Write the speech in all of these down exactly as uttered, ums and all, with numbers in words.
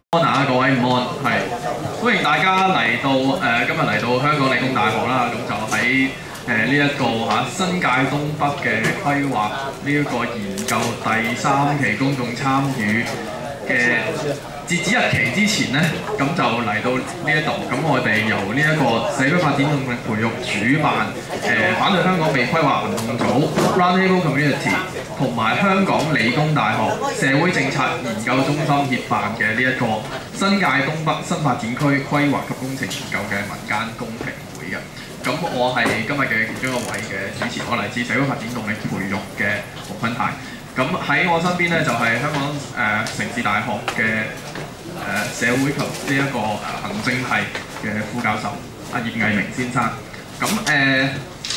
安啊，各位午安，係歡迎大家嚟到誒、呃、今日嚟到香港理工大學啦，咁就喺誒呢一個嚇、啊、新界東北嘅規劃呢一個研究第三期公眾參與嘅截止日期之前呢，咁就嚟到呢一度，咁我哋由呢一個社區發展動力培育主辦誒、呃、反對香港被規劃行動組 Roundtable Community 同埋香港理工大學社會政策研究中心協辦嘅呢一個新界東北新發展區規劃及工程研究嘅民間公聽會嘅。咁我係今日嘅其中一位嘅主持，我嚟自社會發展動力培育嘅黃坤泰。咁喺我身邊咧就係、是、香港誒、呃、城市大學嘅誒、呃、社會及呢一個誒行政系嘅副教授阿葉毅明先生。咁誒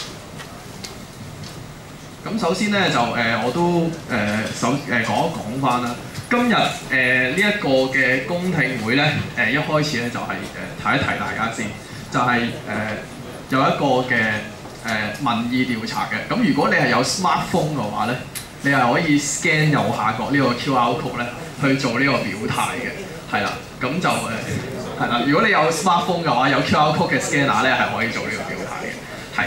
咁首先咧就誒、呃、我都誒、呃、首誒、呃、講一講翻啦。今日誒呢一個嘅公聽會咧誒、呃、一開始咧就係誒提一提大家先，就係、是、誒、呃、有一個嘅誒、呃、民意調查嘅。咁如果你係有 smartphone 嘅話咧，你係可以 scan 右下角呢個 Q R code 咧去做呢個表態嘅，係啦，咁就誒係啦。如果你有 smartphone 嘅話，有 Q R code 嘅 scanner 咧係可以做呢個表態嘅，係。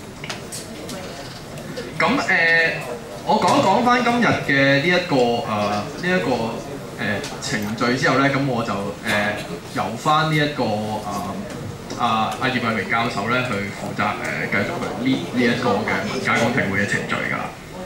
咁誒、呃，我講一講翻今日嘅呢一個誒呢一個誒、呃、程序之後咧，咁我就誒、呃、由翻呢一個誒阿阿葉毅明教授咧去負責誒、呃、繼續去 lead 呢一個嘅民間公聽會嘅程序㗎啦。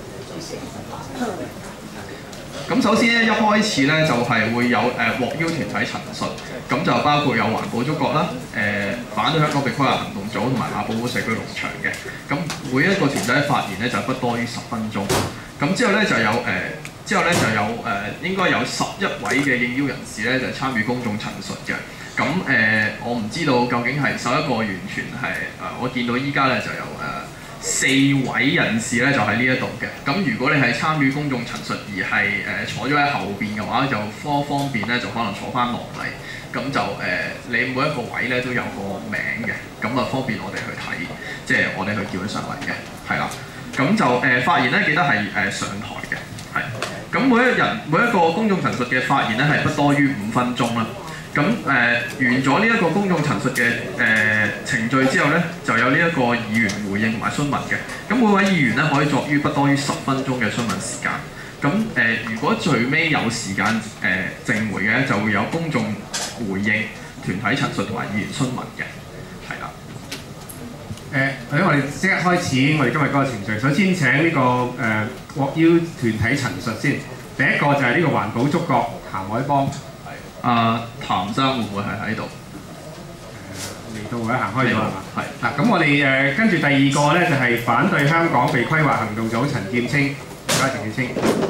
咁首先咧，一開始咧就係、是、會有誒、呃、獲邀團體陳述，咁就包括有環保觸覺啦、誒、呃、反對香港被規劃行動組同埋馬寶寶社區農場嘅。咁每一個團體發言咧就不多於十分鐘。咁之後咧就有誒、呃，之後咧就有誒、呃，應該有十一位嘅應邀人士咧就參與公眾陳述嘅。咁誒、呃，我唔知道究竟係首一個完全係誒、呃，我見到依家咧就有誒。呃四位人士咧就喺呢一度嘅，咁如果你係參與公眾陳述而係誒、呃、坐咗喺後邊嘅話，就方方便咧就可能坐翻落嚟，咁就誒、呃、你每一個位咧都有個名嘅，咁啊方便我哋去睇，即係我哋去叫佢上嚟嘅，係啦，咁就誒、呃、發言咧記得係誒、呃、上台嘅，係，咁每一人每一個公眾陳述嘅發言咧係不多於五分鐘啦。咁誒、呃、完咗呢一個公眾陳述嘅誒、呃、程序之後咧，就有呢一個議員回應同埋詢問嘅。咁每位議員咧可以作於不多於十分鐘嘅詢問時間。咁誒、呃、如果最尾有時間誒剩回嘅，就會有公眾回應、團體陳述同埋議員詢問嘅。係啦。 誒，或者我哋即刻開始我哋今日嗰個程序。首先請呢、這個誒、呃、獲邀團體陳述先。第一個就係呢個環保觸覺譚凱邦。 阿譚生會唔會係喺度？ 嚟到或者行開咗係嘛？係。嗱，咁我哋誒跟住第二個咧就係、是、反對香港被規劃行動組陳劍青，唔該陳劍青。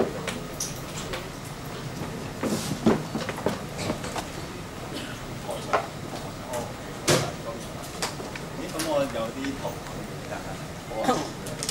咦？咁我有啲圖好啊。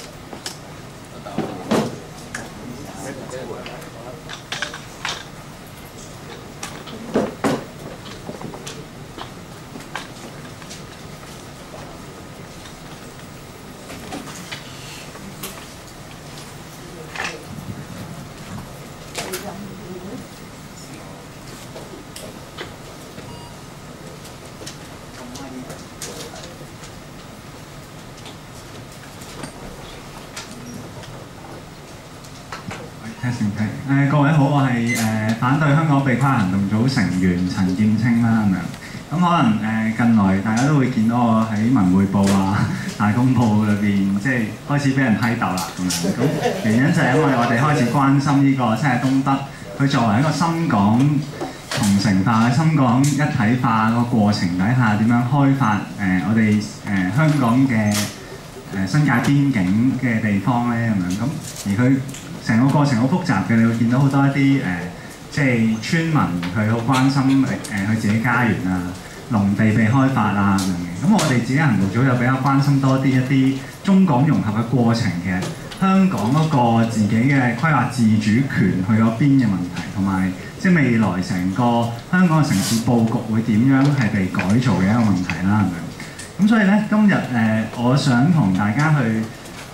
誒各位好，我係誒、呃、反對香港被規劃行動組成員陳劍青啦咁樣。咁可能誒、呃、近來大家都會見到我喺文匯報啊、大公報裏邊，即係開始俾人批鬥啦咁樣。咁原因就係因為我哋開始關心呢個新界東北，佢作為一個深港同城化、深港一體化個過程底下，點樣開發誒、呃、我哋誒、呃、香港嘅誒、呃、新界邊境嘅地方咧咁樣。咁而佢成個過程好複雜嘅，你會見到好多一啲誒、呃，即係村民佢好關心誒佢、呃、自己家園啊、農地被開發啊咁樣嘅。咁我哋自己行動組就比較關心多啲一啲中港融合嘅過程嘅，香港嗰個自己嘅規劃自主權去咗邊嘅問題，同埋即係未來成個香港嘅城市佈局會點樣係被改造嘅一個問題啦咁樣。咁所以咧，今日誒、呃，我想同大家去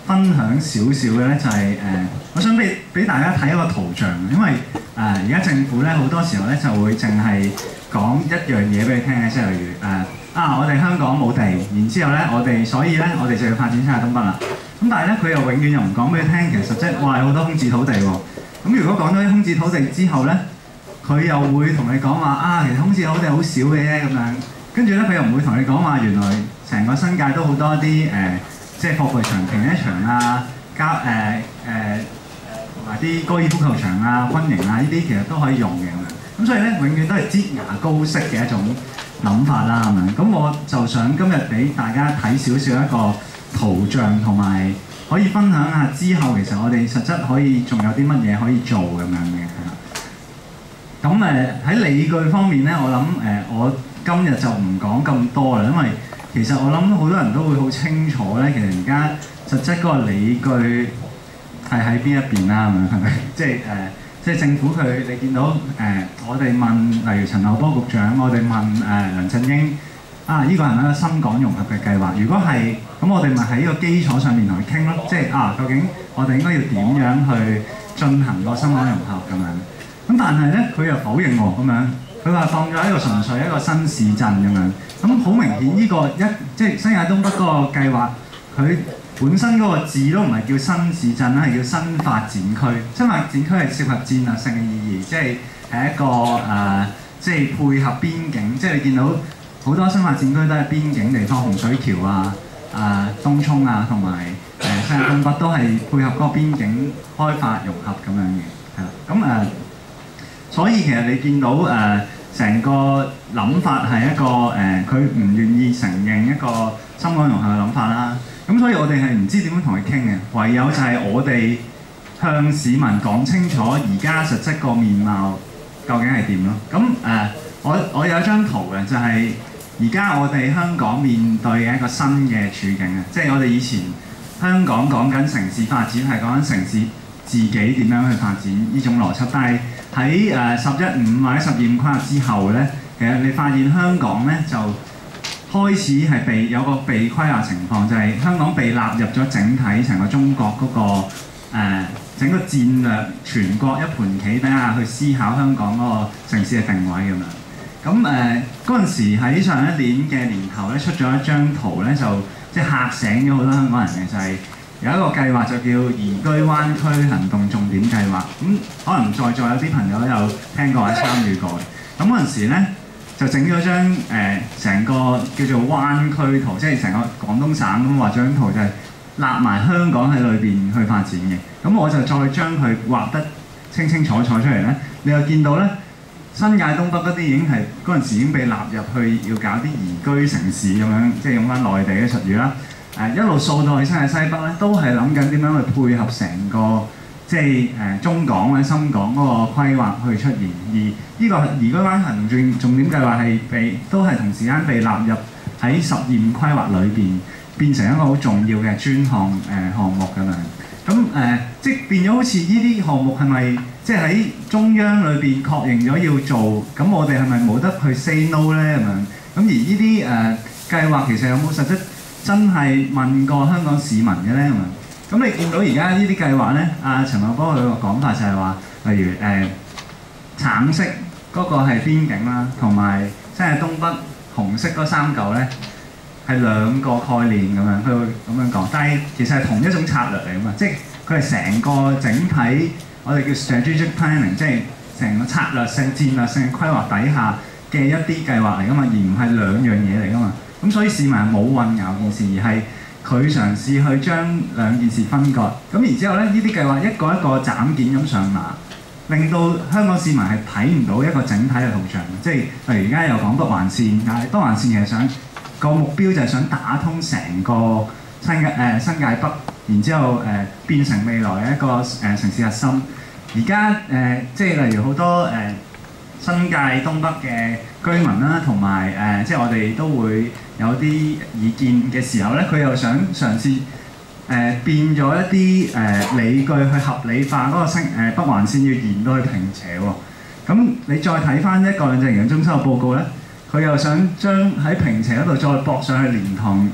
分享少少嘅咧，就係、是、誒、呃，我想俾俾大家睇一個圖像，因為誒而家政府咧好多時候咧就會淨係講一樣嘢俾你聽嘅，即係例如誒、呃、啊，我哋香港冇地，然之後咧我哋所以咧我哋就要發展新界東北啦。咁但係咧佢又永遠又唔講俾你聽，其實即係哇有好多空置土地喎。咁如果講咗啲空置土地之後咧，佢又會同你講話啊，其實空置土地好少嘅啫咁樣。跟住咧佢又唔會同你講話，原來成個新界都好多啲誒、呃，即係貨櫃場、停車場啊、交誒誒同埋啲高爾夫球場啊、軍營啊呢啲，其實都可以用嘅咁樣。咁所以咧，永遠都係擠牙膏式嘅一種諗法啦，咁樣。咁我就想今日俾大家睇少少一個圖像，同埋可以分享下之後其實我哋實質可以仲有啲乜嘢可以做咁樣嘅，係啦。咁誒喺理據方面咧，我諗誒、呃、我今日就唔講咁多啦，因為其實我諗好多人都會好清楚咧，其實而家實質嗰個理據係喺邊一邊啦，咁樣係咪？即係誒、呃，即係政府佢你見到誒、呃，我哋問例如陳茂波局長，我哋問誒、呃、梁振英啊，呢、這個係咪一個深港融合嘅計劃？如果係，咁我哋咪喺呢個基礎上面同佢傾咯，即係啊，究竟我哋應該要點樣去進行個深港融合咁樣？咁但係咧，佢又否認喎，咁樣。佢話放咗一個純粹一個新市鎮咁樣，咁好明顯呢個一即係新界東北嗰個計劃，佢本身嗰個字都唔係叫新市鎮啦，係叫新發展區。新發展區係涉及戰略性嘅意義，即係係一個誒、呃，即係配合邊境。即係你見到好多新發展區都係邊境地方，洪水橋啊、誒、呃、東涌啊，同埋誒新界東北都係配合嗰個邊境開發融合咁樣嘅，係啦。咁誒。呃所以其實你見到誒成、呃、個諗法係一個誒，佢唔願意承認一個深港融合嘅諗法啦。咁所以我哋係唔知點樣同佢傾嘅，唯有就係我哋向市民講清楚而家實質個面貌究竟係點咯。咁誒、呃，我我有一張圖嘅，就係而家我哋香港面對嘅一個新嘅處境啊，即係我哋以前香港講緊城市發展係講緊城市自己點樣去發展呢種邏輯，但係喺誒十一五或者十二五規劃之後咧，其實你發現香港咧就開始係被有個被規劃情況，就係、是、香港被納入咗整體成個中國嗰、那個、呃、整個戰略全國一盤棋底下去思考香港嗰個城市嘅定位咁樣。咁誒嗰陣時喺上一年嘅年頭咧出咗一張圖咧，就即係嚇醒咗好多香港人嘅，就係、是。有一個計劃就叫宜居灣區行動重點計劃，咁、嗯、可能在座有啲朋友都有聽過或者參與過嘅。咁嗰陣時咧就整咗張誒成個叫做灣區圖，即係成個廣東省咁畫張圖，就係立埋香港喺裏邊去發展嘅。咁我就再將佢畫得清清楚楚出嚟咧，你又見到咧新界東北嗰啲已經係嗰陣時已經被納入去要搞啲宜居城市咁樣，即係用翻內地嘅術語啦。誒、呃、一路掃到去新界西北咧，都係諗緊點樣去配合成個即係誒、呃、中港或者深港嗰個規劃去出現。而呢個宜居灣行動重重點計劃係被都係同時間被納入喺十二五規劃裏邊，變成一個好重要嘅專項誒、呃、項目咁樣。咁誒、呃、即係變咗好似呢啲項目係咪即係喺中央裏邊確認咗要做？咁我哋係咪冇得去 say no 咧咁樣？咁而呢啲誒計劃其實有冇實質真係問過香港市民嘅咧咁樣？咁你見到而家呢啲計劃咧，阿陳茂波佢個講法就係話，例如誒、呃、橙色嗰個係邊境啦，同埋即係東北紅色嗰三嚿咧係兩個概念咁樣，佢會咁樣講。但係其實係同一種策略嚟㗎嘛，即係佢係成個整體我哋叫 strategic planning， 即係成個策略性、戰略性規劃底下嘅一啲計劃嚟㗎嘛，而唔係兩樣嘢嚟㗎嘛。咁所以市民係冇混淆件事，而係佢嘗試去將兩件事分割。咁然之後咧，呢啲計劃一個一個斬件咁上馬，令到香港市民係睇唔到一個整體嘅圖像。即係例如而家又講北環線，但係北環線其實想個目標就係想打通成個新界誒、呃、新界北，然之後誒、呃、變成未來嘅一個誒、呃、城市核心。而家誒即係例如好多誒、呃、新界東北嘅居民啦，同埋誒即係我哋都會有啲意見嘅時候咧，佢又想嘗試誒、呃、變咗一啲誒、呃、理據去合理化嗰個新誒北環線要延到去坪輋喎。咁你再睇翻一個兩制研究中心嘅報告咧，佢又想將喺坪輋嗰度再駁上去蓮塘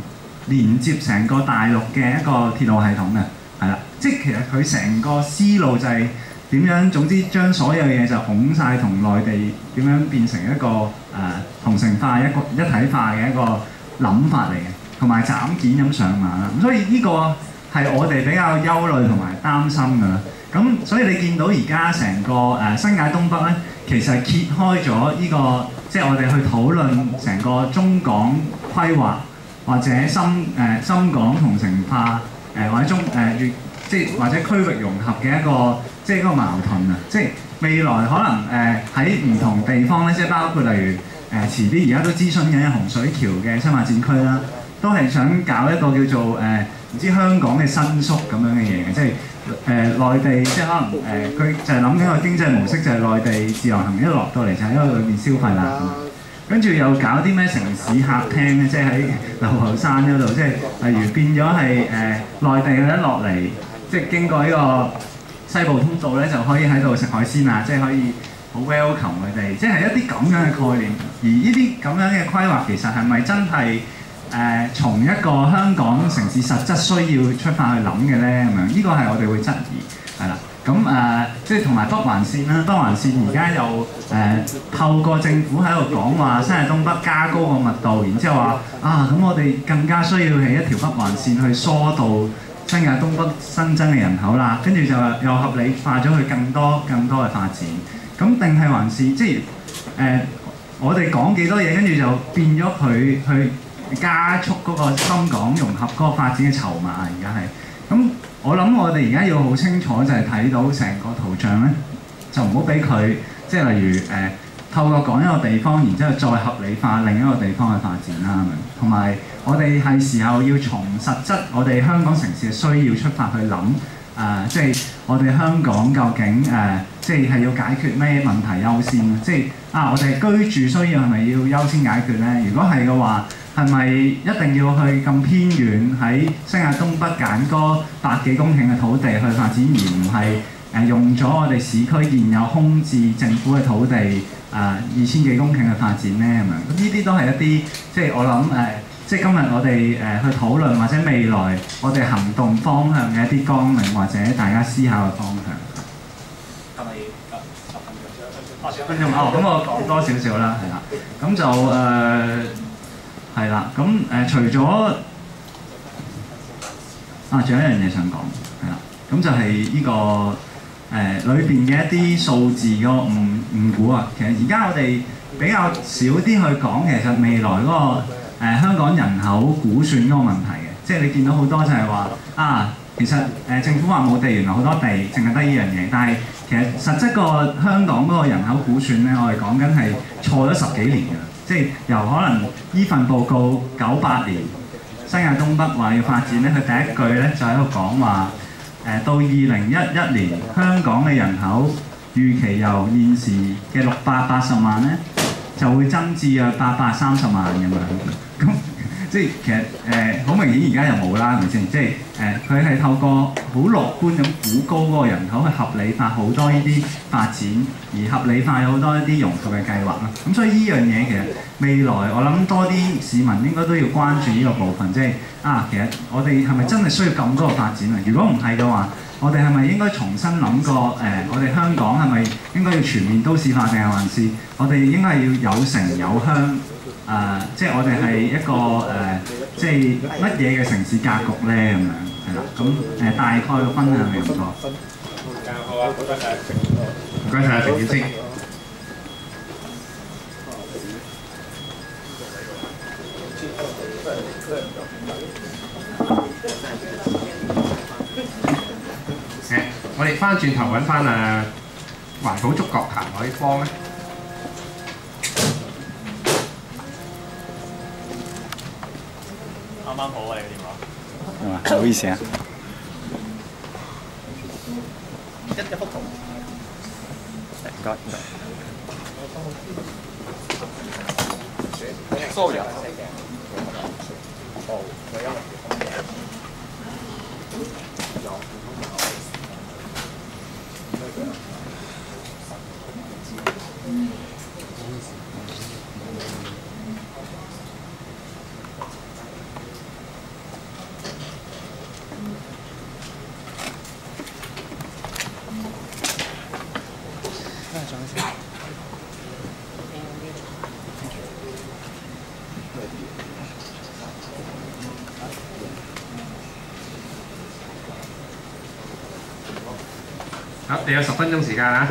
連接成個大陸嘅一個鐵路系統嘅，係啦，即係其實佢成個思路就係點樣，總之將所有嘢就拱晒同內地點樣變成一個誒、呃、同城化一個一體化嘅一個諗法嚟嘅，同埋斬件咁上馬啦。咁所以呢個係我哋比較憂慮同埋擔心㗎啦。咁所以你見到而家成個誒、呃、新界東北咧，其實揭開咗呢、這個，即係我哋去討論成個中港規劃或者深誒、呃、深港同城化誒、呃、或者中誒粵、呃、即係或者區域融合嘅一個即係一個矛盾啊！即係未來可能誒喺唔同地方咧，即係包括例如誒、呃、遲啲而家都諮詢緊洪水橋嘅新發展區啦，都係想搞一個叫做誒唔、呃、知香港嘅新宿咁樣嘅嘢嘅，即係。誒、呃、內地即係可能誒，佢、呃、就係諗緊個經濟模式，就係內地自由行一落到嚟就喺嗰裏面消費啦。跟住又搞啲咩城市客廳咧，即係喺流浮山嗰度，即係例如變咗係誒內地嘅一落嚟，即係經過呢個西部通道咧，就可以喺度食海鮮啊，即係可以好 welcome 佢哋，即係一啲咁樣嘅概念。而呢啲咁樣嘅規劃其實係咪真係？誒、呃、從一個香港城市實質需要出發去諗嘅咧，咁樣呢個係我哋會質疑，係啦。咁誒、呃、即係同埋北環線啦，北環線而家又誒、呃、透過政府喺度講話新界東北加高個密度，然之後話啊，咁我哋更加需要起一條北環線去疏導新界東北新增嘅人口啦，跟住就又合理化咗佢更多更多嘅發展。咁定係還是即係誒、呃、我哋講幾多嘢，跟住就變咗佢去。加速嗰個深港融合嗰個發展嘅籌碼，而家係咁，我諗我哋而家要好清楚就係睇到成個圖像咧，就唔好俾佢即係例如誒、呃、透過講一個地方，然之後再合理化另一個地方嘅發展啦，同埋我哋係時候要從實質我哋香港城市嘅需要出發去諗誒、呃，即係我哋香港究竟誒、呃，即係係要解決咩問題優先？即係啊，我哋居住需要係咪要優先解決咧？如果係嘅話，係咪一定要去咁偏遠喺新界東北揀嗰百幾公頃嘅土地去發展，而唔係誒用咗我哋市區現有空置政府嘅土地誒二千幾公頃嘅發展咧？咁樣咁呢啲都係一啲即係我諗誒、呃，即係今日我哋誒、呃、去討論或者未來我哋行動方向嘅一啲綱領或者大家思考嘅方向。係咪十分鐘？哦，咁我講多少少啦，係啦，咁就誒。呃係啦，咁誒、呃、除咗啊，仲有一樣嘢想講，係啦，咁就係呢、這個誒裏邊嘅一啲數字嗰個誤誤估啊。其實而家我哋比較少啲去講，其實未來嗰、那個、呃、香港人口估算嗰個問題嘅，即係你見到好多就係話啊，其實誒、呃、政府話冇地，原來好多地，淨係得呢樣嘢，但係其實實質個香港嗰個人口估算咧，我哋講緊係錯咗十幾年㗎。即係由可能依份報告九八年新界東北話要發展咧，佢第一句咧就喺度講話誒，到二零一一年香港嘅人口預期由現時嘅六百八十萬咧，就會增至約八百三十萬咁樣。咁即係其實誒好、呃、明顯而家又冇啦，係咪先？即係誒佢係透過好樂觀咁估高嗰個人口去合理化好多呢啲發展，而合理化有好多一啲融合嘅計劃啦。咁所以呢樣嘢其實未來我諗多啲市民應該都要關注呢個部分，即係啊，其實我哋係咪真係需要咁多個發展啊？如果唔係嘅話，我哋係咪應該重新諗過誒、呃？我哋香港係咪應該要全面都市化，定係還是我哋應該係要有城有鄉？誒、呃，即係我哋係一個誒、呃，即係乜嘢嘅城市格局咧？咁樣係啦，咁誒、呃、大概嘅分享係唔錯。好啊，唔該晒，唔該晒，陳建升。誒，我哋翻轉頭揾翻誒環保觸覺行海坊咧。 啱啱好啊！你嘅電話。 係嘛？唔好意思啊。 一一幅圖。唔該唔該。Sorry 啊。哦，有有。 好，你有十分鐘時間啊！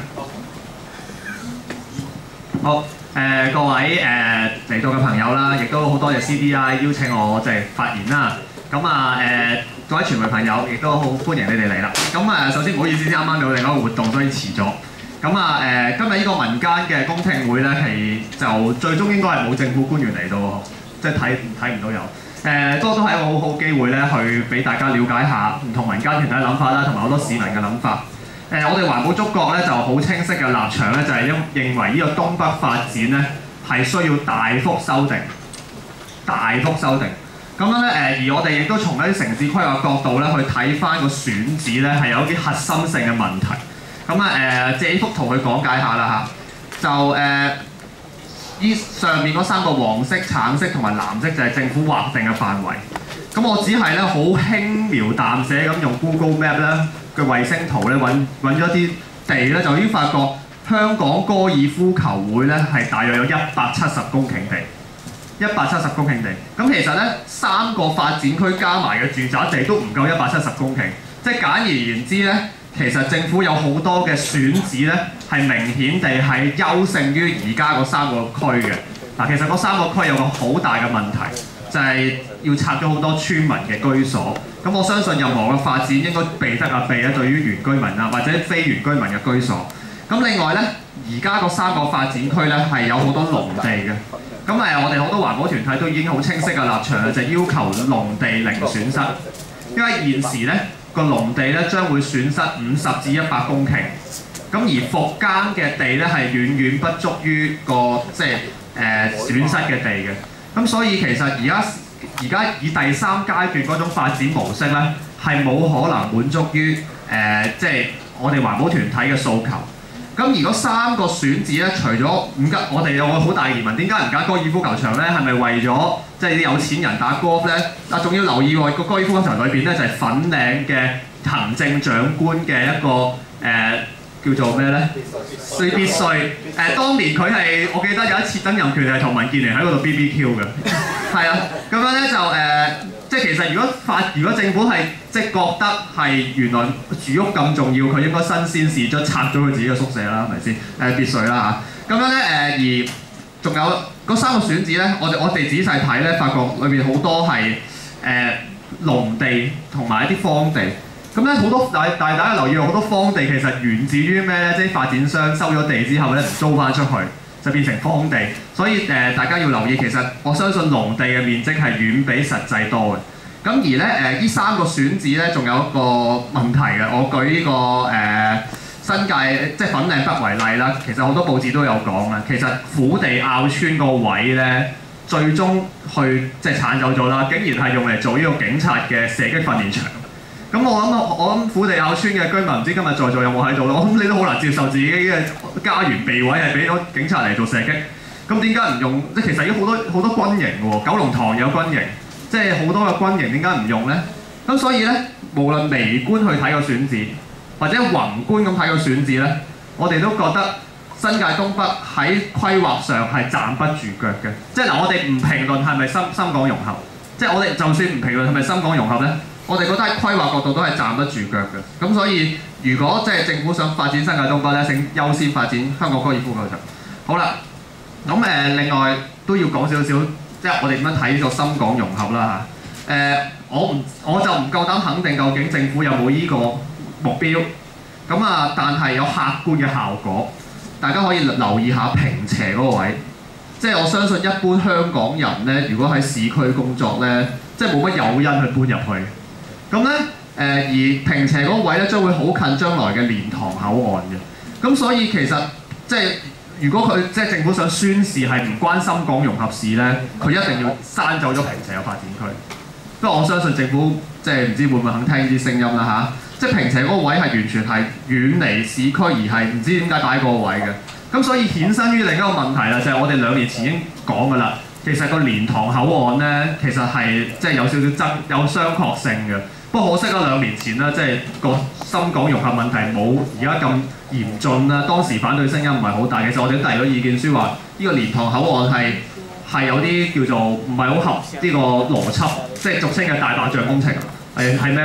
好，誒、呃、各位誒嚟、呃、到嘅朋友啦，亦都好多謝 C D I 邀請我即係發言啦。咁啊誒各位傳媒朋友，亦都好歡迎你哋嚟啦。咁啊首先唔好意思，啱啱有另一個活動，所以遲咗。咁啊誒今日呢個民間嘅公聽會咧，係就最終應該係冇政府官員嚟到，即係睇睇唔到有。誒都都係一個好好機會咧，去俾大家了解下唔同民間團體嘅諗法啦，同埋好多市民嘅諗法。誒、呃，我哋環保觸覺咧就好清晰嘅立場咧，就係、是、因認為呢個東北發展咧係需要大幅修訂，大幅修訂。咁樣咧誒，而我哋亦都從一啲城市規劃角度咧去睇翻個選址咧係有一啲核心性嘅問題。咁啊誒，借呢幅圖去講解下啦嚇，就誒依、呃、上面嗰三個黃色、橙色同埋藍色就係政府劃定嘅範圍。咁我只係咧好輕描淡寫咁用 Google Map 咧嘅衛星圖咧揾揾咗啲地咧，就已經發覺香港高爾夫球會咧係大約有一百七十公頃地，一百七十公頃地。咁其實咧三個發展區加埋嘅住宅地都唔夠一百七十公頃，即係簡而言之咧，其實政府有好多嘅選址咧係明顯地係優勝於而家嗰三個區嘅。嗱，其實嗰三個區有個好大嘅問題。就係要拆咗好多村民嘅居所，咁我相信任何嘅發展應該避得啊避咧，對於原居民啊或者非原居民嘅居所。咁另外咧，而家個三個發展區咧係有好多農地嘅，咁誒我哋好多環保團體都已經好清晰嘅立場啦，就係要求農地零損失，因為現時咧個農地咧將會損失五十至一百公頃，咁而復耕嘅地咧係遠遠不足於個即係誒、呃、損失嘅地嘅。咁所以其實而家而家以第三階段嗰種發展模式咧，係冇可能滿足於誒、呃、即係我哋環保團體嘅訴求。咁而嗰三個選址咧，除咗唔加，我哋有個好大疑問，點解唔加高爾夫球場咧？係咪為咗即係啲有錢人打 golf 咧？啊，仲要留意喎，個高爾夫球場裏邊咧就係粉嶺嘅行政長官嘅一個誒。呃叫做咩咧？對必須誒、呃，當年佢係我記得有一次曾蔭權係同民建聯喺嗰度 B B Q 嘅，係啊，咁樣咧就誒、呃，即係其實如果發，如果政府係即係覺得係原來住屋咁重要，佢應該新鮮事將拆咗佢自己嘅宿舍啦，係咪先？誒、呃、別墅啦嚇，咁樣咧誒、呃，而仲有嗰三個選址咧，我哋我哋仔細睇咧，發覺裏邊好多係誒農地同埋一啲荒地。咁咧好多大大家留意好多荒地其實源自於咩咧？即係發展商收咗地之後咧，唔租翻出去，就變成荒地。所以誒、呃，大家要留意，其實我相信農地嘅面積係遠比實際多嘅。咁而咧誒，呢、呃、三個選址咧，仲有一個問題嘅。我舉呢、這個誒、呃、新界即係粉嶺北為例啦，其實好多報紙都有講啦。其實虎地坳村個位咧，最終去即係剷走咗啦，竟然係用嚟做呢個警察嘅射擊訓練場。咁我諗我諗虎地坳村嘅居民唔知今日在座有冇喺度咯？我諗你都好難接受自己嘅家園被毀係俾咗警察嚟做射擊。咁點解唔用？即係其實已經好多好多軍營喎，九龍塘有軍營，即係好多嘅軍營，點解唔用咧？咁所以咧，無論微觀去睇個選址，或者宏觀咁睇個選址咧，我哋都覺得新界東北喺規劃上係站不住腳嘅。即係嗱，我哋唔評論係咪深深港融合，即係我哋就算唔評論係咪深港融合咧。我哋覺得喺規劃角度都係站得住腳嘅，咁所以如果即係政府想發展新界東北咧，請優先發展香港高爾夫球場。好啦，咁誒、呃、另外都要講少少，即係我哋點樣睇呢個深港融合啦嚇。誒、呃，我唔我就唔夠膽肯定究竟政府有冇呢個目標，咁啊，但係有客觀嘅效果，大家可以留意下坪輋嗰個位。即係我相信一般香港人咧，如果喺市區工作咧，即係冇乜誘因去搬入去。咁咧，誒、呃、而坪輋嗰位咧將會好近將來嘅蓮塘口岸嘅，咁所以其實即係如果佢即係政府想宣示係唔關深港融合事咧，佢一定要刪走咗坪輋嘅發展區。不過我相信政府即係唔知會唔會肯聽啲聲音啦嚇、啊，即係坪輋嗰個位係完全係遠離市區而係唔知點解擺嗰個位嘅。咁所以衍生於另一個問題啦，就係、是、我哋兩年前已經講㗎啦。其實個蓮塘口岸咧，其實係即係有少少爭有商榷性嘅。不過可惜啦，兩年前啦，即係個深港融合問題冇而家咁嚴峻啦。當時反對聲音唔係好大，其實我哋都遞咗意見書話，呢、這個蓮塘口岸係係有啲叫做唔係好合呢個邏輯，即係俗稱嘅大白象工程。係係咩㗎？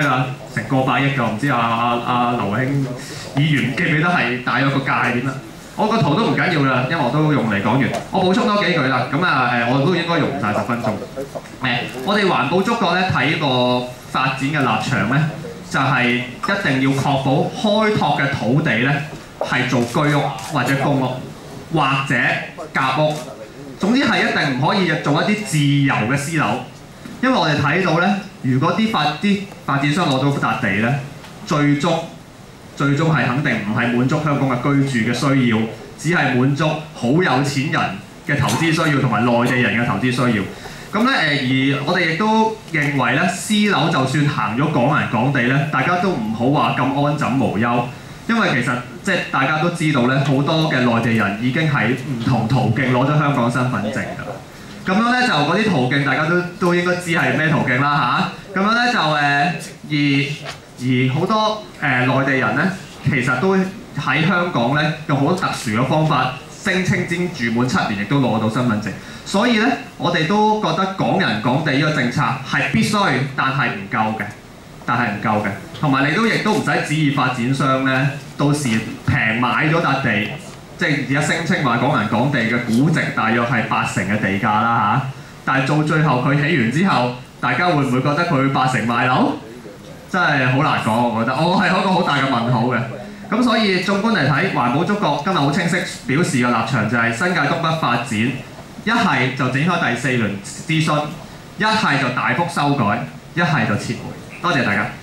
成個百億㗎，唔知阿阿阿劉兄議員記唔記得係大約個價係點啊？我個圖都唔緊要啦，因為我都用嚟講完。我補充多幾句啦，咁啊誒，我都應該用唔晒十分鐘。誒，我哋環保觸覺咧睇個發展嘅立場咧，就係、是、一定要確保開拓嘅土地咧係做居屋或者公屋或者夾屋，總之係一定唔可以做一啲自由嘅私樓，因為我哋睇到咧，如果啲發啲發展商攞到笪地咧，最終最終係肯定唔係滿足香港嘅居住嘅需要，只係滿足好有錢人嘅投資需要同埋內地人嘅投資需要。咁咧誒，而我哋亦都認為咧，私樓就算行咗港人港地咧，大家都唔好話咁安枕無憂，因為其實即係大家都知道咧，好多嘅內地人已經喺唔同途徑攞咗香港身份證㗎啦。咁樣咧就嗰啲途徑大家都都應該知係咩途徑啦嚇。咁、啊、樣咧就誒、呃、而而好多誒、呃、內地人咧，其實都喺香港咧用好多特殊嘅方法，聲稱先住滿七年，亦都攞到身份證。所以咧，我哋都覺得港人港地呢個政策係必須，但係唔夠嘅，但係唔夠嘅。同埋你都亦都唔使指意發展商咧，到時平買咗笪地，即係而家聲稱話港人港地嘅估值大約係八成嘅地價啦嚇。但係到最後佢起完之後，大家會唔會覺得佢會八成賣樓？真係好難講，我覺得，我係一個好大嘅問號嘅。咁所以縱觀嚟睇，環保觸覺今日好清晰表示嘅立場就係新界東北發展，一係就展開第四輪諮詢，一係就大幅修改，一係就撤回。多謝大家。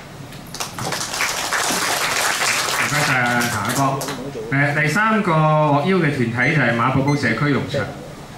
唔該曬譚凱邦。誒，第三個獲邀嘅團體就係馬寶寶社區農場。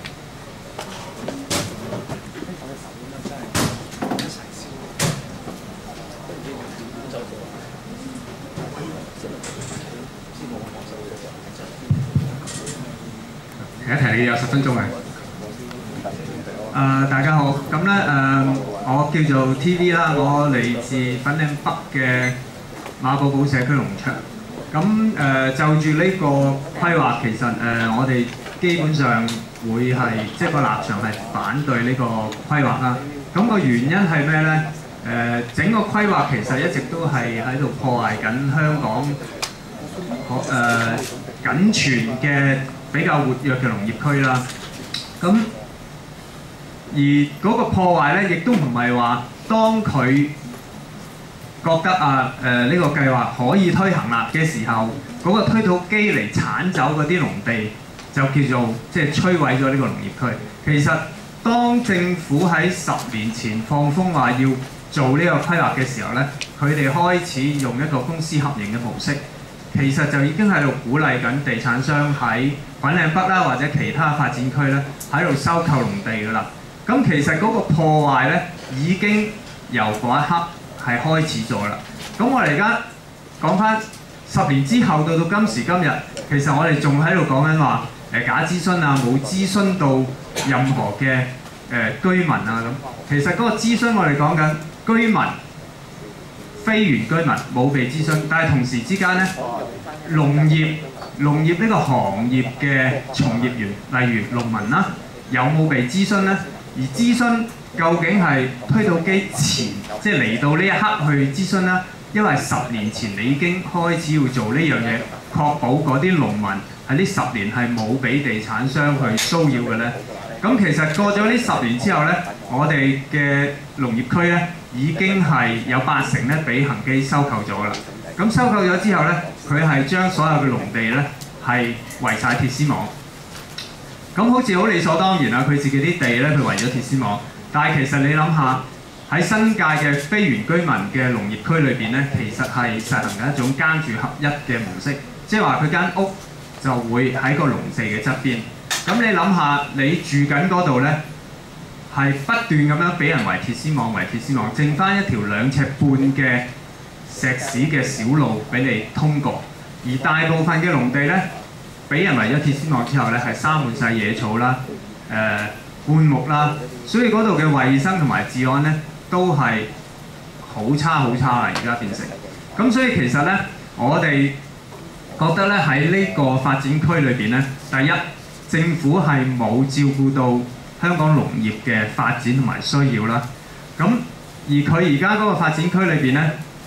提一提你有十分鐘嘅。 誒、呃、大家好，咁咧誒我叫做 T V 啦，我嚟自粉嶺北嘅馬寶寶社區農場。咁誒、呃、就住呢個規劃，其實誒、呃、我哋基本上會係即係個立場係反對呢個規劃啦。咁、個原因係咩咧？誒、呃、整個規劃其實一直都係喺度破壞緊香港誒、呃、僅存嘅比較活躍嘅農業區啦。咁而嗰個破壞咧，亦都唔係話當佢覺得啊誒呢、呃這個計劃可以推行啦嘅時候，嗰、那個推土機嚟剷走嗰啲農地，就叫做即係摧毀咗呢個農業區。其實當政府喺十年前放風話要做呢個規劃嘅時候咧，佢哋開始用一個公私合營嘅模式，其實就已經喺度鼓勵緊地產商喺粉嶺北啦或者其他發展區咧喺度收購農地㗎啦。咁其實嗰個破壞咧已經由嗰一刻係開始咗啦。咁我哋而家講翻十年之後到到今時今日，其實我哋仲喺度講緊話誒假諮詢啊，冇諮詢到任何嘅誒、呃、居民啊咁。其實嗰個諮詢我哋講緊居民、非原居民冇被諮詢，但係同時之間咧，農業農業呢個行業嘅從業員，例如農民啦，有冇被諮詢咧？而諮詢究竟係推土機前，即係嚟到呢一刻去諮詢啦，因為十年前你已經開始要做呢樣嘢，確保嗰啲農民喺呢十年係冇俾地產商去騷擾嘅咧。咁其實過咗呢十年之後咧，我哋嘅農業區咧已經係有八成咧俾恒基收購咗啦。咁收購咗之後咧，佢係將所有嘅農地咧係圍晒鐵絲網。咁好似好理所當然啦，佢自己啲地咧，佢圍咗鐵絲網。但係其實你諗下，喺新界嘅非原居民嘅農業區裏邊咧，其實係實行緊一種耕住合一嘅模式，即係話佢間屋就會喺個農地嘅側邊。咁你諗下，你住緊嗰度咧，係不斷咁樣俾人圍鐵絲網、圍鐵絲網，剩翻一條兩尺半嘅石屎嘅小路俾你通過，而大部分嘅農地咧，俾人圍咗鐵絲網之後咧，係生滿晒野草啦、誒、呃、灌木啦，所以嗰度嘅衞生同埋治安咧都係好差好差啊！而家變成咁，所以其實咧，我哋覺得咧喺呢個發展區裏邊咧，第一政府係冇照顧到香港農業嘅發展同埋需要啦。咁而佢而家嗰個發展區裏邊咧，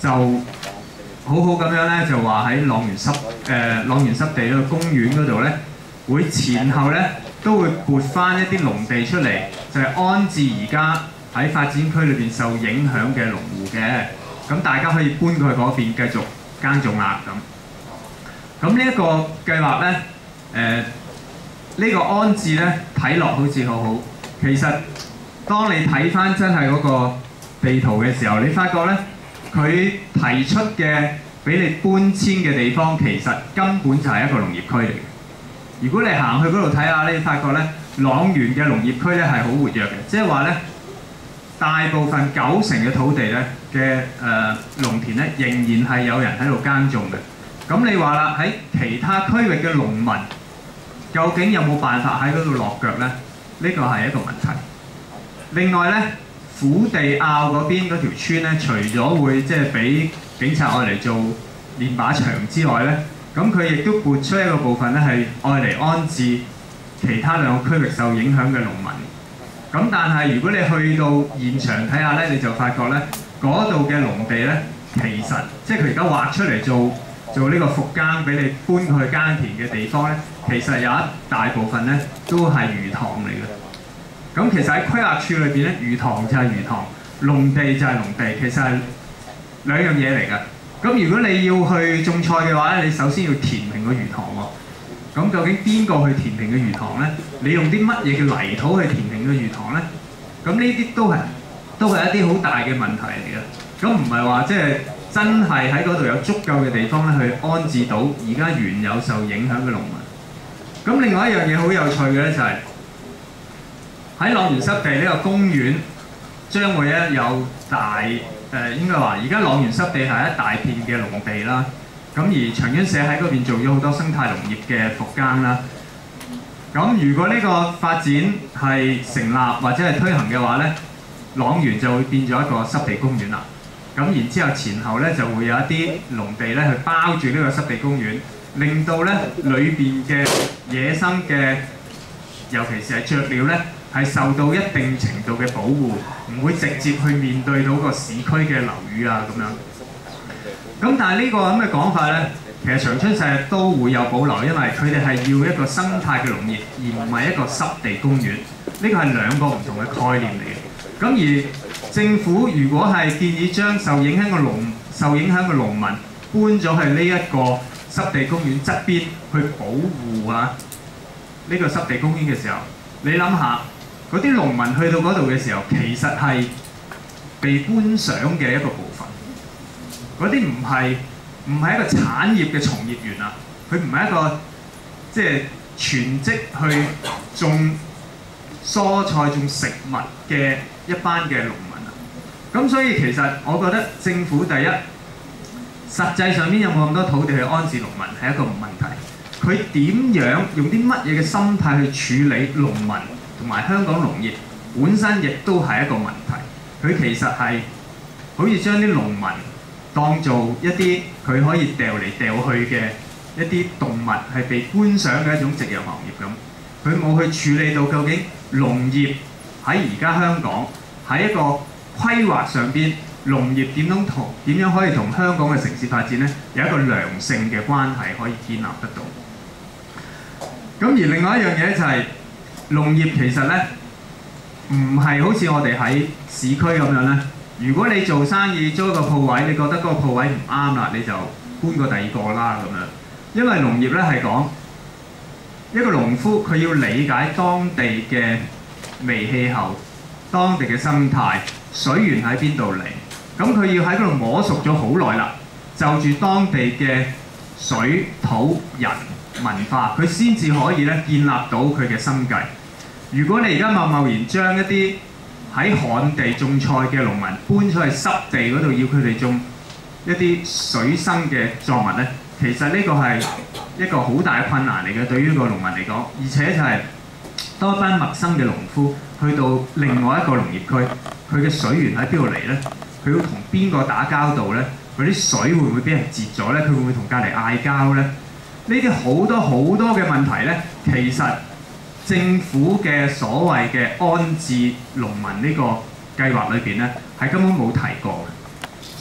就好好咁樣咧，就話喺塱原濕誒、呃、塱原濕地嗰個公園嗰度咧，會前後咧都會撥翻一啲農地出嚟，就係、是、安置而家喺發展區裏邊受影響嘅農戶嘅。咁大家可以搬過去嗰邊繼續耕種啦咁。咁呢一個計劃咧，誒、呃、呢、呢個安置咧睇落好似好好，其實當你睇翻真係嗰個地圖嘅時候，你發覺咧佢提出嘅俾你搬遷嘅地方，其實根本就係一個農業區嚟嘅。如果你行去嗰度睇下，你發覺咧塱原嘅農業區咧係好活躍嘅，即係話咧大部分九成嘅土地咧嘅誒農田咧仍然係有人喺度耕種嘅。咁你話啦，喺其他區域嘅農民究竟有冇辦法喺嗰度落腳咧？呢個係一個問題。另外咧，虎地坳嗰邊嗰條村咧，除咗會即係俾警察愛嚟做練靶場之外咧，咁佢亦都撥出一個部分咧係愛嚟安置其他兩個區域受影響嘅農民。咁但係如果你去到現場睇下咧，你就發覺咧嗰度嘅農地咧，其實即係佢而家劃出嚟做做呢個復耕俾你搬去耕田嘅地方咧，其實有一大部分咧都係魚塘嚟嘅。咁其實喺規劃處裏邊咧，魚塘就係魚塘，農地就係農地，其實係兩樣嘢嚟㗎。咁如果你要去種菜嘅話咧，你首先要填平個魚塘喎。咁究竟邊個去填平嘅魚塘咧？你用啲乜嘢嘅泥土去填平嘅魚塘咧？咁呢啲都係都係一啲好大嘅問題嚟嘅。咁唔係話即係真係喺嗰度有足夠嘅地方咧去安置到而家原有受影響嘅農民。咁另外一樣嘢好有趣嘅咧就係、是。喺塱原濕地呢個公園將會咧有大誒、呃、應該話而家塱原濕地係一大片嘅農地啦。咁而長春社喺嗰邊做咗好多生態農業嘅復耕啦。咁如果呢個發展係成立或者係推行嘅話咧，塱原就會變咗一個濕地公園啦。咁然之後前後咧就會有一啲農地咧去包住呢個濕地公園，令到咧裏邊嘅野生嘅尤其是係雀鳥咧，係受到一定程度嘅保護，唔會直接去面對到個市區嘅樓宇啊咁樣。咁但係呢個咁嘅講法咧，其實長春社都會有保留，因為佢哋係要一個生態嘅農業，而唔係一個濕地公園。呢個係兩個唔同嘅概念嚟嘅。咁而政府如果係建議將受影響嘅農受影響嘅農民搬咗去呢一個濕地公園側邊去保護啊呢個濕地公園嘅時候，你諗下。嗰啲農民去到嗰度嘅時候，其實係被觀賞嘅一個部分。嗰啲唔係唔係一個產業嘅從業員啊，佢唔係一個即係全職去種蔬菜、種食物嘅一班嘅農民啊。咁所以其實我覺得政府第一，實際上面有冇咁多土地去安置農民係一個問題。佢點樣用啲乜嘢嘅心態去處理農民？同埋香港農業本身亦都係一個問題，佢其實係好似將啲農民當做一啲佢可以掉嚟掉去嘅一啲動物，係被觀賞嘅一種夕陽行業咁。佢冇去處理到究竟農業喺而家香港喺一個規劃上邊，農業點樣同點樣可以同香港嘅城市發展呢有一個良性嘅關係可以建立得到。咁而另外一樣嘢就係、是。農業其實咧唔係好似我哋喺市區咁樣咧。如果你做生意租一個鋪位，你覺得嗰個鋪位唔啱啦，你就搬過第二個啦咁樣。因為農業咧係講一個農夫佢要理解當地嘅微氣候、當地嘅生態、水源喺邊度嚟，咁佢要喺嗰度摸熟咗好耐啦，就住當地嘅水土人文化，佢先至可以咧建立到佢嘅生計。如果你而家貿貿然將一啲喺旱地種菜嘅農民搬出去濕地嗰度，要佢哋種一啲水生嘅作物咧，其實呢個係一個好大嘅困難嚟嘅，對於個農民嚟講。而且就係當一班陌生嘅農夫去到另外一個農業區，佢嘅水源喺邊度嚟咧？佢要同邊個打交道咧？嗰啲水會唔會俾人截咗咧？佢會唔會同隔離嗌交咧？呢啲好多好多嘅問題咧，其實政府嘅所謂嘅安置農民呢個計劃裏邊咧，係根本冇提過嘅。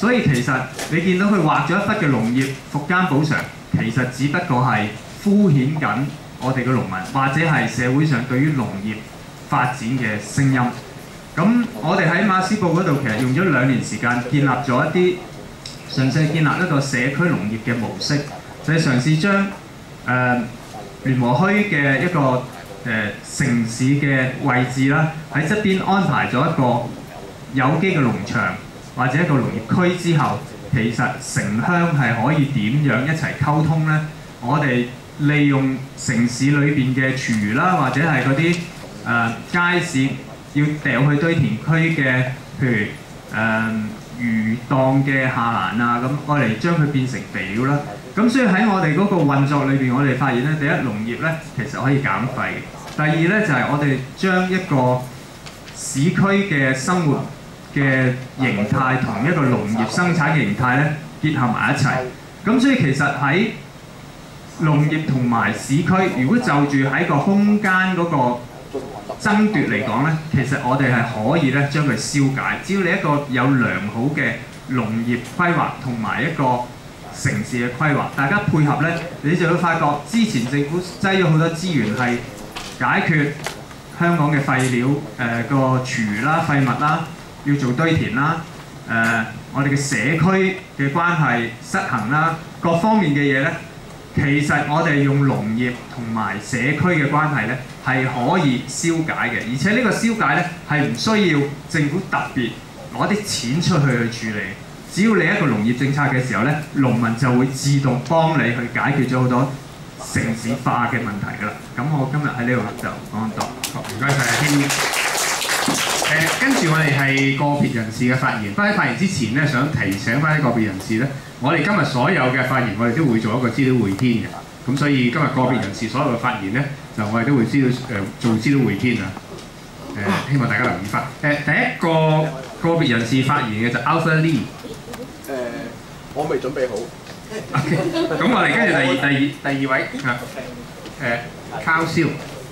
所以其實你見到佢畫咗一筆嘅農業復耕補償，其實只不過係敷衍緊我哋嘅農民，或者係社會上對於農業發展嘅聲音。咁我哋喺馬斯布嗰度其實用咗兩年時間建立咗一啲，嘗試建立一個社區農業嘅模式，就係、是、嘗試將誒、呃、聯和墟嘅一個誒、呃、城市嘅位置啦，喺側邊安排咗一個有機嘅農場或者一個農業區之後，其實城鄉係可以點樣一齊溝通呢？我哋利用城市裏邊嘅廚餘啦，或者係嗰啲誒街市要掉去堆填區嘅，譬如誒、呃、魚檔嘅下欄啊，咁我嚟將佢變成肥料啦。咁所以喺我哋嗰個運作裏邊，我哋發現咧，第一農業咧其實可以減廢嘅，第二咧就係、是、我哋將一個市區嘅生活嘅形態同一個農業生產嘅形態咧結合埋一齊。咁所以其實喺農業同埋市區，如果就住喺個空間嗰個爭奪嚟講咧，其實我哋係可以咧將佢消解。只要你一個有良好嘅農業規劃同埋一個城市嘅規劃，大家配合咧，你就會發覺之前政府擠咗好多資源係解決香港嘅廢料誒、呃、個廚餘啦、廢物啦，要做堆填啦，誒、呃、我哋嘅社區嘅關係失衡啦，各方面嘅嘢咧。其實我哋用農業同埋社區嘅關係咧，係可以消解嘅，而且呢個消解咧係唔需要政府特別攞啲錢出去去處理。只要你一個農業政策嘅時候咧，農民就會自動幫你去解決咗好多城市化嘅問題㗎啦。咁我今日喺呢度就講到， 好，唔該晒阿軒。誒，跟住我哋係個別人士嘅發言。不過喺發言之前咧，想提醒翻啲個別人士咧。我哋今日所有嘅發言，我哋都會做一個資料匯編嘅，咁所以今日個別人士所有嘅發言咧，就我哋都會資料誒、呃、做資料匯編啊。誒、呃，希望大家留意翻。誒、呃，第一個個別人士發言嘅就 Alpha Lee。誒、 呃，我未準備好。 OK， 咁我哋跟住第二、第二、第二位啊。誒，靠燒。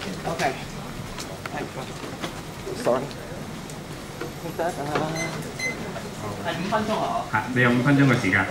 OK。Sorry。 係五分鐘啊！ 係，你有五分鐘嘅時間。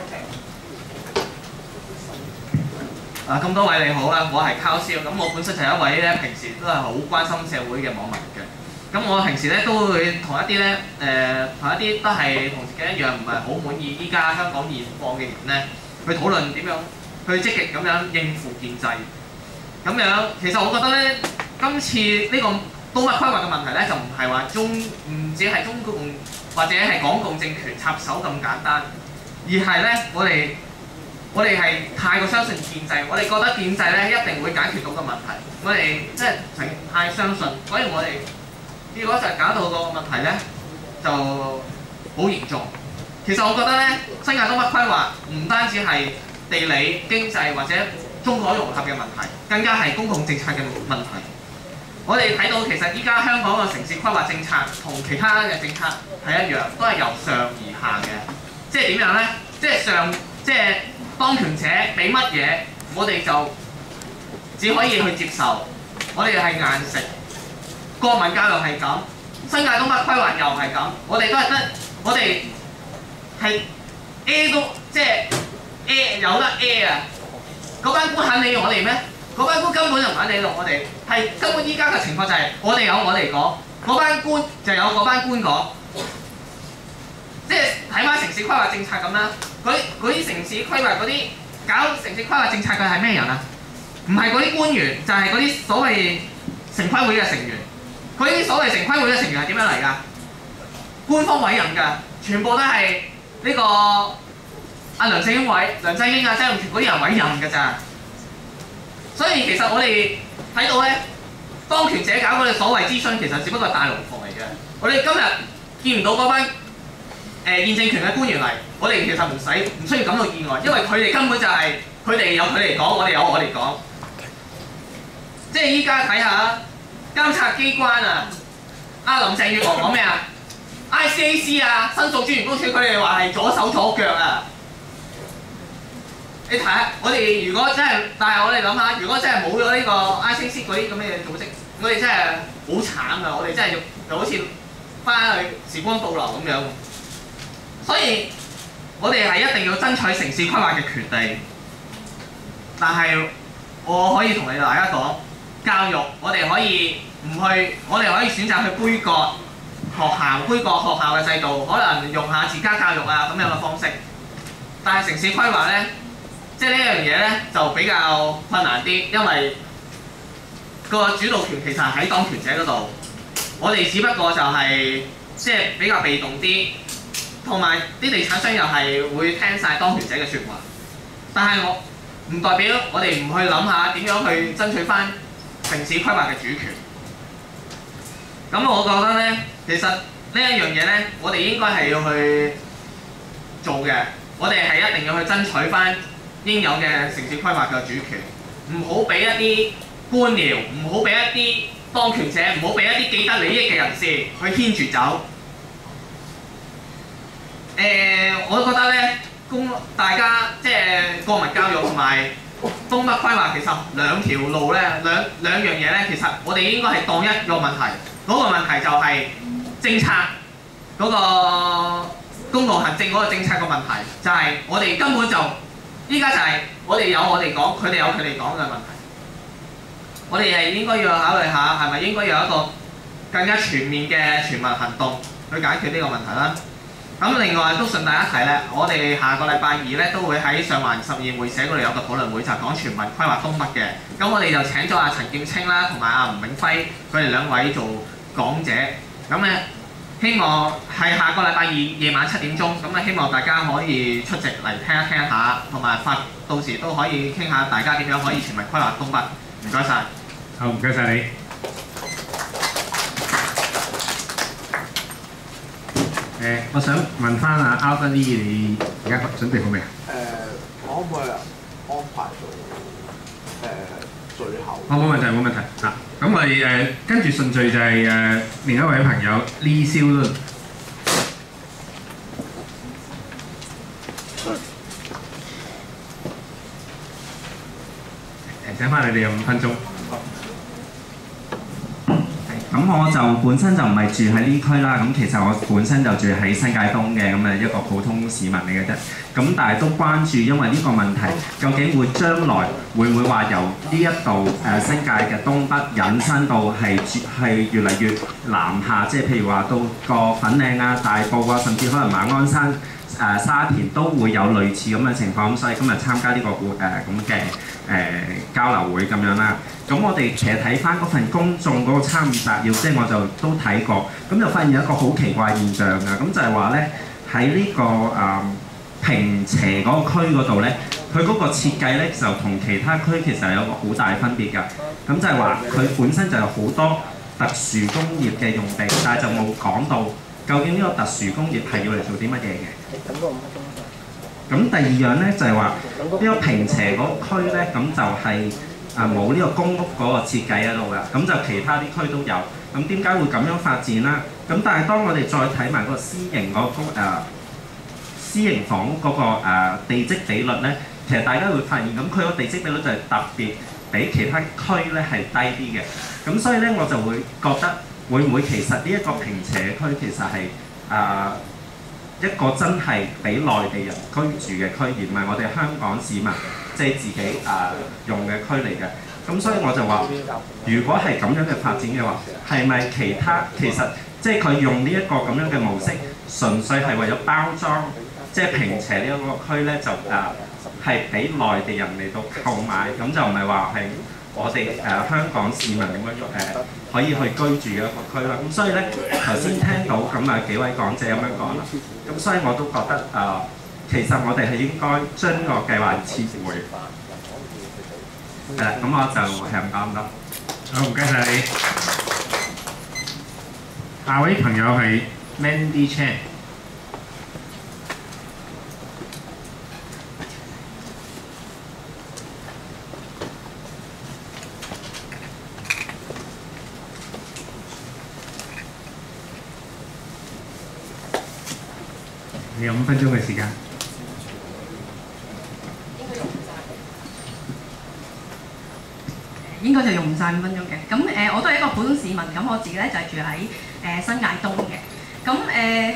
啊，咁多位你好啦，我係靠燒，咁我本身就係一位咧，平時都係好關心社會嘅網民嘅。咁我平時咧都會同一啲咧誒，同、呃、一啲都係同自己一樣唔係好滿意依家香港現況嘅人咧，去討論點樣去積極咁樣應付建制。咁樣其實我覺得咧，今次呢個都乜規劃嘅問題咧，就唔係話中唔止係中共或者係港共政權插手咁簡單，而係咧我哋我哋係太過相信建制，我哋覺得建制咧一定會解決到個問題，我哋即係太相信，所以我哋結果就搞到個問題咧就好嚴重。其實我覺得咧，新界東北規劃唔單止係地理、經濟或者中港融合嘅問題，更加係公共政策嘅問題。我哋睇到其實依家香港嘅城市規劃政策同其他嘅政策係一樣，都係由上而下嘅。即係點樣咧？即係上，即係當權者俾乜嘢，我哋就只可以去接受。我哋係硬食。國民教育係咁，新界東北規劃又係咁。我哋都係得，我哋係 A 都即係 A 有得 A 啊！嗰班官肯理我哋咩？嗰班官根本就唔肯理到我哋，係根本依家嘅情況就係我哋有我哋講，嗰班官就有嗰班官講，即係睇翻城市規劃政策咁啦。嗰啲城市規劃嗰啲搞城市規劃政策嘅係咩人啊？唔係嗰啲官員，就係嗰啲所謂城規會嘅成員。佢啲所謂城規會嘅成員係點樣嚟㗎？官方委任㗎，全部都係呢個阿梁振英委、梁振英啊、曾蔭權嗰啲人委任㗎咋。所以其實我哋睇到咧，當權者搞嗰啲所謂諮詢，其實只不過係大龍鳳嚟嘅。我哋今日見唔到嗰班誒、呃、現政權嘅官員嚟，我哋其實唔使唔需要感到意外，因為佢哋根本就係佢哋有佢哋講，我哋有我哋講。即係依家睇下監察機關啊，阿林鄭月娥講咩啊 ？I C A C 啊，申訴專員公署佢哋話係左手左腳啊。你睇下，我哋如果真係，但係我哋諗下，如果真係冇咗呢個 I C A C 嗰啲咁嘅組織，我哋真係好慘㗎！我哋真係要就好似翻去時光倒流咁樣。所以我哋係一定要爭取城市規劃嘅權利，但係我可以同你大家講，教育我哋可以唔去，我哋可以選擇去杯葛學校、杯葛學校嘅制度，可能用下自家教育啊咁樣嘅方式。但係城市規劃呢，即係呢樣嘢呢，就比較困難啲，因為個主導權其實係喺當權者嗰度，我哋只不過就係即係比較被動啲。同埋啲地產商又係會聽晒當權者嘅説話，但係我唔代表我哋唔去諗下點樣去爭取翻城市規劃嘅主權。咁我覺得呢，其實呢一樣嘢呢，我哋應該係要去做嘅。我哋係一定要去爭取翻應有嘅城市規劃嘅主權，唔好俾一啲官僚，唔好俾一啲當權者，唔好俾一啲既得利益嘅人士去牽住走。誒、呃，我覺得咧，公大家即係國民教育同埋東北規劃，其實兩條路咧，兩兩樣嘢咧，其實我哋應該係當一個問題。嗰、那個問題就係政策嗰、那個公共行政嗰個政策個問題，就係、是、我哋根本就依家就係我哋有我哋講，佢哋有佢哋講嘅問題。我哋係應該要考慮下，係咪應該有一個更加全面嘅全民行動去解決呢個問題啦。咁另外都順帶一提咧，我哋下個禮拜二咧都會喺上環十二會社嗰度有個討論會，就係講全民規劃東北嘅。咁我哋就請咗阿陳劍青啦，同埋阿吳永輝佢哋兩位做講者。咁咧希望係下個禮拜二夜晚七點鐘，咁咧希望大家可以出席嚟聽一聽一下，同埋發到時都可以傾下大家點樣可以全民規劃東北。唔該晒。 好，唔該晒你。誒、呃，我想問翻阿 Alvin Lee，你而家準備好未啊？ 誒、呃，我可唔可以安排到誒、呃、最後？ 哦，冇問題，冇問題。嗱，咁我哋誒跟住順序就係、是、誒、呃、另一位朋友 Lee Siu Lun。誒，請翻你哋有五分鐘。 咁我就本身就唔係住喺呢區啦，咁其實我本身就住喺新界東嘅，咁誒一個普通市民嚟嘅啫。咁但係都關注，因為呢個問題究竟會將來會唔會話由呢一度誒新界嘅東北引申到係係越嚟越南下，即係譬如話到個粉嶺啊、大埔啊，甚至可能馬鞍山、誒、呃、沙田都會有類似咁嘅情況，咁所以今日參加呢、這個會誒咁嘅誒交流會咁樣啦。咁我哋其實睇翻嗰份公眾嗰個參與摘要，即係我就都睇過，咁就發現有一個好奇怪現象㗎，咁就係話咧喺呢、這個誒、呃、坪輋嗰個區嗰度咧，佢嗰個設計咧就同其他區其實有個好大分別㗎。咁就係話佢本身就有好多特殊工業嘅用地，但係就冇講到究竟呢個特殊工業係要嚟做啲乜嘢嘅。咁第二樣咧就係話呢個坪輋嗰個區咧，咁就係、是。啊冇呢個公屋嗰個設計喺度㗎，咁就其他啲區都有。咁點解會咁樣發展啦？咁但係當我哋再睇埋個私營嗰、嗰個、呃、私營房屋嗰、嗰個、呃、地積比率咧，其實大家會發現，咁佢個地積比率就係特別比其他區咧係低啲嘅。咁所以咧我就會覺得會唔會其實呢一個坪輋區其實係啊、呃、一個真係俾內地人居住嘅區，而唔係我哋香港市民。即係自己誒、呃、用嘅區嚟嘅，咁所以我就話，如果係咁樣嘅發展嘅話，係咪其他其實即係佢用呢一個咁樣嘅模式，純粹係為咗包裝，即係坪輋呢一個區咧就誒係俾內地人嚟到購買，咁就唔係話係我哋誒、呃、香港市民咁樣誒、呃、可以去居住嘅一個區啦。咁所以咧頭先聽到咁啊幾位講者咁樣講啦，咁所以我都覺得誒。呃其實我哋係應該將呢個計劃撤回。係啦，咁我就係咁講啦。 好，唔該晒你。下位朋友係 Mandy Chan。你有五分鐘嘅時間。 應該就用唔晒五分鐘嘅。咁誒、呃，我都係一個普通市民，咁我自己咧就係、是、住喺誒、呃、新界東嘅。咁誒、呃，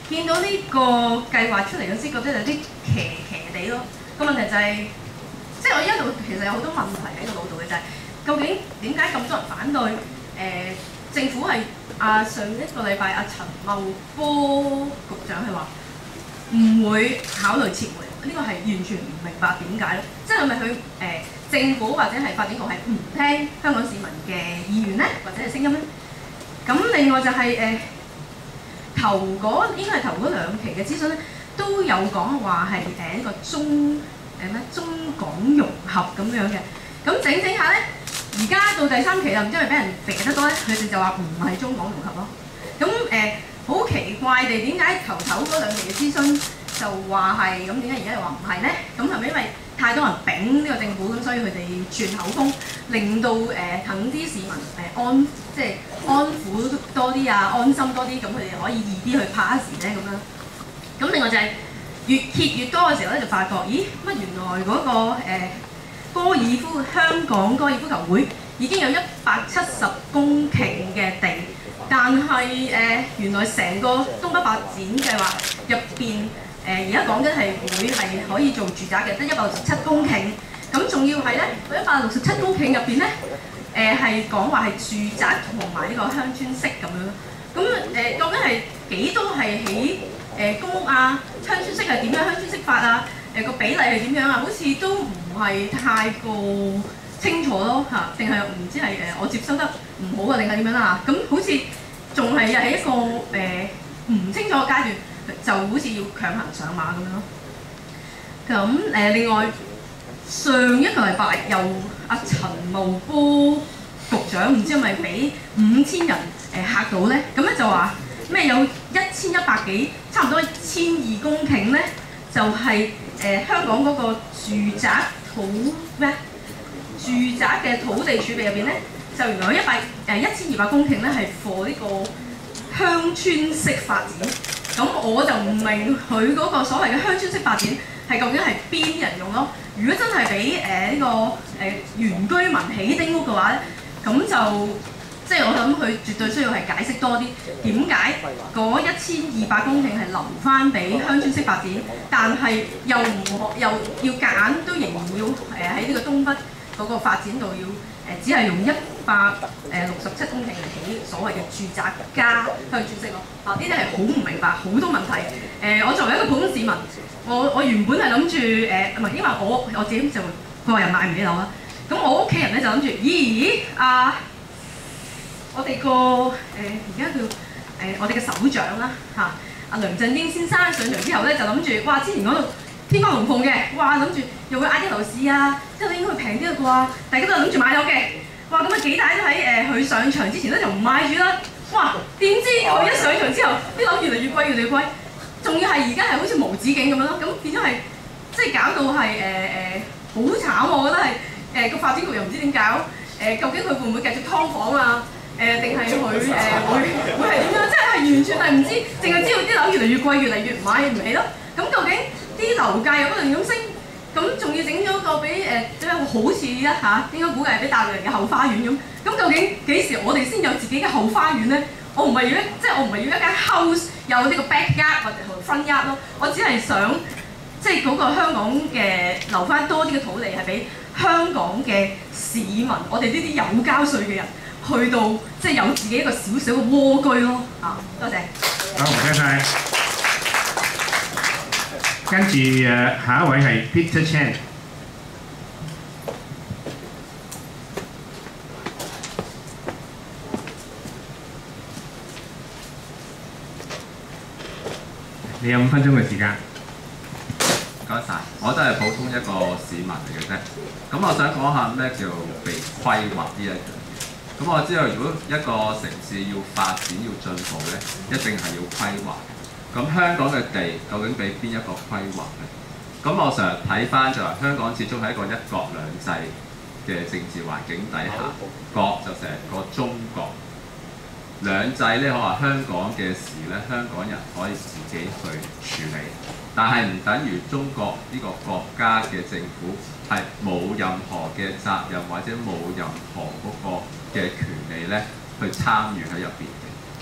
見到呢個計劃出嚟嗰時，覺得有啲騎騎地咯。個問題就係、是，即係我一路其實有好多問題喺個腦度嘅，就係、是、究竟點解咁多人反對？誒、呃，政府係啊上一個禮拜阿陳茂波局長係話唔會考慮撤回，呢、這個係完全唔明白點解咧？即係係咪佢誒政府或者係發展局係唔聽香港市民嘅意願咧，或者係聲音咧？咁另外就係、是、誒。呃頭嗰應該係頭嗰兩期嘅諮詢咧，都有講話係誒一個中誒咩中港融合咁樣嘅。咁整整下咧，而家到第三期又唔知係咪俾人肥得多咧，佢哋就話唔係中港融合咯。咁誒好奇怪地，點解頭頭嗰兩期嘅諮詢就話係咁，點解而家又話唔係咧？咁係咪因為太多人丙呢個政府咁，所以佢哋轉口風，令到誒等啲市民誒安即係安撫多啲啊，安心多啲，咁佢哋可以易啲去 pass 咧咁樣。咁另外就係越揭越多嘅時候咧，就發覺咦乜原來嗰、那個誒、呃、高爾夫香港高爾夫球會已經有一百七十公頃嘅地，但係誒、呃、原來成個東北發展計劃入邊。誒而家講緊係會係可以做住宅嘅，得一百六十七公頃。咁仲要係咧，嗰一百六十七公頃入邊咧，誒係講話係住宅同埋呢個鄉村式咁樣咯。咁誒、呃、究竟係幾多係起誒公屋啊？鄉村式係點樣？鄉村式法啊？誒、呃、個比例係點樣啊？好似都唔係太過清楚咯嚇，定係唔知係誒我接收得唔好啊，定係點樣啦嚇？咁好似仲係喺一個誒唔、呃、清楚嘅階段。就好似要強行上馬咁樣咯。咁誒、呃、另外上一個禮拜又阿陳茂波局長唔知係咪俾五千人誒、呃、嚇到咧？咁咧就話咩有一千一百幾，差唔多千二公頃咧，就係、是、誒、呃、香港嗰個住宅土咩？住宅嘅土地儲備入邊咧，就原來有一百誒一千二百公頃咧係 for 呢個鄉村式發展。咁我就唔明佢嗰個所謂嘅鄉村式發展係究竟係邊人用咯？如果真係俾誒呢個誒、呃、原居民起丁屋嘅話咧，咁就即係我諗佢絕對需要係解釋多啲點解嗰一千二百公頃係留翻俾鄉村式發展，但係又唔可又要夾硬都仍然要誒喺呢個東北嗰個發展度要誒、呃、只係用一百誒六十七公頃嚟起所謂嘅住宅加鄉村式咯。啊！呢啲係好唔明白，好多問題。誒、呃，我作為一個普通市民，我我原本係諗住誒，唔係因為我我自己就個人買唔起樓啦。咁我屋企人咧就諗住，咦啊！我哋個誒而家叫誒、呃、我哋嘅首長啦嚇，阿、啊、梁振英先生上場之後咧就諗住，哇！之前嗰度天花龍鳳嘅，哇！諗住又會嗌啲樓市啊，之後應該會平啲啦啩，大家都係諗住買樓嘅。哇！咁啊幾大都喺誒佢上場之前咧就唔買住啦。哇！點知佢一上場之後，啲樓越嚟越貴，越嚟越貴，仲要係而家係好似無止境咁樣咯。咁變咗係即係搞到係誒誒好慘，我覺得係誒個發展局又唔知點搞。誒、呃、究竟佢會唔會繼續劏房啊？誒定係佢誒會會係點樣？即係係完全係唔知，淨係知道啲樓越嚟越貴，越嚟越買唔起咯。咁究竟啲樓價又不斷咁升，咁仲要整咗個俾誒即係好似一下，應該估計係俾大陸人嘅後花園咁。咁究竟幾時我哋先有自己嘅後花園咧？我唔係要一即係我唔係要一間 house 有呢個 backyard 或者 front yard 咯，我只係想即係嗰個香港嘅留翻多啲嘅土地係俾香港嘅市民，我哋呢啲有交稅嘅人去到即係有自己一個小小嘅窩居咯。啊，多謝。 好，唔該晒。跟住誒下一位係 Peter Chan。你有五分鐘嘅時間。 唔該晒，我都係普通一個市民嚟嘅啫。咁我想講下咩叫被規劃呢一樣嘢。咁我知道如果一個城市要發展要進步咧，一定係要規劃。咁香港嘅地究竟俾邊一個規劃咧？咁我成日睇翻就話香港始終係一個一國兩制嘅政治環境底下，國就成個中國。兩制咧，我話香港嘅事咧，香港人可以自己去處理，但係唔等於中國呢個國家嘅政府係冇任何嘅責任或者冇任何嗰個嘅權利咧去參與喺入邊嘅。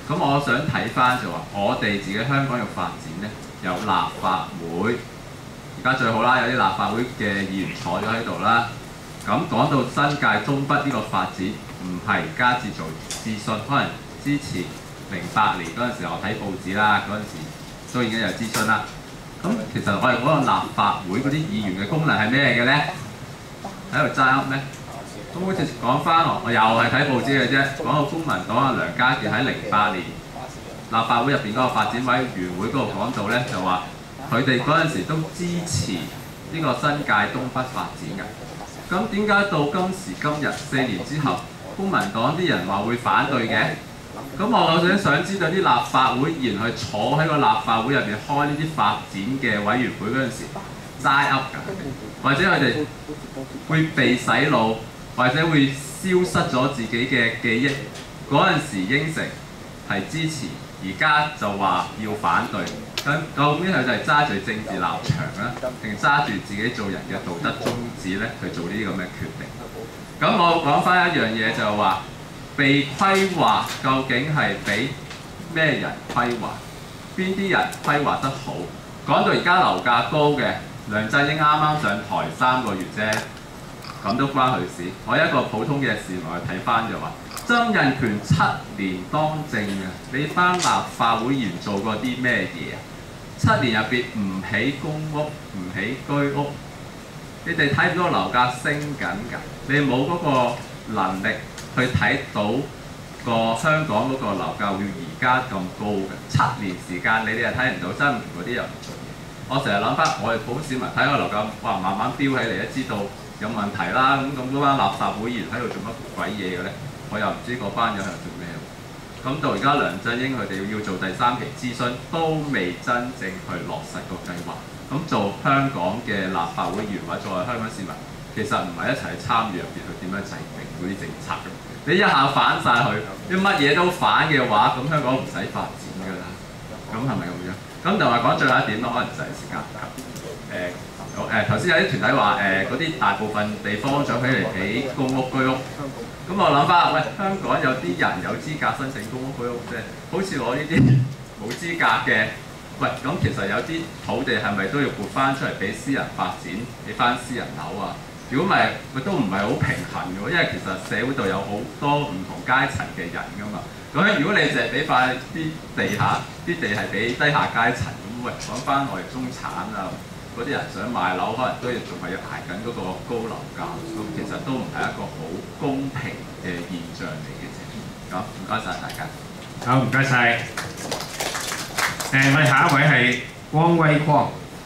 咁我想睇翻就話，我哋自己香港嘅發展呢，有立法會，而家最好啦，有啲立法會嘅議員坐咗喺度啦。咁講到新界東北呢個發展，唔係而家至做諮詢，可能之前零八年嗰陣時我睇報紙啦，嗰陣時都已經有諮詢啦。咁其實我哋嗰個立法會嗰啲議員嘅功能係咩嘅呢？喺度揸噏咩？咁好似講翻我，我又係睇報紙嘅啫。講到公民黨阿梁家傑喺零八年立法會入邊嗰個發展委員會嗰度講到呢，就話佢哋嗰陣時都支持呢個新界東北發展嘅。咁點解到今時今日四年之後，公民黨啲人話會反對嘅？咁我究竟想知道啲立法會議員去坐喺個立法會入邊開呢啲發展嘅委員會嗰陣時齋噏㗎，或者佢哋會被洗腦，或者會消失咗自己嘅記憶。嗰陣時應承係支持，而家就話要反對。咁究竟佢就係揸住政治立場啦，定揸住自己做人嘅道德宗旨咧去做呢啲咁嘅決定？咁我講翻一樣嘢就係話，被規劃究竟係俾咩人規劃？邊啲人規劃得好？講到而家樓價高嘅，梁振英啱啱上台三個月啫，咁都關佢事。我一個普通嘅市民去睇翻就話，曾蔭權七年當政啊，你班立法會議員做過啲咩嘢啊？七年入邊唔起公屋，唔起居屋，你哋睇唔到樓價升緊㗎，你冇嗰個能力去睇到個香港嗰個樓價會而家咁高嘅。七年時間你哋係睇唔到，真唔嗰啲又唔做嘢。我成日諗翻，我哋普通市民睇個樓價，哇慢慢飆起嚟，都知道有問題啦。咁咁嗰班立法會議員喺度做乜鬼嘢嘅咧？我又唔知嗰班友係做咩。咁到而家梁振英佢哋要做第三期諮詢，都未真正去落實個計劃。咁做香港嘅立法會議員或者作為香港市民，其實唔係一齊去參與入邊去點樣制定嗰啲政策嘅。你一下反晒佢，啲乜嘢都反嘅話，咁香港唔使發展㗎啦。咁係咪咁樣？咁同埋講最後一點咯，可能就係時間唔夠。誒誒頭先有啲團體話誒嗰啲大部分地方想起嚟起公屋居屋。咁我諗翻，喂，香港有啲人有資格申請公屋居屋啫，好似我呢啲冇資格嘅，喂，咁其實有啲土地係咪都要撥翻出嚟俾私人發展，起翻私人樓啊？如果唔係，佢都唔係好平衡嘅喎，因為其實社會度有好多唔同階層嘅人噶嘛。咁如果你淨係俾塊啲地下，啲地係俾低下階層，咁喂，講翻我哋中產啊，嗰啲人想買樓，可能都要仲係要捱緊嗰個高樓價，咁其實都唔係一個好公平嘅現象嚟嘅啫。咁唔該晒大家。 好，唔該晒。誒，我哋下一位係汪威匡。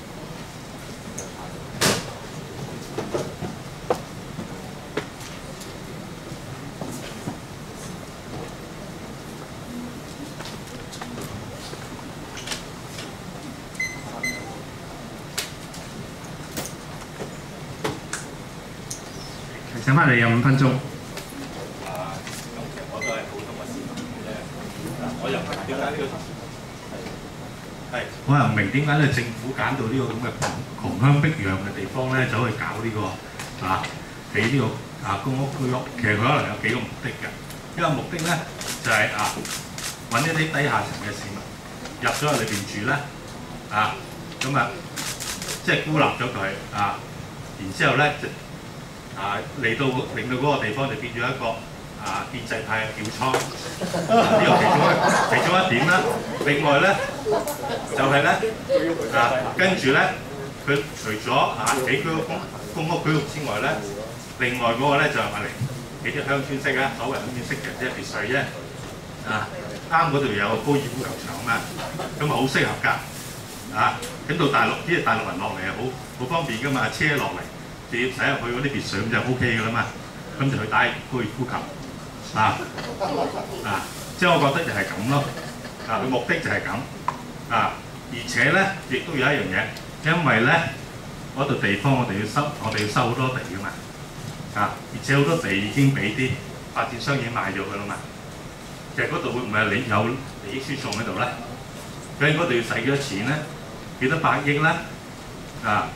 請翻嚟有五分鐘。 啊，咁其實我都係普通嘅市民嘅啫。我又唔明點解呢個係，我又唔明點解咧政府揀到呢個咁嘅窮鄉僻壤嘅地方咧，走去搞呢、這個啊起呢、這個啊公屋居屋。其實佢可能有幾個目的嘅。一個目的咧就係、是、啊揾一啲低下層嘅市民入咗去裏邊住咧啊，咁啊即係孤立咗佢啊，然之後咧就。啊，嚟到令到嗰個地方就變咗一個啊建制派嘅票倉，呢個其中一其中一點啦。另外咧就係、是、咧啊，跟住咧佢除咗啊起居屋公公屋居屋之外咧，另外嗰個咧就係話嚟起啲鄉村式啊，所謂鄉村式嘅即係別墅啫。啊，啱嗰度有個高爾夫球場啊，咁啊好適合㗎。啊，咁到大陸啲大陸人落嚟係好好方便㗎嘛，車落嚟。直接駛入去嗰啲別墅咁就 O K 㗎啦嘛，咁就去打高爾夫球啊啊！即係我覺得就係咁咯，啊，佢目的就係咁啊，而且咧亦都有一樣嘢，因為咧嗰度地方我哋要收，我哋要收好多地㗎嘛，啊，而且好多地已經俾啲發展商已經賣咗佢啦嘛，其實嗰度會唔會係你有利益輸送喺度咧？究竟嗰度要使幾多錢咧？幾多百億咧？啊！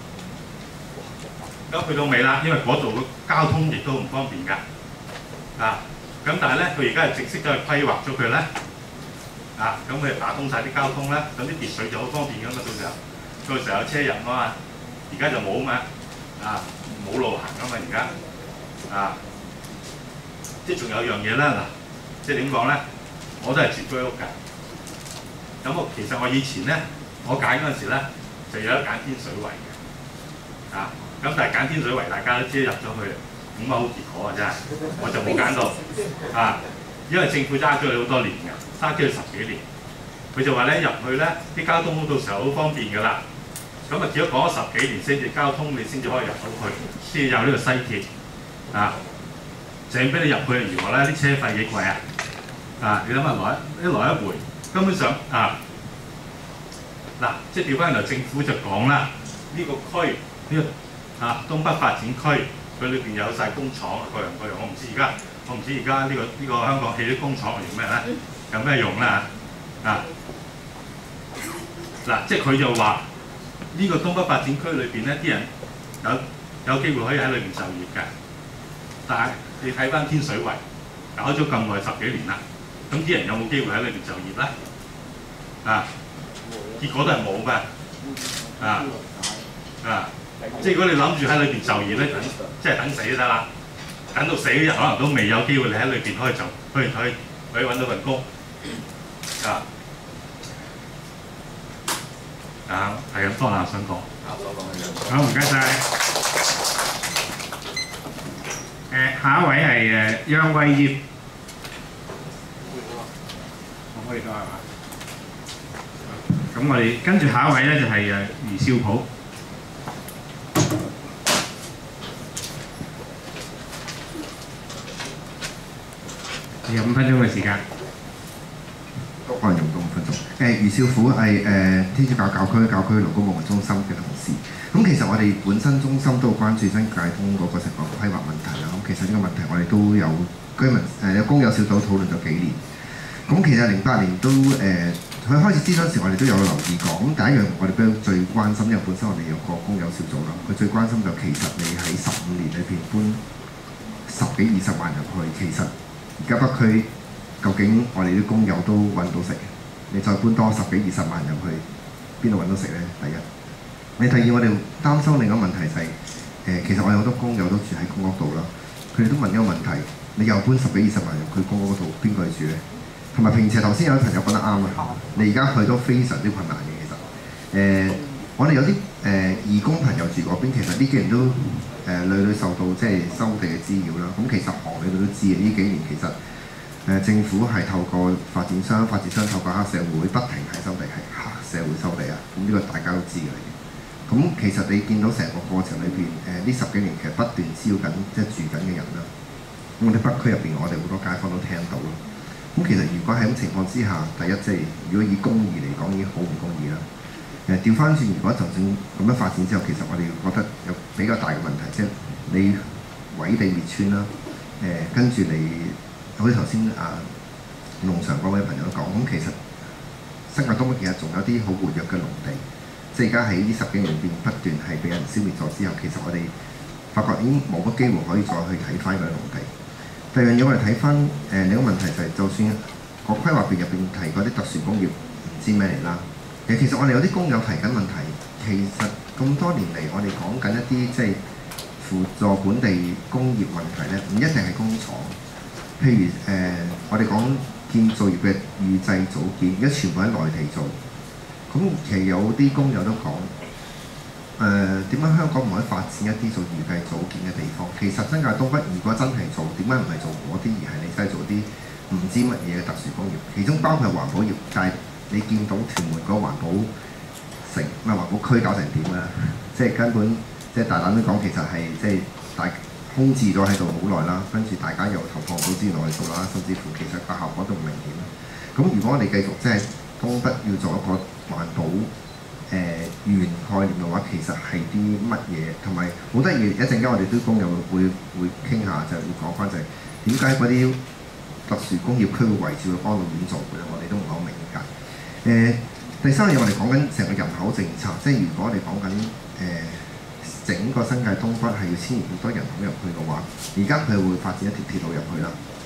咁去到尾啦，因為嗰度嘅交通亦都唔方便㗎，啊，咁但係咧，佢而家係直接走去規劃咗佢咧， 啊，咁佢打通晒啲交通啦，咁啲別墅就好方便噶嘛，到時候到時候有車入啊嘛，而家就冇啊嘛，啊冇路行啊嘛而家，啊即係仲有樣嘢啦嗱，即係點講咧？我都係住居屋㗎，咁我其實我以前咧，我揀嗰陣時咧就有得揀天水圍嘅，啊咁但係揀天水圍大家都知入咗去，冇乜好結果啊真係，我就冇揀到啊。因為政府揸咗佢好多年㗎，揸咗佢十幾年，佢就話咧入去咧啲交通到時候好方便㗎啦。咁啊，結果講咗十幾年先至交通，你先至可以入到去，先有呢個西鐵啊。淨俾你入去，如何咧？啲車費幾貴啊？啊，你諗下來一來一回，根本上啊嗱，即係調翻嚟政府就講啦，呢、這個區呢、這個啊東北發展區，佢裏邊有晒工廠各樣各樣，我唔知而家。我唔知而家呢個呢、這個香港起啲工廠係用咩咧？有咩用啦？啊嗱，即係佢就話呢、這個東北發展區裏邊咧，啲人有有機會可以喺裏邊就業嘅。但係你睇翻天水圍搞咗咁耐十幾年啦，咁啲人有冇機會喺裏邊就業咧？啊，結果都係冇嘅。啊啊，即係如果你諗住喺裏邊就業咧，等即係等死都得啦。等到死嗰日，可能都未有機會你喺裏邊可以做，可以可以可以揾到份工啊！啊，係咁多啦，想講。 好，唔該晒。誒，下一位係誒楊偉業，可唔可以多係嘛？咁我哋跟住下一位咧就係誒余少普。有五分鐘嘅時間。 都可能用到五分鐘。誒，余少虎係誒天主教教區教區勞工服務中心嘅同事。咁其實我哋本身中心都關注新界東嗰個成個規劃問題啦。咁其實呢個問題我哋都有居民誒有工友小組討論咗幾年。咁其實零八年都誒佢、呃、開始諮詢時，我哋都有留意過。咁第一樣我哋比較最關心，因為本身我哋有個工友小組啦，佢最關心就其實你喺十五年裏邊搬十幾二十萬入去，其實而家北區究竟我哋啲工友都揾到食，你再搬多十幾二十萬入去，邊度揾到食呢？第一，你第二我哋擔心另一個問題就係、是、誒、呃，其實我有好多工友都住喺公屋度啦，佢哋都問一個問題：你又搬十幾二十萬入去公屋度，邊個去住呢？同埋平時頭先有啲朋友講得啱啊，你而家去都非常之困難嘅其實。誒、呃，我哋有啲誒、呃、義工朋友住嗰邊，其實呢幾年都誒屢屢受到即係收地嘅滋擾啦。咁其實行你哋都知嘅，呢幾年其實誒、呃、政府係透過發展商，發展商透過黑社會不停係收地，係黑社會收地啊。咁呢個大家都知嘅嚟嘅。咁其實你見到成個過程裏邊，誒、呃、呢十幾年其實不斷招緊即係住緊嘅人啦。咁我哋北區入邊，我哋好多街坊都聽到啦。咁其實如果喺咁情況之下，第一即係如果以公義嚟講，已經好唔公義啦。誒調翻轉，如果就算咁樣發展之後，其實我哋覺得有比較大嘅問題，即係你毀地滅村啦。誒跟住你好似頭先啊農場嗰位朋友都講，咁其實新界東北其實仲有啲好活躍嘅農地，即係而家喺呢十幾年裏邊不斷係俾人消滅咗之後，其實我哋發覺已經冇乜機會可以再去睇翻嗰啲農地。第二樣嘢我哋睇翻誒另一個問題就係、是，就算個規劃表入邊提嗰啲特殊工業唔知咩嚟啦。誒其實我哋有啲工友提緊問題，其實咁多年嚟我哋講緊一啲即係輔助本地工業問題咧，唔一定係工廠。譬如誒、呃、我哋講建造業嘅預製組件，而家全部喺內地做。咁其實有啲工友都講。誒點解香港唔可以發展一啲做預計組件嘅地方？其實新界東北如果真係做，點解唔係做嗰啲，而係你真係做啲唔知乜嘢嘅特殊工業？其中包括環保業，但係你見到屯門嗰個環保城唔係環保區搞成點啦？即係根本即係大膽啲講，其實係即係大空置咗喺度好耐啦，跟住大家又投放到資源落去做啦，甚至乎其實個效果都唔明顯。咁如果我哋繼續即係東北要做一個環保誒原、呃、概念嘅話，其實係啲乜嘢？同埋好得意，一陣間我哋啲工友會會傾下，就係、是、會講翻就係點解嗰啲特殊工業區會圍住個安老院做嘅咧？我哋都唔係好明解。誒、呃、第三樣我哋講緊成個人口政策，即係如果我哋講緊誒整個新界東北係要遷移好多人口入去嘅話，而家佢會發展一條鐵路入去啦。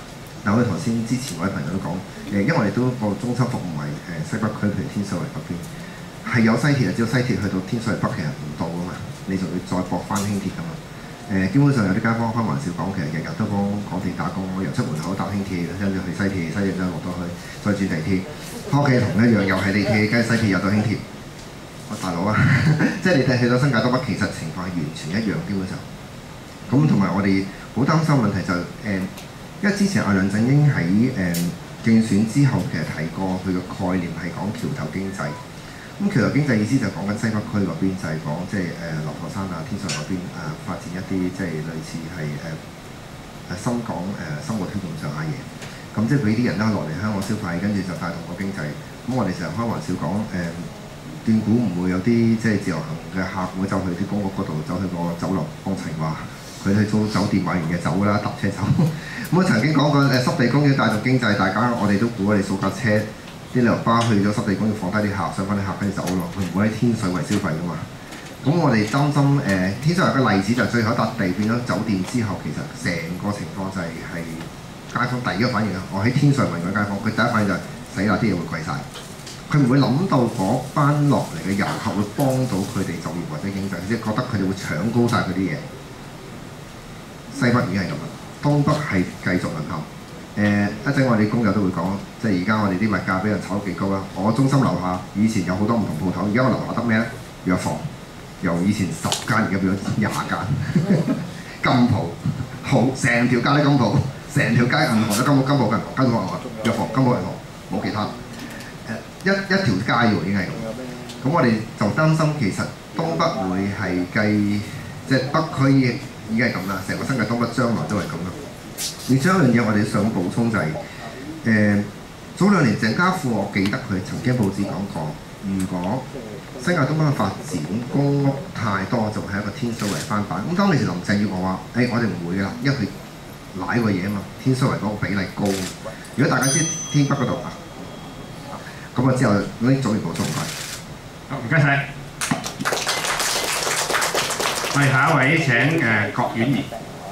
但我哋頭先之前位朋友都講，誒，因為我哋都個中心服務係誒西北區，譬如天水圍嗰邊係有西鐵，只要西鐵去到天水圍北其實唔到噶嘛，你就要再駁翻輕鐵噶嘛。誒，基本上有啲街坊開玩笑講，其實日日都幫港鐵打工，我由出門口搭輕鐵，跟住去西鐵，西鐵再落到去，再轉地鐵，返屋企同一樣，又係地鐵，跟住西鐵又到輕鐵。我大佬啊，即係你哋去到新界東北，其實情況係完全一樣，基本上。咁同埋我哋好擔心問題就誒、是，因為之前阿梁振英喺誒競選之後，其實提過佢嘅概念係講橋頭經濟。咁橋頭經濟意思就講緊西北區嗰邊，就係講即係誒流浮山啊、天水圍嗰邊誒、呃、發展一啲即係類似係誒誒深港誒、呃、生活推動上下嘢。咁即係俾啲人咧落嚟香港消費，跟住就帶動個經濟。咁我哋成日開玩笑講誒，斷估唔會有啲即係自由行嘅客會走去啲公屋嗰度，走去個酒樓幫襯話，佢去租酒店買完嘅走啦，搭車走。咁我曾經講過誒濕地公園帶動經濟，大家我哋都估我哋數架車。啲旅遊巴去咗濕地公園放低啲客，上翻啲客跟住走咯，佢唔會喺天水圍消費噶嘛。咁我哋擔心誒、呃、天水圍嘅例子就最後一笪地變咗酒店之後，其實成個情況就係、是、係街坊第一個反應啊！我喺天水圍問個街坊，佢第一反應就係、是、死啦，啲嘢會貴晒。佢唔會諗到嗰班落嚟嘅遊客會幫到佢哋就業或者經濟，即係覺得佢哋會搶高晒佢啲嘢。西北已經係咁啦，東北係繼續淪陷。誒一陣我哋工友都會講，即係而家我哋啲物價俾人炒到幾高啦。我中心樓下以前有好多唔同鋪頭，而家我樓下得咩咧？藥房，由以前十間而家變咗廿間。金鋪好，成條街都金鋪，成條街銀行都金鋪，金鋪銀行，金鋪銀行，藥房，金鋪銀行，冇其他。誒一一條街喎已經係咁。咁我哋就擔心其實東北會係繼即係北區已經係咁啦，成個新界東北將來都係咁啦。而且一樣嘢我哋想補充就係、是、誒、呃、早兩年鄭家富，我記得佢曾經報紙講過，如果新界東北嘅發展公屋太多，就係一個天水圍翻版。咁當時林鄭月娥話：誒、欸、我哋唔會㗎啦，因為佢賴個嘢啊嘛，天水圍嗰個比例高。如果大家知天北嗰度啊，咁啊之後嗰啲早啲補充唔該。 好，唔該晒。我哋下一位請誒郭婉儀。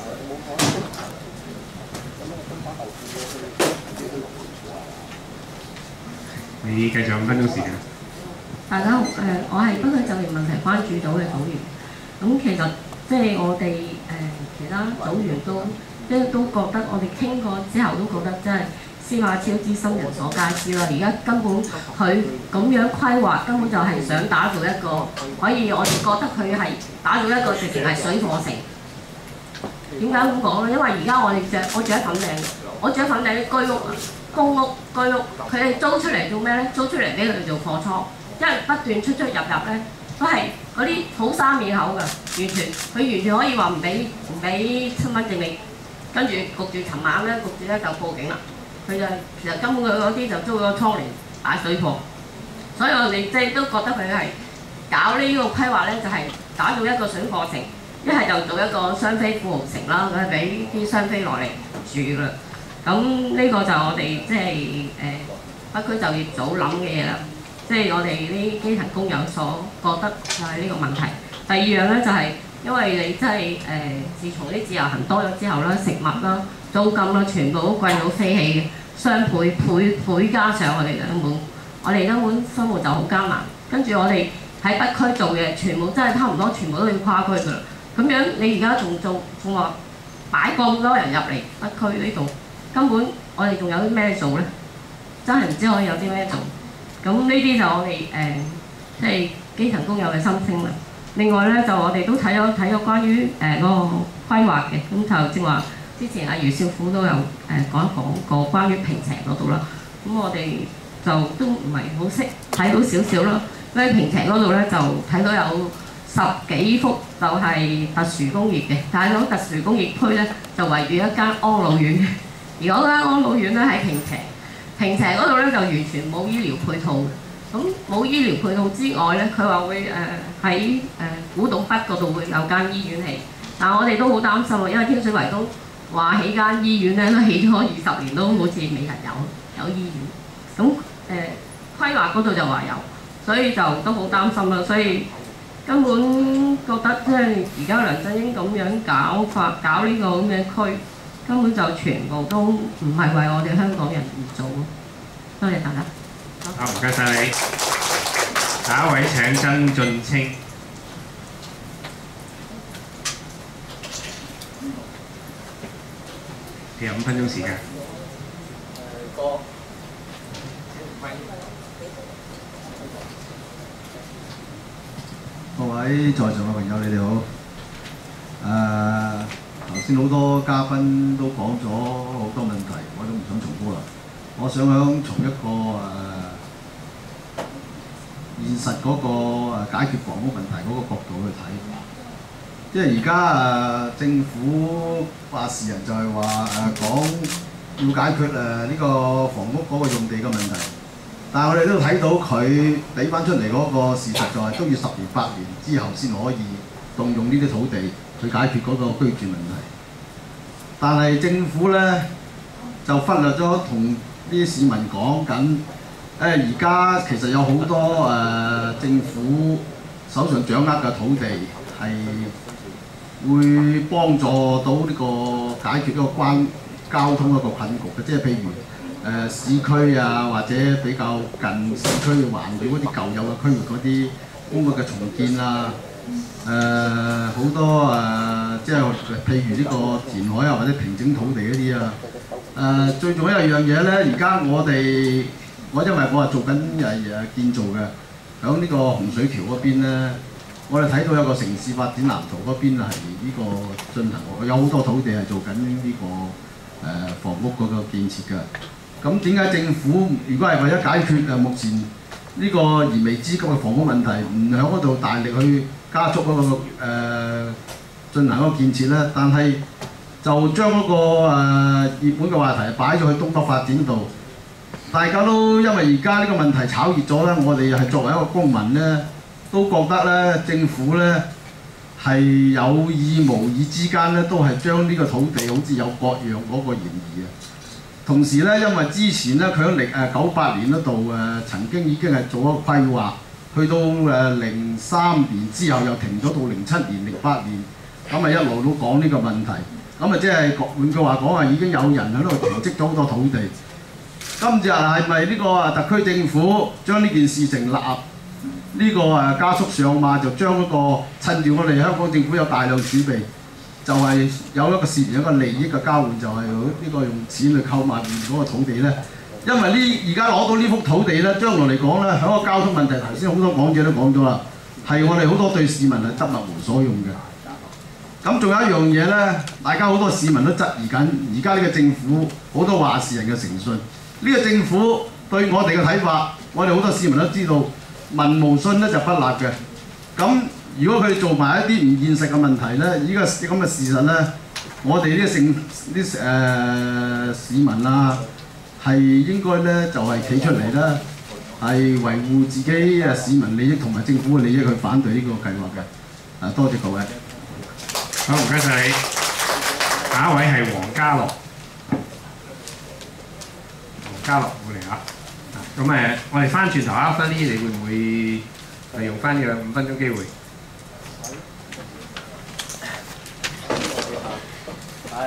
你繼續五分鐘時間。 大家好，誒、呃，我係北區就業問題關注組嘅組員。咁其實即係我哋誒、呃、其他組員都即係都覺得，我哋傾過之後都覺得真係司馬昭之心人所皆知啦。而家根本佢咁樣規劃，根本就係想打造一個可以，我哋覺得佢係打造一個直情係水貨城。點解咁講咧？因為而家我哋住我住喺粉嶺，我住喺粉嶺居屋。公屋、居屋，佢哋租出嚟做咩咧？租出嚟俾佢哋做貨倉，因為不斷出出入入咧，都係嗰啲好生面口㗎，完全佢完全可以話唔俾唔俾身份證你，跟住焗住尋晚咧，焗住咧就報警啦。佢就其實根本佢嗰啲就租咗個倉嚟擺水貨，所以我哋即係都覺得佢係搞呢個規劃咧，就係、是、打造一個水貨城，一係就做一個雙非富豪城啦，佢係俾啲雙非落嚟住㗎啦。咁呢個就我哋即係誒北區就業組諗嘅嘢啦，即係我哋啲基層工友所覺得就係呢個問題。第二樣咧就係、是、因為你真係誒，自從啲自由行多咗之後啦，食物啦、租金啦，全部都貴到飛起嘅，雙倍倍倍加上我哋根本，我哋根本生活就好艱難。跟住我哋喺北區做嘢，全部真係差唔多，全部都要跨區㗎啦。咁樣你而家仲做仲話擺咁多人入嚟北區呢度？根本我哋仲有啲咩做咧？真係唔知可以有啲咩做。咁呢啲就我哋誒、呃，即係基層工友嘅心聲啦。另外咧，就我哋都睇咗睇咗關於誒嗰個規劃嘅，咁就正話之前阿余少虎都有誒、呃、講一講過關於坪輋嗰度啦。咁我哋就都唔係好識睇到少少啦。因為坪輋嗰度咧就睇到有十幾幅就係特殊工業嘅，但係嗰特殊工業區咧就圍住一間安老院嘅。而嗰間安老院咧喺坪輋，坪輋嗰度咧就完全冇醫療配套嘅。咁冇醫療配套之外咧，佢話會誒喺誒古洞北嗰度會有間醫院起，但係我哋都好擔心喎，因為天水圍都話起間醫院咧都起咗二十年都好似未人有有醫院。咁誒、呃、規劃嗰度就話有，所以就都好擔心啦。所以根本覺得即係而家梁振英咁樣搞法搞呢個咁嘅區。 根本就全部都唔係為我哋香港人而做咯。多謝大家。 好，唔該晒你。下一位請曾俊清。你有五分鐘時間。 各位在場嘅朋友，你哋好。誒頭先好多嘉賓都講咗好多問題，我都唔想重複啦。我想響從一個誒、呃、現實嗰個誒解決房屋問題嗰個角度去睇。即係而家誒政府話事人就係話誒講要解決誒呢個房屋嗰個用地嘅問題。但係我哋都睇到佢俾翻出嚟嗰個事實就係都要十年八年之後先可以動用呢啲土地去解決嗰個居住問題。但係政府呢，就忽略咗同啲市民講緊，誒而家其實有好多誒、呃、政府手上掌握嘅土地係會幫助到呢個解決一個關交通一個困局嘅，即係譬如。誒、呃、市區啊，或者比較近市區環繞嗰啲舊有嘅區域嗰啲公屋嘅重建啊，誒、呃、好多誒、呃，即係譬如呢個填海啊，或者平整土地嗰啲啊，誒、呃、最重要一樣嘢咧，而家我哋我因為我係做緊誒誒建造嘅，響呢個洪水橋嗰邊咧，我哋睇到有個城市發展藍圖嗰邊係呢個進行，有好多土地係做緊呢、這個誒、呃、房屋嗰個建設嘅。咁點解政府如果係為咗解決誒目前呢個燃眉之急嘅房屋問題，唔喺嗰度大力去加速嗰、那個誒、呃、進行嗰個建設咧？但係就將嗰、那個誒、呃、熱門嘅話題擺咗去東北發展度，大家都因為而家呢個問題炒熱咗咧，我哋係作為一個公民咧，都覺得咧政府咧係有意無意之間咧，都係將呢個土地好似有割讓嗰個嫌疑啊！同時咧，因為之前咧，佢喺零誒九八年嗰度誒曾經已經係做咗規劃，去到誒零三年之後又停咗到零七年、零八年，咁啊一路都講呢個問題，咁啊即係換句話講啊，已經有人喺度囤積咗好多土地。今次係咪呢個啊特區政府將呢件事情立呢個誒加速上馬，就將嗰個趁住我哋香港政府有大量儲備？就係有一個涉嫌一個利益嘅交換，就係呢個用錢去購買嗰個土地咧。因為呢而家攞到呢幅土地咧，將來嚟講咧，喺個交通問題，頭先好多講者都講咗啦，係我哋好多對市民係執物無所用嘅。咁仲有一樣嘢咧，大家好多市民都質疑緊，而家呢個政府好多話事人嘅誠信。呢、呢個政府對我哋嘅睇法，我哋好多市民都知道，民無信咧就不立嘅。咁如果佢哋做埋一啲唔現實嘅問題咧，呢個咁嘅事實咧，我哋呢個政啲誒市民啊，係應該咧就係、是、企出嚟咧，係維護自己誒市民利益同埋政府嘅利益去反對呢個計劃嘅。啊，多謝各位。 好，唔該晒你。下一位係黃家樂。黃家樂，過嚟啊！咁誒，我哋翻轉頭啊，芬妮，你會唔會利用翻呢個五分鐘機會？ 係。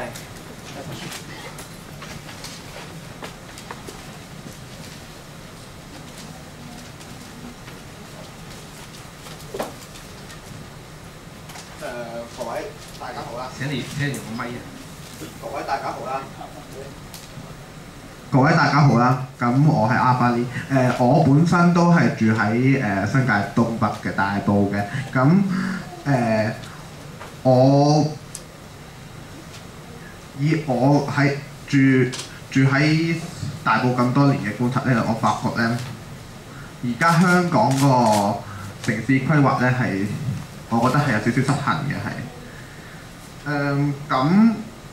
誒，各位大家好啦！ 請你聽住個咪啊！ 各位大家好啦！ 各位大家好啦，咁我係阿巴里，誒、呃、我本身都係住喺誒、呃、新界東北嘅大埔嘅，咁誒、呃、我以我喺住住喺大埔咁多年嘅觀察咧，我發覺咧，而家香港嗰個城市規劃咧係，我覺得係有少少失衡嘅係，誒咁。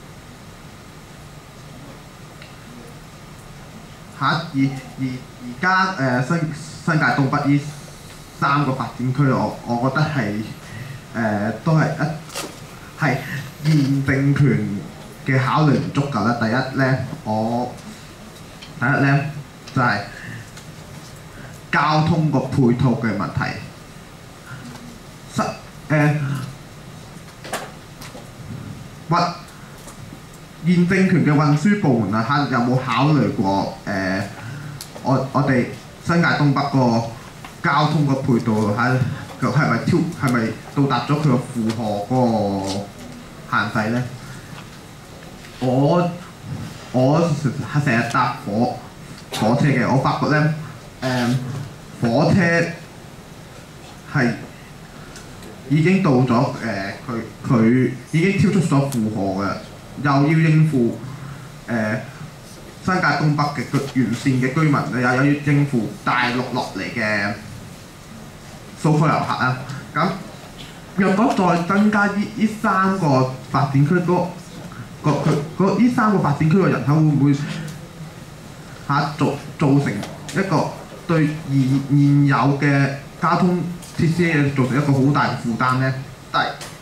嚇！而而而家誒新新界東北呢三個發展區，我我覺得係誒、呃、都係一係現政權嘅考慮唔足夠啦。第一咧，我第一咧就係、是、交通個配套嘅問題，失誒屈現政權嘅運輸部門啊，嚇有冇考慮過誒、呃、我我哋新界東北個交通個配套嚇，係咪超係咪到達咗佢個負荷嗰個限制咧？我我係成日搭火火車嘅，我發覺咧誒、呃、火車係已經到咗誒，佢、呃、佢已經超出咗負荷嘅，又要應付誒、呃、新界東北嘅沿線嘅居民咧，又又要應付大陸落嚟嘅蘇區遊客啊。咁若果再增加呢呢三個發展區嗰個佢嗰呢三個發展區嘅人口會唔會嚇造造成一個對現現有嘅交通設施造成一個好大嘅負擔咧？第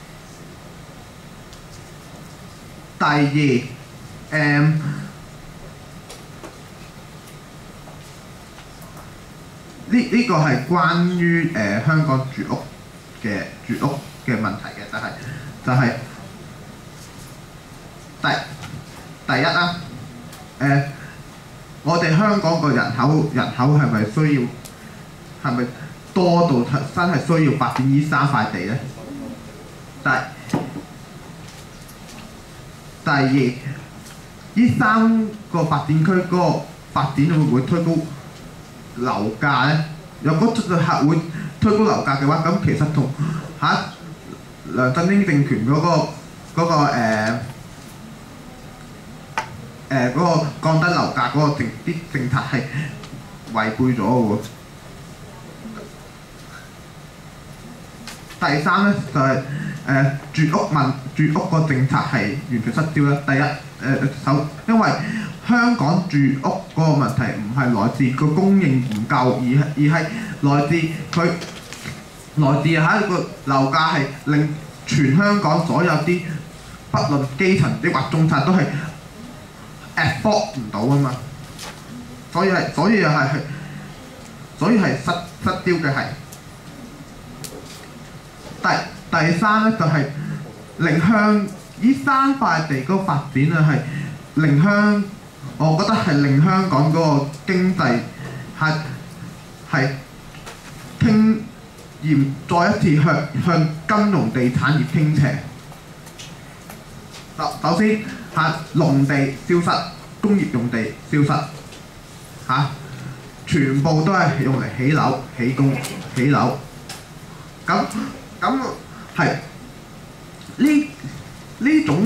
第二，誒、嗯、呢呢個係關於誒、呃、香港住屋嘅住屋嘅問題嘅，就係、就係、第第一啦，誒、呃、我哋香港個人口人口係咪需要係咪多到真係需要發展呢三塊地咧？第第二，呢三個發展區嗰個發展會唔會推高樓價咧？若果客會推高樓價嘅話，咁其實同嚇梁振英政權嗰、嗰個嗰、嗰個誒誒嗰個降低樓價嗰個政啲政策係違背咗嘅喎。第三咧就係、是、誒、呃、住屋問住屋個政策係完全失焦啦。第一誒、呃、首因為香港住屋嗰個問題唔係來自個供應唔夠，而係而係來自佢來自喺個樓價係令全香港所有啲不論基層抑或中產都係 afford 唔到啊嘛。所以係所以又係係所以係失失焦嘅係。第第三咧就係、是、令香呢三塊地嗰個發展啊，係令香，我覺得係令香港嗰個經濟係係傾嚴再一次向向金融地產業傾斜。首首先係農地消失，工業用地消失，嚇、啊、全部都係用嚟起樓、起工、起樓，咁。咁係呢呢種，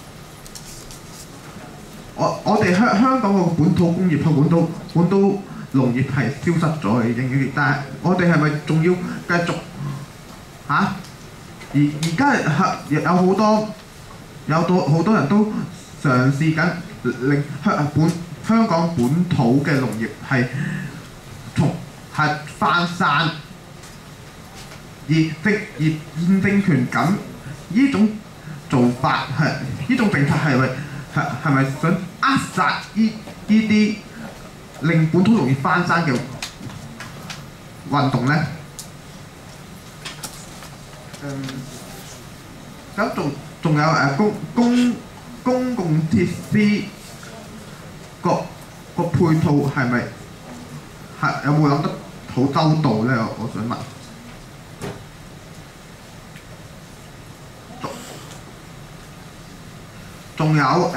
我我哋香香港個本土工業、本土本土農業係消失咗已經，但係我哋係咪仲要繼續嚇、啊？而而家係有好多有到好多人都嘗試緊令香本香港本土嘅農業係從係翻山。而政而現政權咁呢種做法係呢種政策係咪係係咪想扼殺呢呢啲令本土農業翻山嘅運動咧？嗯，咁仲仲有誒公公公共設施個個配套係咪係有冇諗得好周到咧？我我想問。仲有誒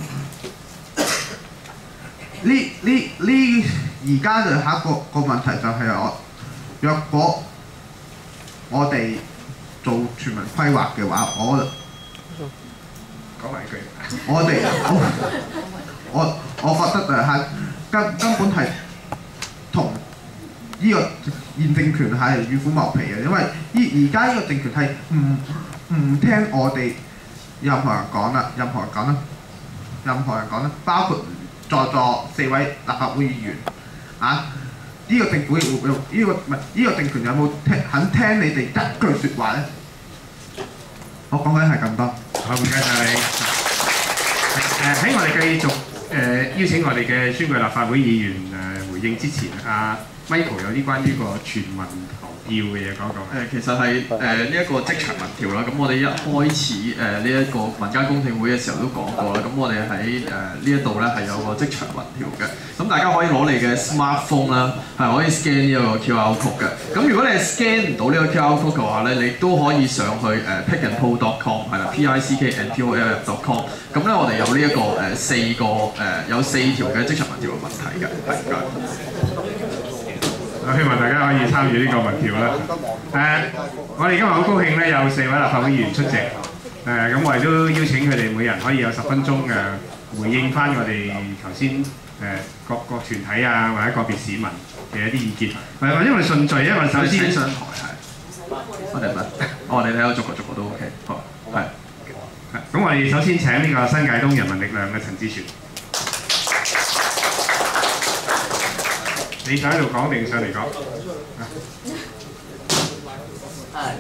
呢呢呢而家就下一個個問題就係我若果我哋做全民規劃嘅話，我講埋一句，我哋我我我覺得就係根根本係同呢個現政權係與虎謀皮嘅，因為依而家呢個政權係唔唔聽我哋。任何人講啦，任何人講啦，任何人講啦，包括在座四位立法會議員啊！呢、這個政府會用呢、這個唔係呢個政權有冇聽肯聽你哋一句説話咧？我講緊係咁多。 好，唔該晒你。誒喺我哋繼續誒、呃、邀請我哋嘅尊貴立法會議員誒、呃、回應之前，阿、啊、Michael 有啲關於個全民投要嘅嘢講講。 誒，其實係誒呢一個職場民調啦。咁我哋一開始誒呢一個民間公聽會嘅時候都講過啦。咁我哋喺誒呢一度咧係有個職場民調嘅。咁大家可以攞你嘅 smartphone 啦，係可以 scan 呢個 Q R code 嘅。咁如果你係 scan 唔到呢個 Q R code 嘅話咧，你都可以上去誒 pick and poll dot com 係啦 ，P I C K and P O L L dot com。咁咧我哋有呢一個誒四個誒有四條嘅職場民調嘅問題嘅，係唔該。 我希望大家可以參與呢個民調啦。誒，我哋今日好高興咧，有四位立法會議員出席。誒，咁我哋都邀請佢哋每人可以有十分鐘誒回應翻我哋頭先誒各個團體啊或者個別市民嘅一啲意見。誒，因為順序，因為首先上台係，我哋問，我哋睇下逐個逐個都 OK。好，係。 咁我哋首先請呢個新界東人民力量嘅陳志全。你想喺度講定上嚟講？係。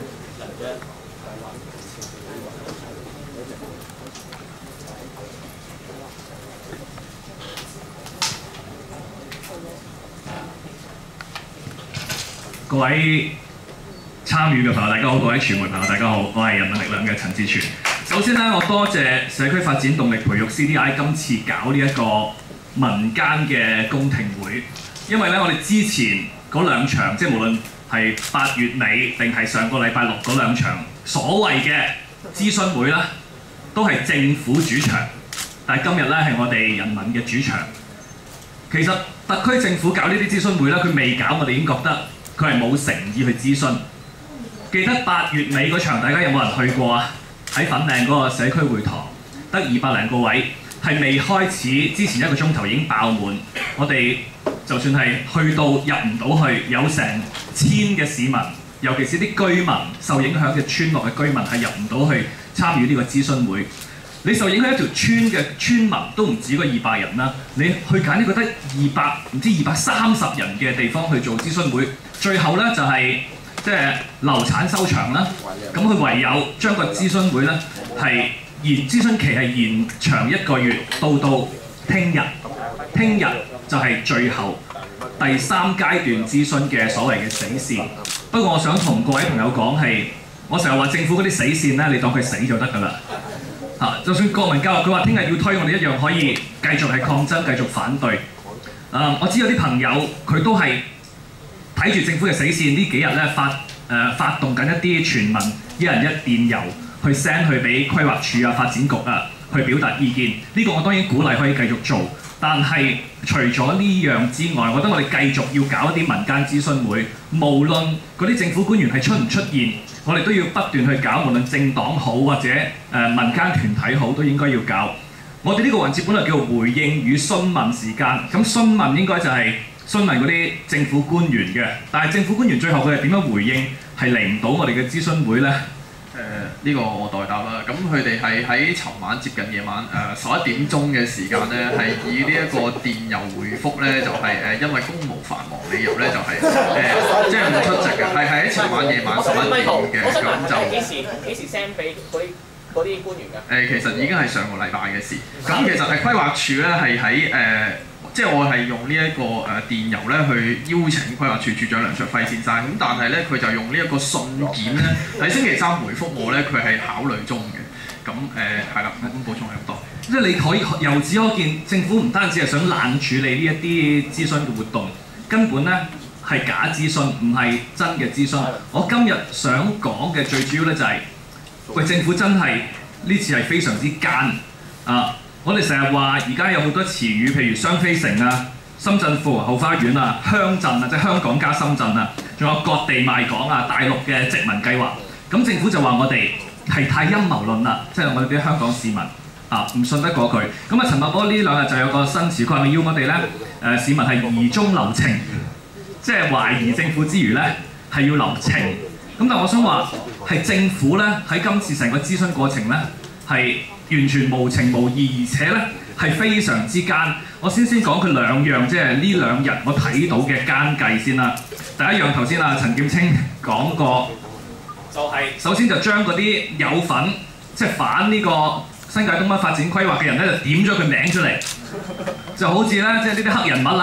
各位參與嘅朋友，大家好；各位傳媒朋友，大家好。我係人民力量嘅陳志全。首先呢，我多謝社區發展動力培育 C D I 今次搞呢一個民間嘅公聽會。因為咧，我哋之前嗰兩場，即係無論係八月尾定係上個禮拜六嗰兩場所謂嘅諮詢會啦，都係政府主場。但係今日咧係我哋人民嘅主場。其實特區政府搞呢啲諮詢會咧，佢未搞，我哋已經覺得佢係冇誠意去諮詢。記得八月尾嗰場，大家有冇人去過啊？喺粉嶺嗰個社區會堂，得二百零個位，係未開始之前一個鐘頭已經爆滿。我哋就算係去到入唔到去，有成千嘅市民，尤其是啲居民受影響嘅村落嘅居民係入唔到去參與呢個諮詢會。你受影響一條村嘅村民都唔止嗰二百人啦，你去揀呢個得二百唔知二百三十人嘅地方去做諮詢會，最後呢就係即係流產收場啦。咁佢唯有將個諮詢會呢係延諮詢期係延長一個月，到到聽日，聽日就係最後第三階段諮詢嘅所謂嘅死線。不過我想同各位朋友講係，我成日話政府嗰啲死線呢，你當佢死就得㗎啦。啊，就算國民教育佢話聽日要推，我哋一樣可以繼續係抗爭，繼續反對。啊，我知有啲朋友佢都係睇住政府嘅死線，呢幾日咧發誒、呃、發動緊一啲全民一人一電郵去 send 去俾規劃署啊、發展局啊，去表達意見。呢、這個我當然鼓勵可以繼續做，但係除咗呢樣之外，我覺得我哋繼續要搞一啲民間諮詢會，無論嗰啲政府官員係出唔出現，我哋都要不斷去搞，無論政黨好或者誒、呃、民間團體好，都應該要搞。我哋呢個環節本來叫做回應與詢問時間，咁詢問應該就係詢問嗰啲政府官員嘅，但係政府官員最後佢係點樣回應，係嚟唔到我哋嘅諮詢會呢？ 誒呢個我代答啦。咁佢哋係喺尋晚接近夜晚誒十一點鐘嘅時間咧，係以呢一個電郵回覆咧，就係、是、誒因為公務繁忙理由咧，就係、是、誒即係唔出席嘅，係係喺尋晚夜晚十一點嘅，咁就幾時幾時 send 俾嗰啲嗰啲官員㗎？ 誒其實已經係上個禮拜嘅事。咁其實係規劃署咧係喺誒。即係我係用呢一個誒電郵咧去邀請規劃署署長梁卓輝先生，咁但係咧佢就用呢一個信件咧喺星期三回覆我咧，佢係考慮中嘅。咁誒係啦，咁補充係咁多。 即係你可以由此可見，政府唔單止係想冷處理呢一啲諮詢嘅活動，根本咧係假諮詢，唔係真嘅諮詢。我今日想講嘅最主要咧就係、是，喂政府真係呢次係非常之奸啊！我哋成日話而家有好多詞語，譬如雙非城啊、深圳富豪後花園啊、鄉鎮啊，即係香港加深圳啊，仲有割地賣港啊、大陸嘅殖民計劃。咁政府就話我哋係太陰謀論啦，即係我哋啲香港市民啊唔信得過佢。咁啊，陳茂波呢兩日就有個新詞，佢係咪要我哋咧誒市民係疑中留情，即係懷疑政府之餘咧係要留情。咁但係我想話係政府咧喺今次成個諮詢過程咧係完全無情無義，而且咧係非常之奸。我先先講佢兩樣，即係呢兩日我睇到嘅奸計先啦。第一樣頭先啊陳劍青講過，就係、是、首先就將嗰啲有份即係、就是、反呢個新界東北發展規劃嘅人咧，就點咗佢名出嚟，就好似咧即係呢啲黑人物啦，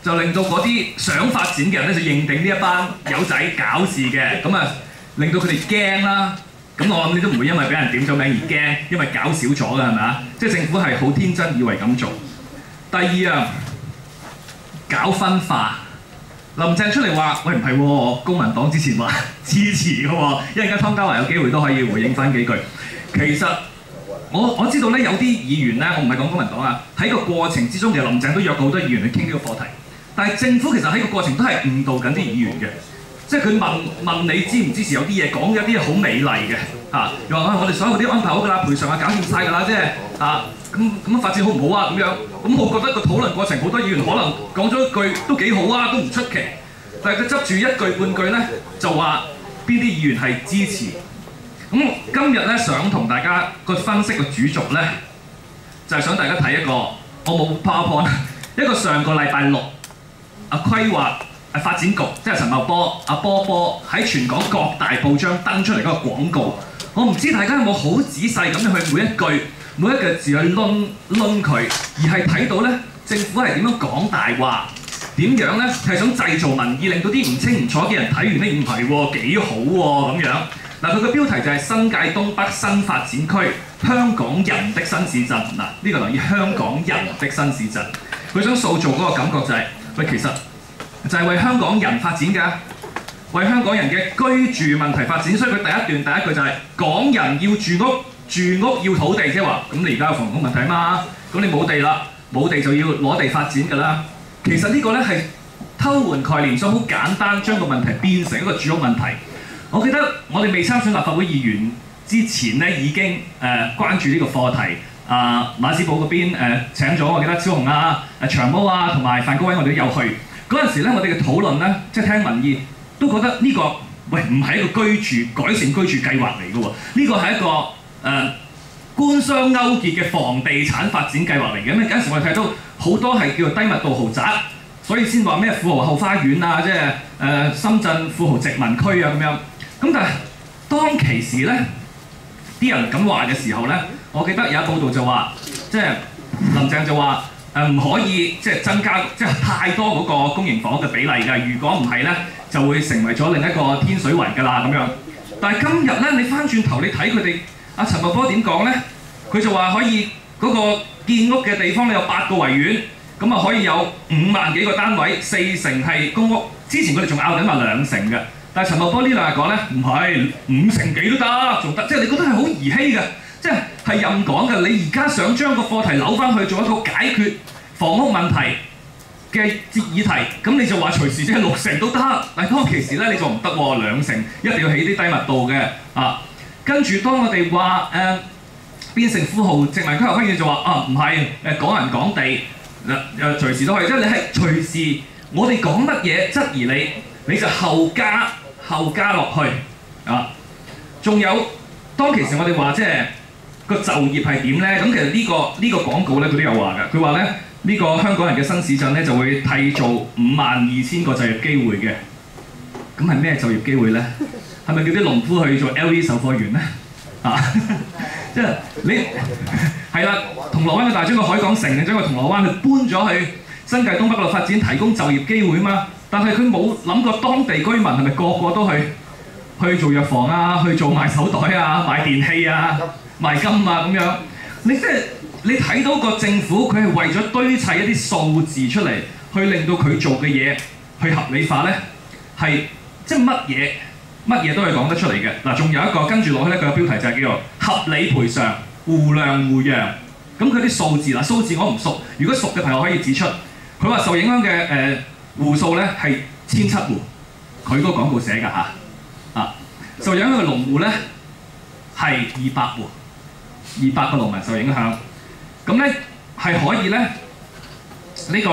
就令到嗰啲想發展嘅人咧就認定呢一班友仔搞事嘅，咁啊令到佢哋驚啦。咁我諗你都唔會因為俾人點咗名而驚，因為搞少咗㗎係咪啊？即係政府係好天真以為咁做。第二啊，搞分化。林鄭出嚟話：喂唔係喎，公民黨之前話支持嘅喎，一陣間湯家驊有機會都可以回應翻幾句。其實我我知道咧有啲議員咧，我唔係講公民黨啊，喺個過程之中其實林鄭都約過好多議員去傾呢個課題，但係政府其實喺個過程都係誤導緊啲議員嘅。即係佢問問你支唔支持有啲嘢，講有啲嘢好美麗嘅嚇，又話啊我哋所有啲安排好㗎啦，賠償啊搞掂晒㗎啦，即係啊咁咁發展好唔好啊咁樣？咁我覺得個討論過程好多議員可能講咗一句都幾好啊，都唔出奇。但係佢執住一句半句咧，就話邊啲議員係支持。咁今日咧想同大家個分析個主軸咧，就係、是、想大家睇一個我冇 PowerPoint， 一個上個禮拜六啊規劃。發展局即係陳茂波阿波波喺全港各大報章登出嚟嗰個廣告，我唔知大家有冇好仔細咁樣去每一句每一個字去攆攆佢，而係睇到咧政府係點樣講大話，點樣咧係想製造民意，令到啲唔清唔楚嘅人睇完咧唔係喎幾好喎咁樣。嗱佢個標題就係新界東北新發展區香港人的新市鎮。嗱呢個留意香港人的新市鎮，佢想塑造嗰個感覺就係、是、喂其實。就係為香港人發展㗎，為香港人嘅居住問題發展，所以佢第一段第一句就係、是、港人要住屋，住屋要土地，即係話咁你而家有房屋問題嘛，咁你冇地啦，冇地就要攞地發展㗎啦。其實呢個咧係偷換概念，想好簡單將個問題變成一個住屋問題。我記得我哋未參選立法會議員之前咧，已經誒、呃、關注呢個課題。啊、呃、馬屎埔嗰邊誒、呃、請咗我記得超雄啊、誒長毛啊同埋范高偉，我哋都有去。嗰陣時咧，我哋嘅討論咧，即係聽民意，都覺得呢、這個喂唔係一個居住改善居住計劃嚟嘅喎，呢個係一個誒、呃、官商勾結嘅房地產發展計劃嚟嘅。咁嗰陣時我哋睇到好多係叫做低密度豪宅，所以先話咩富豪後花園啊，即係誒、呃、深圳富豪殖民區啊咁樣。咁但係當其時咧，啲人咁話嘅時候咧，我記得有一報道就話，即係林鄭就話。誒唔、呃、可以即係增加即係太多嗰個公營房屋嘅比例㗎，如果唔係咧，就會成為咗另一個天水圍㗎啦咁樣。但係今日咧，你翻轉頭你睇佢哋阿陳茂波點講咧？佢就話可以嗰、那個建屋嘅地方咧有八個圍園，咁啊可以有五萬幾個單位，四成係公屋。之前佢哋仲拗緊話兩成嘅，但係陳茂波呢兩日講咧唔係五成幾都得，仲得，即係你覺得係好兒戲嘅。即係係任講嘅，你而家想將個課題扭翻去做一個解決房屋問題嘅議題，咁你就話隨時即係六成都得，但係當其時咧你就唔得喎，兩成一定要起啲低密度嘅啊。跟住當我哋話誒變成富豪殖民區後跟住就話啊唔係誒港人港地誒誒隨時都可以，即係你係隨時我哋講乜嘢質疑你，你就後加後加落去啊。仲有當其時我哋話即係。個就業係點咧？咁其實呢、呢個呢、呢個廣告咧，佢都有話㗎。佢話咧呢、呢個香港人嘅新市鎮咧就會締造五萬二千個就業機會嘅。咁係咩就業機會咧？係咪叫啲農夫去做 L V 售貨員咧？啊，即係你係啦，銅鑼灣嘅大將個海港城，將個銅鑼灣去搬咗去新界東北嗰度發展，提供就業機會嘛。但係佢冇諗過當地居民係咪個個都去去做藥房啊，去做賣手袋啊，賣電器啊？賣金啊咁樣，你即係你睇到個政府佢係為咗堆砌一啲數字出嚟，去令到佢做嘅嘢去合理化咧，係即係乜嘢乜嘢都係講得出嚟嘅。嗱，仲有一個跟住落去咧，佢嘅標題就係叫做合理賠償，互諒互讓。咁佢啲數字嗱，數字我唔熟，如果熟嘅朋友可以指出，佢話受影響嘅誒戶數咧係千七戶，佢嗰個廣告寫㗎嚇啊，受影響嘅農戶咧係二百戶。二百個農民受影響，咁咧係可以咧呢、呢個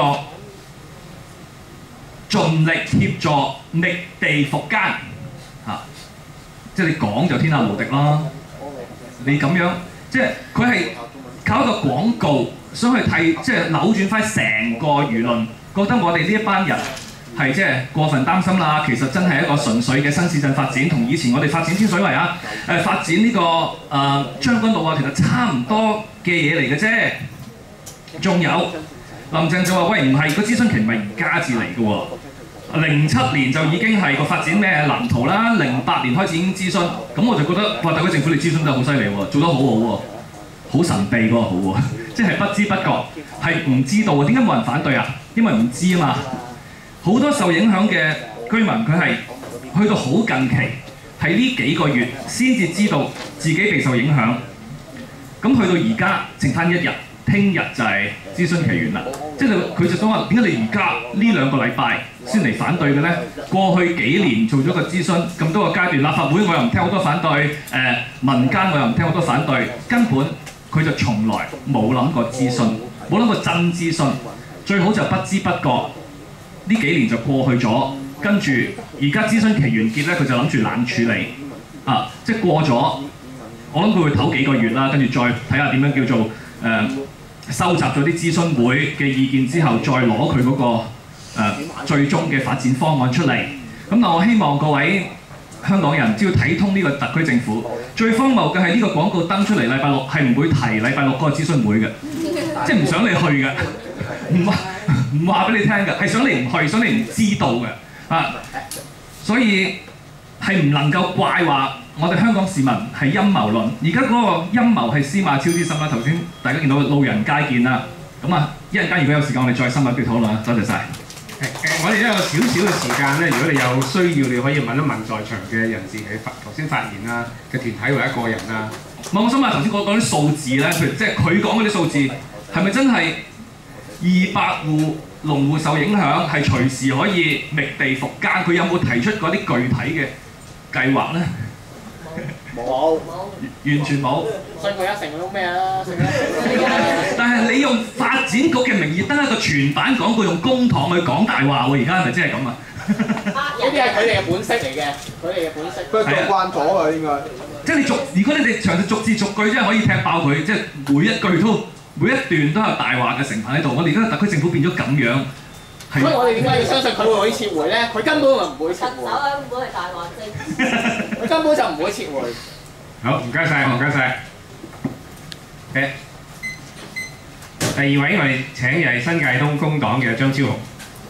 盡力協助覓地復耕嚇、啊，即係你講就天下無敵啦。你咁樣即係佢係靠一個廣告，想去替即係扭轉翻成個輿論，覺得我哋呢一班人係即係過分擔心啦。其實真係一個純粹嘅新市鎮發展，同以前我哋發展天水圍啊，誒、呃、發展呢、呢個誒、呃、將軍澳啊，其實差唔多嘅嘢嚟嘅啫。仲有林鄭就話：喂，唔係個諮詢期唔係而家至嚟嘅喎。零七年就已經係個發展咩藍圖啦，零八年開始已經諮詢，咁我就覺得哇，特區政府你諮詢得好犀利喎，做得好好喎，好神秘嗰個好喎，即係不知不覺係唔知道啊，點解冇人反對啊？因為唔知啊嘛，好多受影響嘅居民佢係去到好近期，係呢幾個月先至知道自己備受影響，咁去到而家剩翻一日。聽日就係諮詢期完啦，即係佢就講話點解你而家呢兩個禮拜先嚟反對嘅呢？過去幾年做咗個諮詢咁多個階段，立法會我又唔聽好多反對，誒、呃、民間我又唔聽好多反對，根本佢就從來冇諗過諮詢，冇諗過真諮詢，最好就不知不覺呢幾年就過去咗，跟住而家諮詢期完結呢，佢就諗住冷處理啊，即係過咗，我諗佢會唞幾個月啦，跟住再睇下點樣叫做誒。呃收集咗啲諮詢會嘅意見之後，再攞佢嗰個、呃、最終嘅發展方案出嚟。咁但我希望各位香港人只要睇通呢個特區政府，最荒謬嘅係呢個廣告登出嚟禮拜六係唔會提禮拜六嗰個諮詢會嘅，即係唔想你去嘅，唔話唔話俾你聽嘅，係想你唔去，想你唔知道嘅啊，所以係唔能夠怪話。我哋香港市民係陰謀論，而家嗰個陰謀係司馬昭之心啦。頭先大家見到路人皆見啦，咁啊一陣間如果有時間，我哋再深入啲討論啊。多謝晒。 誒誒，我哋都有少少嘅時間咧，如果你有需要，你可以問一問在場嘅人士，你發頭先發言啊嘅團體或者個人啊。 唔係，我想問頭先講講啲數字咧，譬如即係佢講嗰啲數字，係咪真係二百戶農戶受影響，係隨時可以覓地復耕？佢有冇提出嗰啲具體嘅計劃咧？ 冇， 完全冇。 信佢一成都咩啦？信佢一成。 但係你用發展局嘅名義登一個全版廣告，用公帑去講大話喎，而家係咪真係咁啊？ 呢啲係佢哋嘅本色嚟嘅，佢哋嘅本色。 佢做慣咗㗎應該。 即係你逐，如果你哋詳細逐字逐句，真係可以踢爆佢，即係每一句都每一段都有大話嘅成分喺度。我哋而家特區政府變咗咁樣。 所以我哋點解要相信佢會可以撤回咧？佢根本就唔會撤回。特首根本係大話精，佢根本就唔會撤回。 好，唔該晒，唔該晒。誒，第二位我哋請嘅係新界東工黨嘅張超雄。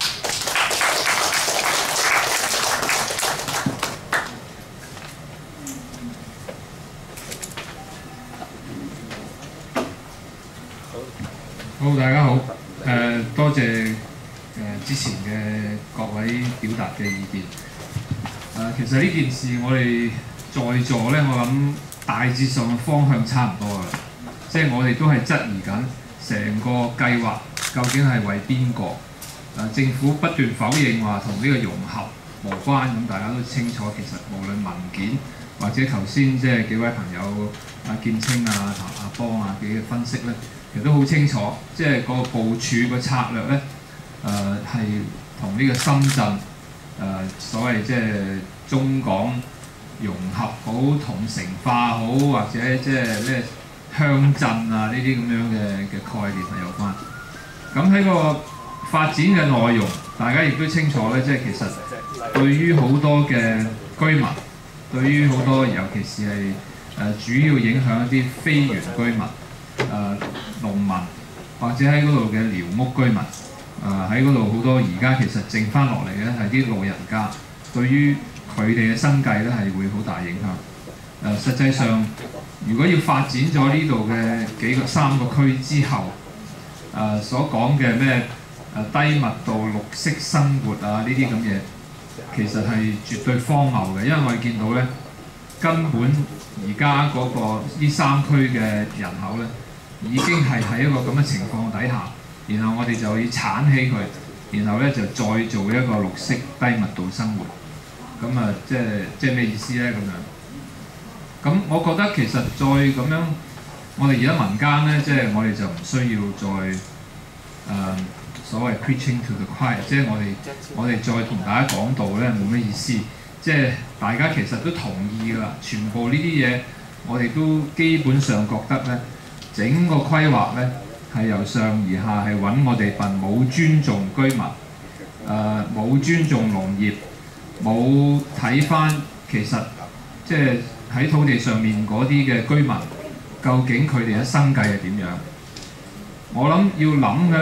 好，大家好，誒、呃、多謝誒、呃、之前嘅各位表達嘅意見。誒、呃、其實呢件事我哋在座咧，我諗大致上嘅方向差唔多㗎啦，即係我哋都係質疑緊成個計劃究竟係為邊個？誒、呃、政府不斷否認話同呢個融合無關，咁大家都清楚，其實無論文件或者頭先即係幾位朋友阿劍青啊、譚阿邦啊嘅分析咧。其實都好清楚，即係個部署個策略咧，誒係同呢個深圳誒、呃、所謂即係中港融合好、同城化好，或者即係咩鄉鎮啊呢啲咁樣嘅嘅概念係有關。咁喺個發展嘅內容，大家亦都清楚咧，即係其實對於好多嘅居民，對於好多尤其是係誒、呃、主要影響一啲非原居民。誒、呃、農民或者喺嗰度嘅寮屋居民，誒喺嗰度好多而家其實剩翻落嚟嘅係啲老人家，對於佢哋嘅生計咧係會好大影響。誒、呃、實際上，如果要發展咗呢度嘅幾個三個區之後，誒、呃、所講嘅咩誒低密度綠色生活啊呢啲咁嘢，其實係絕對荒謬嘅，因為我哋見到咧根本而家嗰個呢三區嘅人口咧。已經係喺一個咁嘅情況底下，然後我哋就要剷起佢，然後咧就再做一個綠色低密度生活。咁啊，即係即係咩意思咧？咁樣。咁我覺得其實再咁樣，我哋而家民間咧，即係我哋就唔需要再誒、呃、所謂 preaching to the choir，即係我哋我哋再同大家講道咧冇咩意思。即係大家其實都同意㗎啦，全部呢啲嘢我哋都基本上覺得咧。整個規劃咧係由上而下係揾我哋笨，冇尊重居民，誒、呃、冇尊重農業，冇睇翻其實即係喺土地上面嗰啲嘅居民，究竟佢哋嘅生計係點樣？我諗要諗嘅咧，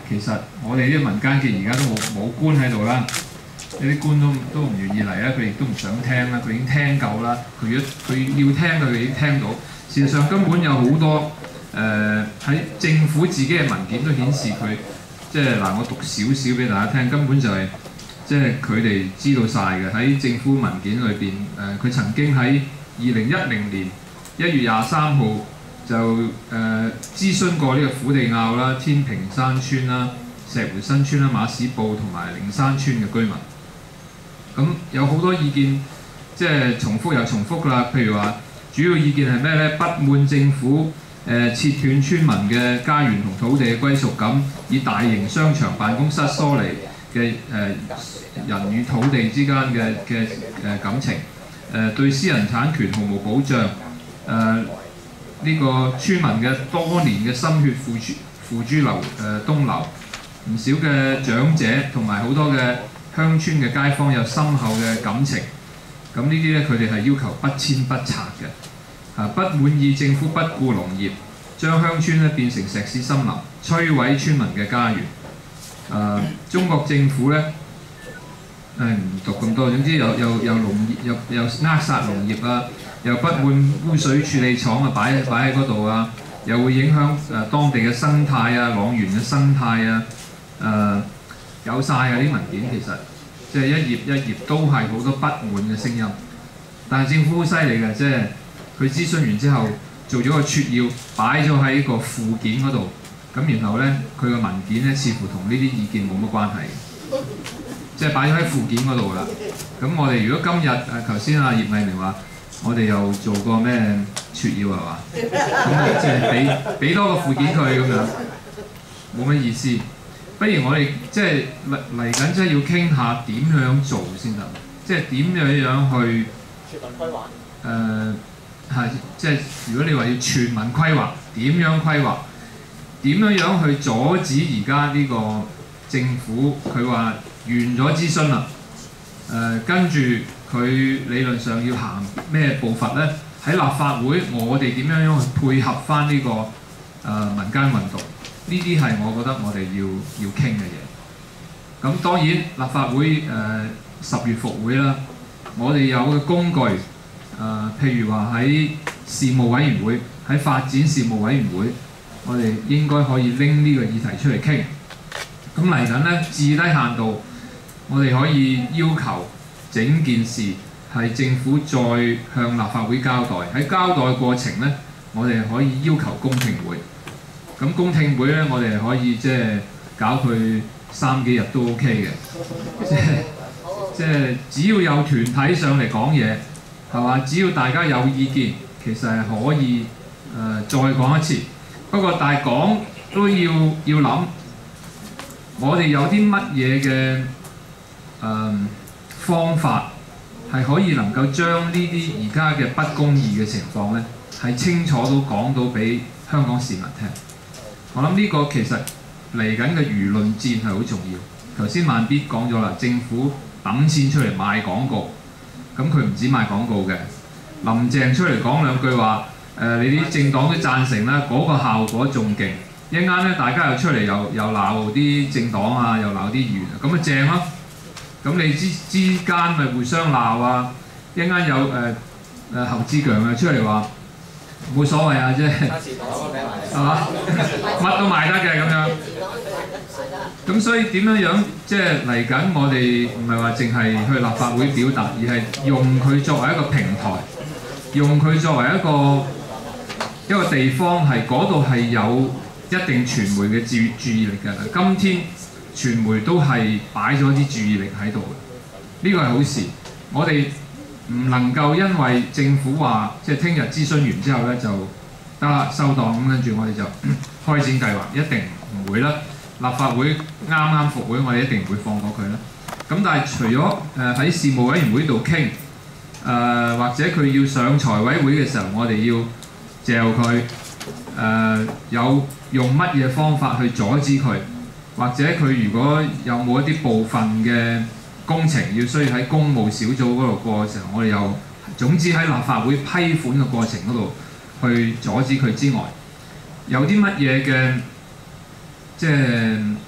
其實我哋啲民間嘅而家都冇冇官喺度啦，呢啲官都都唔願意嚟啦，佢亦都唔想聽啦，佢已經聽夠啦，佢要佢要聽佢已經聽到。事實上根本有好多誒喺、呃、政府自己嘅文件都顯示佢，即係嗱我讀少少俾大家聽，根本就係、是、即係佢哋知道晒嘅喺政府文件裏邊誒，佢、呃、曾經喺二零一零年一月廿三號就誒、呃、諮詢過呢個虎地坳啦、天平山村啦、石湖新村啦、馬屎埔同埋靈山村嘅居民。咁有好多意見，即係重複又重複㗎啦。譬如話，主要意見係咩呢？不滿政府誒、呃、切斷村民嘅家園同土地嘅歸屬感，以大型商場、辦公室疏離嘅誒人與土地之間嘅嘅誒感情。誒、呃、對私人產權毫無保障。誒、呃、呢、這個村民嘅多年嘅心血付諸付諸流誒東流，唔少嘅長者同埋好多嘅鄉村嘅街坊有深厚嘅感情。咁呢啲咧，佢哋係要求不遷不拆嘅。啊，不滿意政府不顧農業，將鄉村咧變成石屎森林，摧毀村民嘅家園。誒、啊，中國政府咧，誒唔讀咁多，總之有有有農業，又又扼殺農業啊，又不滿污水處理廠啊擺擺喺嗰度啊，又會影響誒、呃、當地嘅生態啊、塱原嘅生態啊，誒、呃、有晒啊啲文件其實。即係一頁一頁都係好多不滿嘅聲音，但係政府好犀利嘅，即係佢諮詢完之後做咗個撮要，擺咗喺個附件嗰度，咁然後呢，佢個文件呢似乎同呢啲意見冇乜關係，即係擺咗喺附件嗰度啦。咁我哋如果今日誒頭先阿葉藝明話，我哋又做過咩撮要係嘛？咁即係俾俾多個附件佢咁樣，冇乜意思。不如我哋即係嚟嚟緊，即係要傾下點樣做先得，即係點樣樣去全民規劃。誒係即係如果你話要全民規劃，點樣規劃？點樣樣去阻止而家呢個政府佢話完咗諮詢啦？誒、呃、跟住佢理論上要行咩步伐咧？喺立法會，我哋點樣樣去配合翻呢、這個誒、呃、民間運動？呢啲係我覺得我哋要要傾嘅嘢。咁當然立法會誒十、呃、月復會啦，我哋有嘅工具誒、呃，譬如話喺事務委員會、喺發展事務委員會，我哋應該可以拎呢個議題出嚟傾。咁嚟緊呢，至低限度，我哋可以要求整件事係政府再向立法會交代。喺交代過程呢，我哋可以要求公聽會。咁公聽會咧，我哋可以即係搞佢三幾日都 OK 嘅，即係即係只要有團體上嚟講嘢，係嘛？只要大家有意見，其實係可以誒、呃、再講一次。不過但係講都要要諗，我哋有啲乜嘢嘅誒方法係可以能夠將呢啲而家嘅不公義嘅情況咧，係清楚都講到俾香港市民聽。我諗呢個其實嚟緊嘅輿論戰係好重要。頭先萬必講咗啦，政府抌錢出嚟賣廣告，咁佢唔止賣廣告嘅。林鄭出嚟講兩句話，誒、呃、你啲政黨都贊成啦，嗰、那個效果仲勁。一陣間咧，大家又出嚟又又鬧啲政黨啊，又鬧啲議員，咁咪正咯。咁你之之間咪互相鬧啊。一陣間有誒誒侯志強啊出嚟話。冇所謂啊，即係係嘛，乜都賣得嘅咁樣。咁所以點樣樣即係嚟緊，我哋唔係話淨係去立法會表達，而係用佢作為一個平台，用佢作為一個一個地方，係嗰度係有一定傳媒嘅注注意力嘅。今天傳媒都係擺咗啲注意力喺度嘅，呢個係好事。我哋唔能夠因為政府話即係聽日諮詢完之後咧就得啦收檔咁，跟住我哋就開展計劃，一定唔會啦。立法會啱啱復會，我哋一定唔會放過佢啦。咁但係除咗誒喺事務委員會度傾，誒、呃、或者佢要上財委會嘅時候，我哋要嚼佢，誒、呃、有用乜嘢方法去阻止佢，或者佢如果有冇一啲部分嘅工程要需要喺公務小組嗰度過嘅時候，我哋又總之喺立法會批款嘅過程嗰度去阻止佢之外，有啲乜嘢嘅即係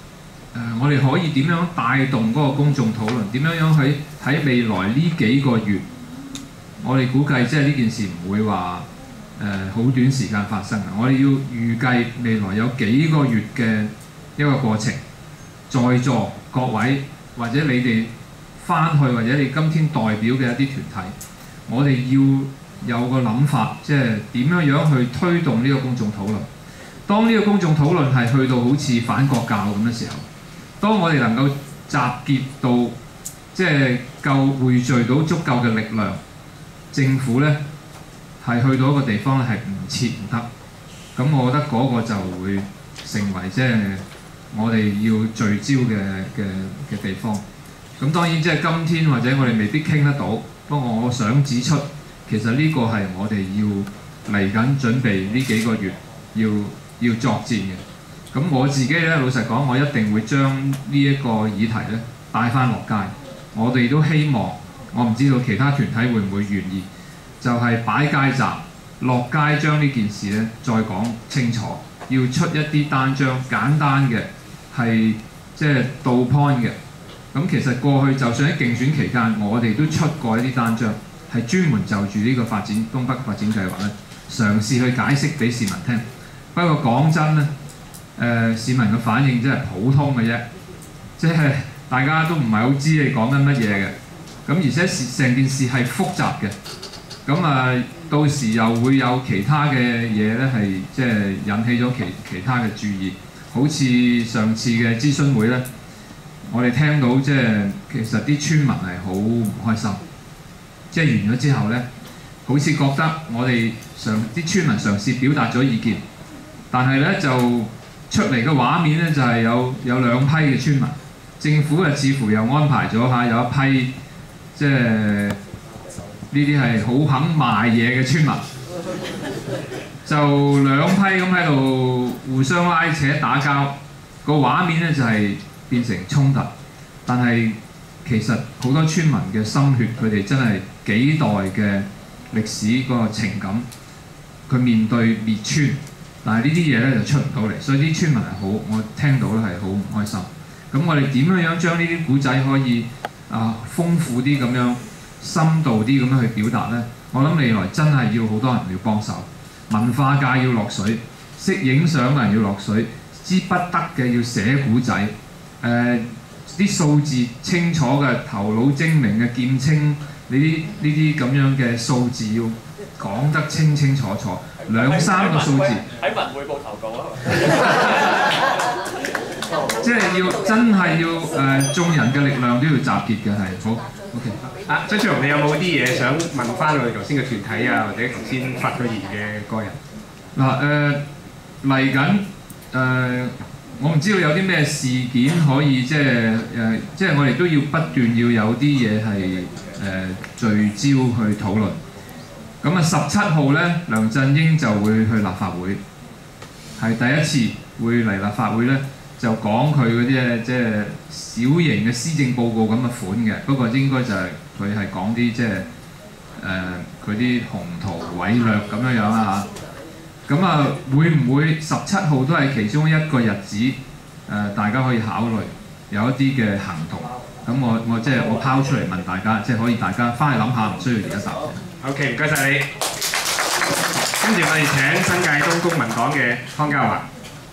我哋可以點樣帶動嗰個公眾討論？點樣樣喺喺未來呢幾個月，我哋估計即係呢件事唔會話誒好短時間發生嘅。我哋要預計未來有幾個月嘅一個過程，在座各位或者你哋翻去或者你今天代表嘅一啲團體，我哋要有個諗法，即係點樣樣去推動呢個公眾討論。當呢個公眾討論係去到好似反國教咁嘅時候，當我哋能夠集結到即係夠匯聚到足夠嘅力量，政府呢係去到一個地方咧係唔撤唔得，咁我覺得嗰個就會成為即係我哋要聚焦嘅嘅嘅地方。咁當然即係今天或者我哋未必傾得到，不過我想指出，其實呢個係我哋要嚟緊準備呢幾個月要要作戰嘅。咁我自己咧，老實講，我一定會將呢一個議題咧帶翻落街。我哋都希望，我唔知道其他團體會唔會願意，就係擺街站落街，將呢件事咧再講清楚，要出一啲單張簡單嘅，係即係到 point 嘅。咁其實過去就算喺競選期間，我哋都出過一啲單張，係專門就住呢個發展東北發展計劃咧，嘗試去解釋俾市民聽。不過講真咧。誒、呃、市民嘅反應真係普通嘅啫，即係大家都唔係好知你講緊乜嘢嘅，咁而且成件事係複雜嘅，咁啊到時又會有其他嘅嘢咧係即係引起咗其其他嘅注意，好似上次嘅諮詢會咧，我哋聽到即係其實啲村民係好唔開心，即係完咗之後咧，好似覺得我哋嘗啲村民嘗試表達咗意見，但係咧就出嚟嘅畫面咧就係有有兩批嘅村民，政府啊似乎又安排咗下有一批即係呢啲係好肯賣嘢嘅村民，就兩批咁喺度互相拉扯打交，個畫面咧就係變成衝突，但係其實好多村民嘅心血，佢哋真係幾代嘅歷史嗰個情感，佢面對滅村。但係呢啲嘢咧就出唔到嚟，所以啲村民係好，我聽到咧係好唔開心。咁我哋點樣樣將呢啲古仔可以啊豐富啲咁樣、深度啲咁樣去表達呢？我諗未來真係要好多人要幫手，文化界要落水，識影相嘅人要落水，之不得嘅要寫古仔，誒啲數字清楚嘅、頭腦精明嘅劍青，呢啲呢啲咁樣嘅數字要講得清清楚楚。兩三個數字喺文匯報投稿啊！ 即係要真係要誒、呃，眾人嘅力量都要集結嘅係好。OK。 啊，張超雄，你有冇啲嘢想問翻我哋頭先嘅團體啊，或者頭先發咗言嘅個人？ 嗱誒嚟緊誒，我唔知道有啲咩事件可以即係誒、呃，即係我哋都要不斷要有啲嘢係誒聚焦去討論。咁啊，十七號咧，梁振英就會去立法會，係第一次會嚟立法會咧，就講佢嗰啲誒即係小型嘅施政報告咁嘅款嘅。不過應該就係佢係講啲即係誒佢啲宏圖偉略咁樣樣啦嚇。咁啊，會唔會十七號都係其中一個日子？誒、呃，大家可以考慮有一啲嘅行動。咁我我即係我拋出嚟問大家，即係可以大家翻去諗下，唔需要而家答。 OK，唔該晒你。跟住我哋請新界東公民黨嘅湯家驊。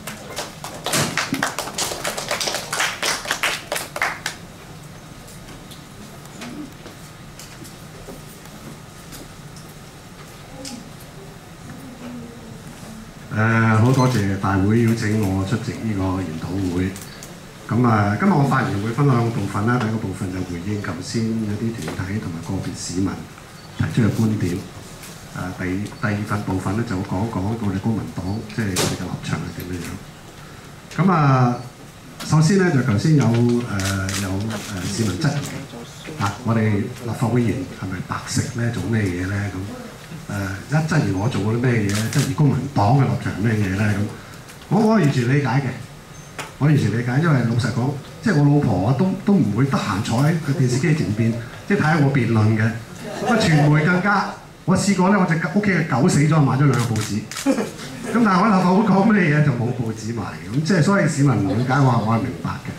誒，好多謝大會邀請我出席呢個研討會。咁啊，今日我發言會分兩個部分啦。第一個部分就回應頭先有啲團體同埋個別市民提出嘅觀點。誒、呃，第第二份部分咧就講講我哋公民黨即係佢哋嘅立場係點樣樣。咁啊，首先咧就頭先有誒、呃、有誒、呃、市民質疑啊，我哋立法會議員係咪白食咧？做咩嘢咧？咁誒、呃、一質疑我做過啲咩嘢咧？質疑公民黨嘅立場係咩嘢咧？咁我我完全理解嘅。我完全理解，因為老實講，即係我老婆啊，都都唔會得閒坐喺個電視機前邊，即係睇下我辯論嘅。咁啊，傳媒更加，我試過咧，我隻屋企嘅狗死咗，買咗兩個報紙。咁但係我立法會講咩嘢就冇報紙賣嘅，咁即係所以市民唔理解我，我係明白嘅。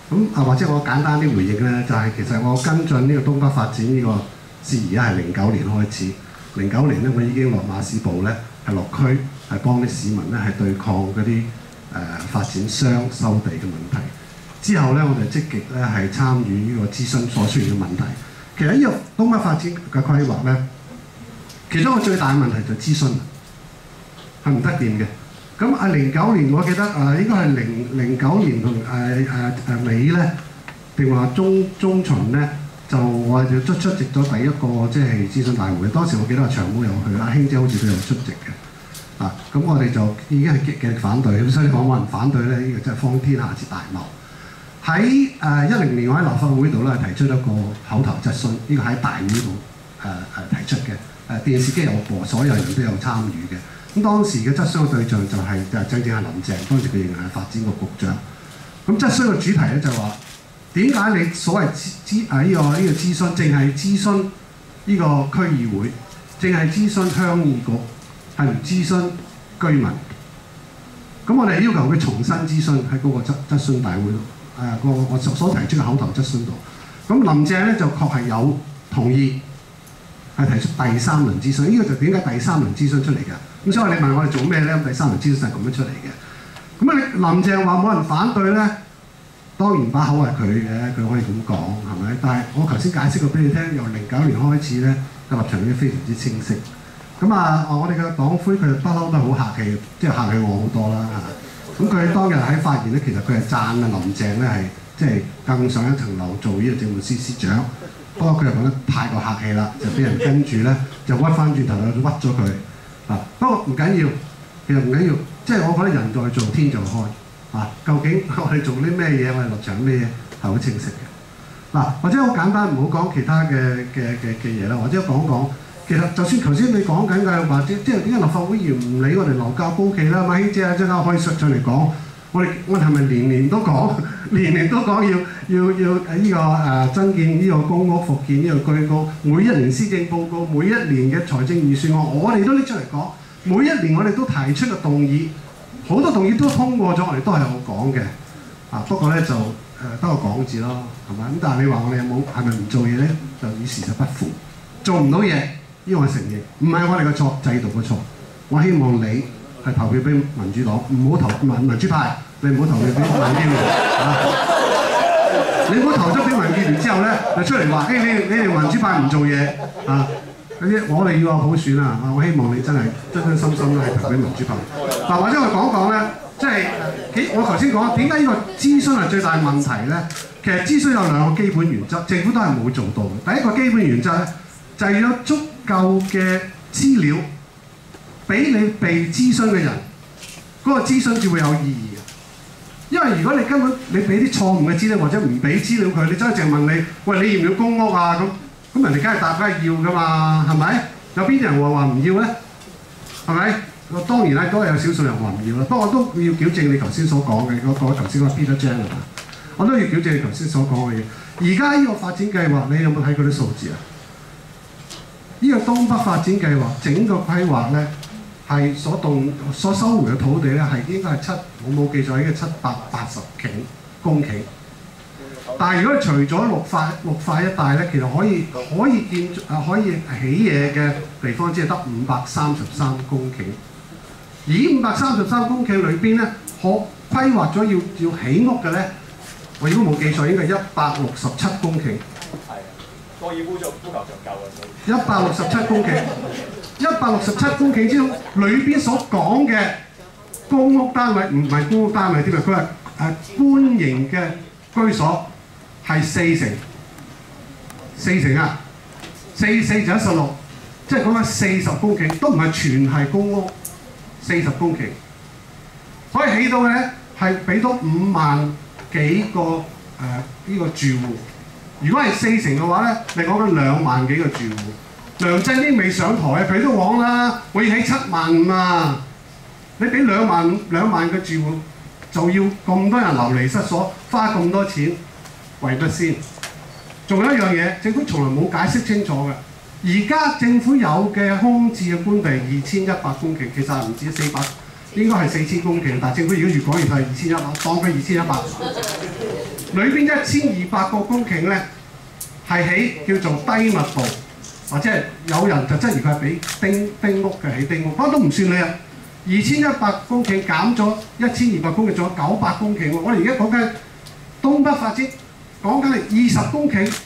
咁啊，或者我簡單啲回應咧，就係、其實我跟進呢個東北發展呢個事宜咧，係零九年開始。零九年咧，我已經落馬屎埔咧，係落區係幫啲市民咧係對抗嗰啲誒發展商收地嘅問題。之後咧，我哋積極咧係參與呢個諮詢所出現嘅問題。其實呢個東北發展嘅規劃咧，其中一個最大嘅問題就係諮詢係唔得掂嘅。咁啊，零九年我記得誒應該係零零九年同誒誒誒尾咧，定話中中旬咧，就我哋就出出席咗第一個即係諮詢大會。當時我記得阿長毛有去，阿興姐好似都有出席嘅。啊，咁我哋就已經係極極反對。咁所以你講冇人反對咧，呢、這個真係荒天下之大謬。喺誒一零年我喺立法會度咧提出一個口頭質詢，呢、這個喺大會度誒誒提出嘅。誒、呃、電視機有播，所有人都有參與嘅。咁當時嘅質詢嘅對象就係就係正正係林鄭，當時佢仍然係發展局局長。咁質詢嘅主題咧就話點解你所謂諮誒呢個呢、呢個諮詢，淨係諮詢呢個區議會，淨係諮詢鄉議局，係唔諮詢居民？咁我哋要求佢重新諮詢喺嗰個質質詢大會度，誒、呃、個我所提出嘅口頭質詢度。咁林鄭咧就確係有同意係提出第三輪諮詢，呢、呢個就點解第三輪諮詢出嚟嘅？咁所以你問我哋做咩咧？咁第三輪諮詢就係咁樣出嚟嘅。咁啊，你林鄭話冇人反對咧，當然把口係佢嘅，佢可以咁講係咪？但係我頭先解釋過俾你聽，由零九年開始咧，個立場已經非常之清晰。咁啊，我哋嘅黨魁佢不嬲都好客氣，即係客氣我好多啦嚇。咁佢當日喺發言咧，其實佢係讚啊林鄭咧係即係更上一層樓做呢個政務司司長。不過佢又覺得太過客氣啦，就俾人跟住咧就屈翻轉頭去屈咗佢。啊，不過唔緊要，其實唔緊要，即係我覺得人在做天在開。啊，究竟我哋做啲咩嘢，我哋立場咩嘢係好清晰嘅。嗱、啊，或者好簡單，唔好講其他嘅嘅嘅嘅嘢啦，或者講講其實就算頭先你講緊嘅話，即即係點解立法會議員唔理我哋樓價高企啦？馬興姐啊，即刻可以上上嚟講，我哋我哋係咪年年都講，年年都講要要要誒呢、這個誒、呃、增建呢個公屋、復建呢個居屋，每一年施政報告、每一年嘅財政預算案，我哋都拎出嚟講，每一年我哋都提出個動議，好多動議都通過咗，我哋都係有講嘅。啊，不過咧就誒得個講字咯，係咪？咁但係你話我哋有冇係咪唔做嘢咧？就與事實不符，做唔到嘢，呢個我承認，唔係我哋嘅錯，制度嘅錯。我希望你係投票俾民主黨，唔好投民民主派，你唔好投票俾民建聯啊！你唔好投咗俾民建聯之後咧，就出嚟話誒你你哋民主派唔做嘢啊！嗰啲我哋要有普選啊！我希望你真係真真心心咧係投俾民主派。嗱、啊，或者我講講咧，即係幾我頭先講點解呢個諮詢係最大問題咧？其實諮詢有兩個基本原則，政府都係冇做到嘅。第一個基本原則咧，就係、是、有足夠嘅資料俾你被諮詢嘅人，嗰、那個諮詢至會有意義嘅。因為如果你根本你俾啲錯誤嘅資料，或者唔俾資料佢，你真係淨問你，喂，你要唔要公屋啊？咁咁人哋梗係答，梗係要噶嘛，係咪？有邊啲人話話唔要咧？係咪？當然啦，都係有少數人話唔要啦。不過我都要矯正你頭先所講嘅嗰個頭先嗰個 Peter Jane 啊，我都要矯正你頭先所講嘅嘢。而家呢個發展計劃，你有冇睇過啲數字啊？呢、這個東北發展計劃整個規劃咧，係所動所收回嘅土地咧，係應該係七，我冇記錯，應該七百八十頃公頃。但係如果你除咗綠化綠化一帶咧，其實可以可以建啊可以起嘢嘅地方只係得五百三十三公頃。而五百三十三公頃裏邊咧，可規劃咗要要起屋嘅咧，我如果冇記錯，應該係一百六十七公頃。 高爾夫足足球場夠啊！ 一百六十七公頃，一百六十七公頃之中，裏邊所講嘅公屋單位唔係公屋單位添啊！佢話誒官營嘅居所係四成，四成啊，四四就一十六，即係講緊四十公頃，都唔係全係公屋，四十公頃，可以起到嘅咧係俾到五萬幾個誒呢、呃這個住戶。如果係四成嘅話咧，你講緊兩萬幾個住戶。梁振英未上台啊，佢都講啦，我要起七萬五啊！你俾兩萬兩萬個住戶，就要咁多人流離失所，花咁多錢，為乜先？仲有一樣嘢，政府從來冇解釋清楚嘅。而家政府有嘅空置嘅官地二千一百公頃，其實係唔止四百，應該係四千公頃。但係政府如果越講越係二千一百，當佢二千一百。 裏邊一千二百個公頃咧係起叫做低密度，或者係有人就質疑佢係俾丁丁屋嘅起丁屋，不過都唔算你啊。二千一百公頃減咗一千二百公頃，仲有九百公頃喎。我哋而家講緊東北發展，講緊係二十公頃。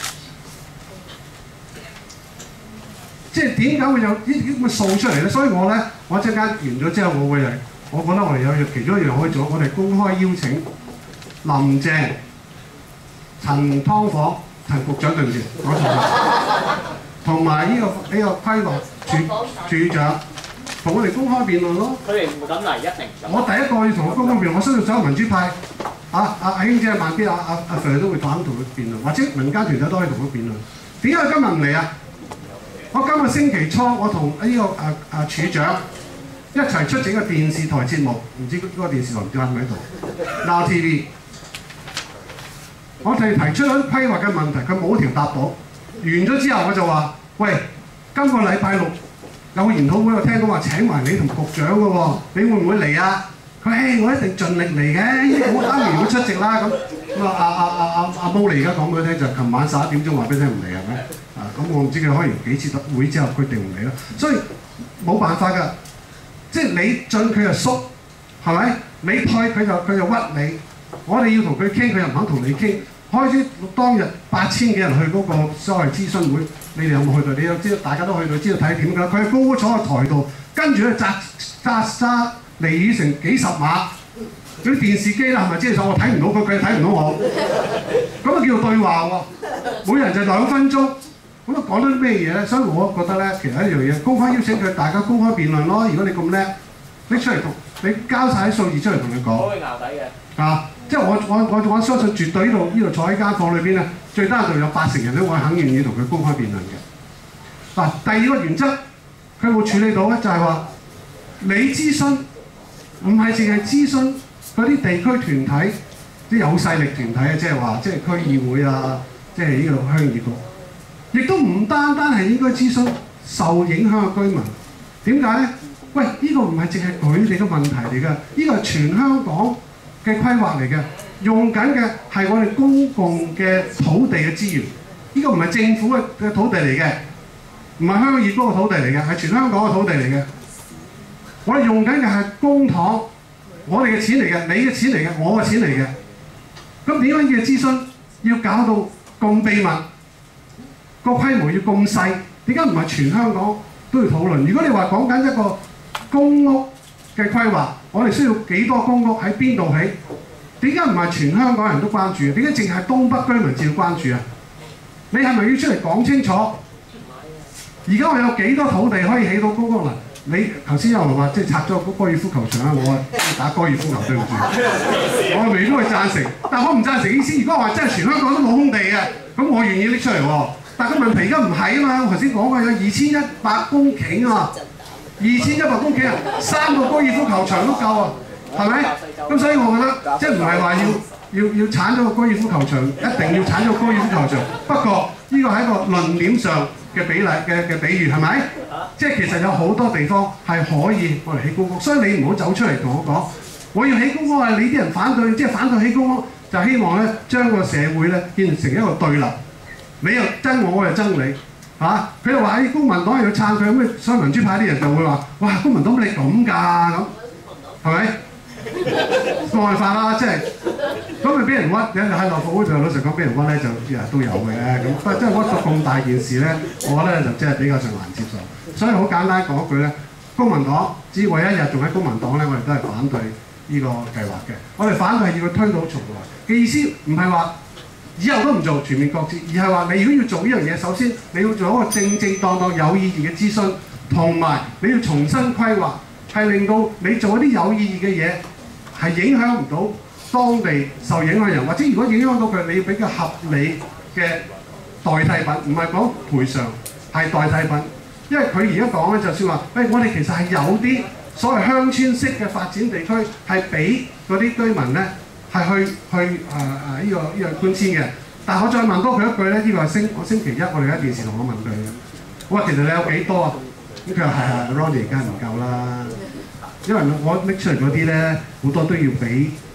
即係點解會有呢啲咁嘅數出嚟咧？所以我咧，我一陣間完咗之後，我會係，我覺得我哋有其中一樣可以做，我哋公開邀請林鄭、陳湯房、陳局長對唔住，講錯咗，同埋呢個呢個規劃處處長，同我哋公開辯論咯。 佢哋唔敢嚟，一定唔敢。 我第一個要同佢公開辯論，我相信所有民主派，啊啊阿兄姐、萬基、阿阿阿 Sir 都會反同佢辯論，或者民間團體都可以同佢辯論。點解佢今日唔嚟啊？我今個星期初，我同呢個誒誒處長一齊出席個電視台節目，唔知嗰個電視台唔知喺唔喺度 Now T V。我哋提出咗規劃嘅問題，佢冇一條答到。完咗之後，我就話：喂，今個禮拜六有個研討會，我聽到話請埋你同局長嘅喎，你會唔會嚟啊？佢話：誒，我一定盡力嚟嘅，我當然會出席啦。咁咁啊，阿阿阿阿阿毛你而家講俾佢聽，就琴晚十一點鐘話俾你聽唔嚟係咪？啊，咁我唔知佢開完幾次會之後決定唔嚟咯。所以冇辦法㗎，即係你進佢就縮，係咪？你退佢就佢就屈你。我哋要同佢傾，佢又唔肯同你傾。開始當日八千幾人去嗰個所謂諮詢會，你哋有冇去到？你又知道，大家都去到，知道睇點㗎？佢係高坐喺台度，跟住咧紮紮沙離雨成幾十碼，嗰啲電視機啦，係咪？即係我睇唔到佢，佢又睇唔到我，咁啊叫做對話喎。每人就兩分鐘，咁啊講咗啲咩嘢咧？所以我覺得咧，其實一樣嘢，公開邀請佢，大家公開辯論咯。如果你咁叻，拎出嚟同你交晒啲數字出嚟同你講。 我會淆底嘅。 啊！即係我我我我相信絕對呢度呢度坐喺間房裏邊咧，最低限度有八成人都我肯願意同佢公開辯論嘅。嗱、啊，第二個原則，佢會處理到咧，就係話你諮詢唔係淨係諮詢嗰啲地區團體、啲有勢力團體啊，即係話即係區議會啊，即係呢個鄉議局，亦都唔單單係應該諮詢受影響嘅居民。點解咧？喂，呢、呢個唔係淨係佢哋嘅問題嚟㗎，呢個係全香港嘅規劃嚟嘅，用緊嘅係我哋公共嘅土地嘅資源，呢、這個唔係政府嘅嘅土地嚟嘅，唔係鄉議局嘅土地嚟嘅，係全香港嘅土地嚟嘅。我哋用緊嘅係公帑，我哋嘅錢嚟嘅，你嘅錢嚟嘅，我嘅錢嚟嘅。咁點解嘅諮詢要搞到咁秘密，個規模要咁細？點解唔係全香港都要討論？如果你話講緊一個公屋嘅規劃，我哋需要幾多公屋喺邊度起？點解唔係全香港人都關注？點解淨係東北居民至要關注啊？你係咪要出嚟講清楚？而家我有幾多土地可以起到公屋嗱？你頭先有人話即係拆咗個高爾夫球場啊！我打高爾夫球對唔住，我未必會贊成。但係我唔贊成意思，如果話真係全香港都冇空地嘅，咁我願意拎出嚟喎。但係個問題而家唔係啊嘛！我頭先講過有二千一百公頃啊！二千一百公頃啊，三個高爾夫球場都夠啊，係咪？咁所以我覺得即係唔係話要要要剷咗個高爾夫球場，一定要剷咗個高爾夫球場。不過呢個係一個論點上嘅比例嘅嘅比喻，係咪？即係其實有好多地方係可以我哋起公屋，所以你唔好走出嚟同我講，我要起公屋啊！你啲人反對，即係反對起公屋，就希望咧將個社會咧變成一個對立，你又憎我，我又憎你。嚇！佢又話：誒公民黨又要撐佢，咁所以民主派啲人就會話：哇！公民黨你咁㗎咁，係咪？冇辦法啦，即係咁咪俾人屈。有喺立法會度老實講，俾人屈咧就日日都有嘅。咁不過真係屈到咁大件事咧，我咧就真係比較上難接受。所以好簡單講一句咧，公民黨只要我一日仲喺公民黨咧，我哋都係反對呢個計劃嘅。我哋反對係要佢推倒重來嘅意思，唔係話以後都唔做全面擱置，而係話你如果要做呢樣嘢，首先你要做一個正正當當有意義嘅諮詢，同埋你要重新規劃，係令到你做一啲有意義嘅嘢，係影響唔到當地受影響人，或者如果影響到佢，你要俾個合理嘅代替品，唔係講賠償，係代替品。因為佢而家講咧，就算話，誒我哋其實係有啲所謂鄉村式嘅發展地區，係俾嗰啲居民咧。係去去誒誒呢個呢、這個搬遷嘅，但係我再問多佢一句咧，呢、這個係星我星期一我哋喺電視同我問佢嘅，我話其實你有幾多啊？咁佢話係啊 ，Ronnie 而家唔夠啦，因為我拎出嚟嗰啲咧好多都要俾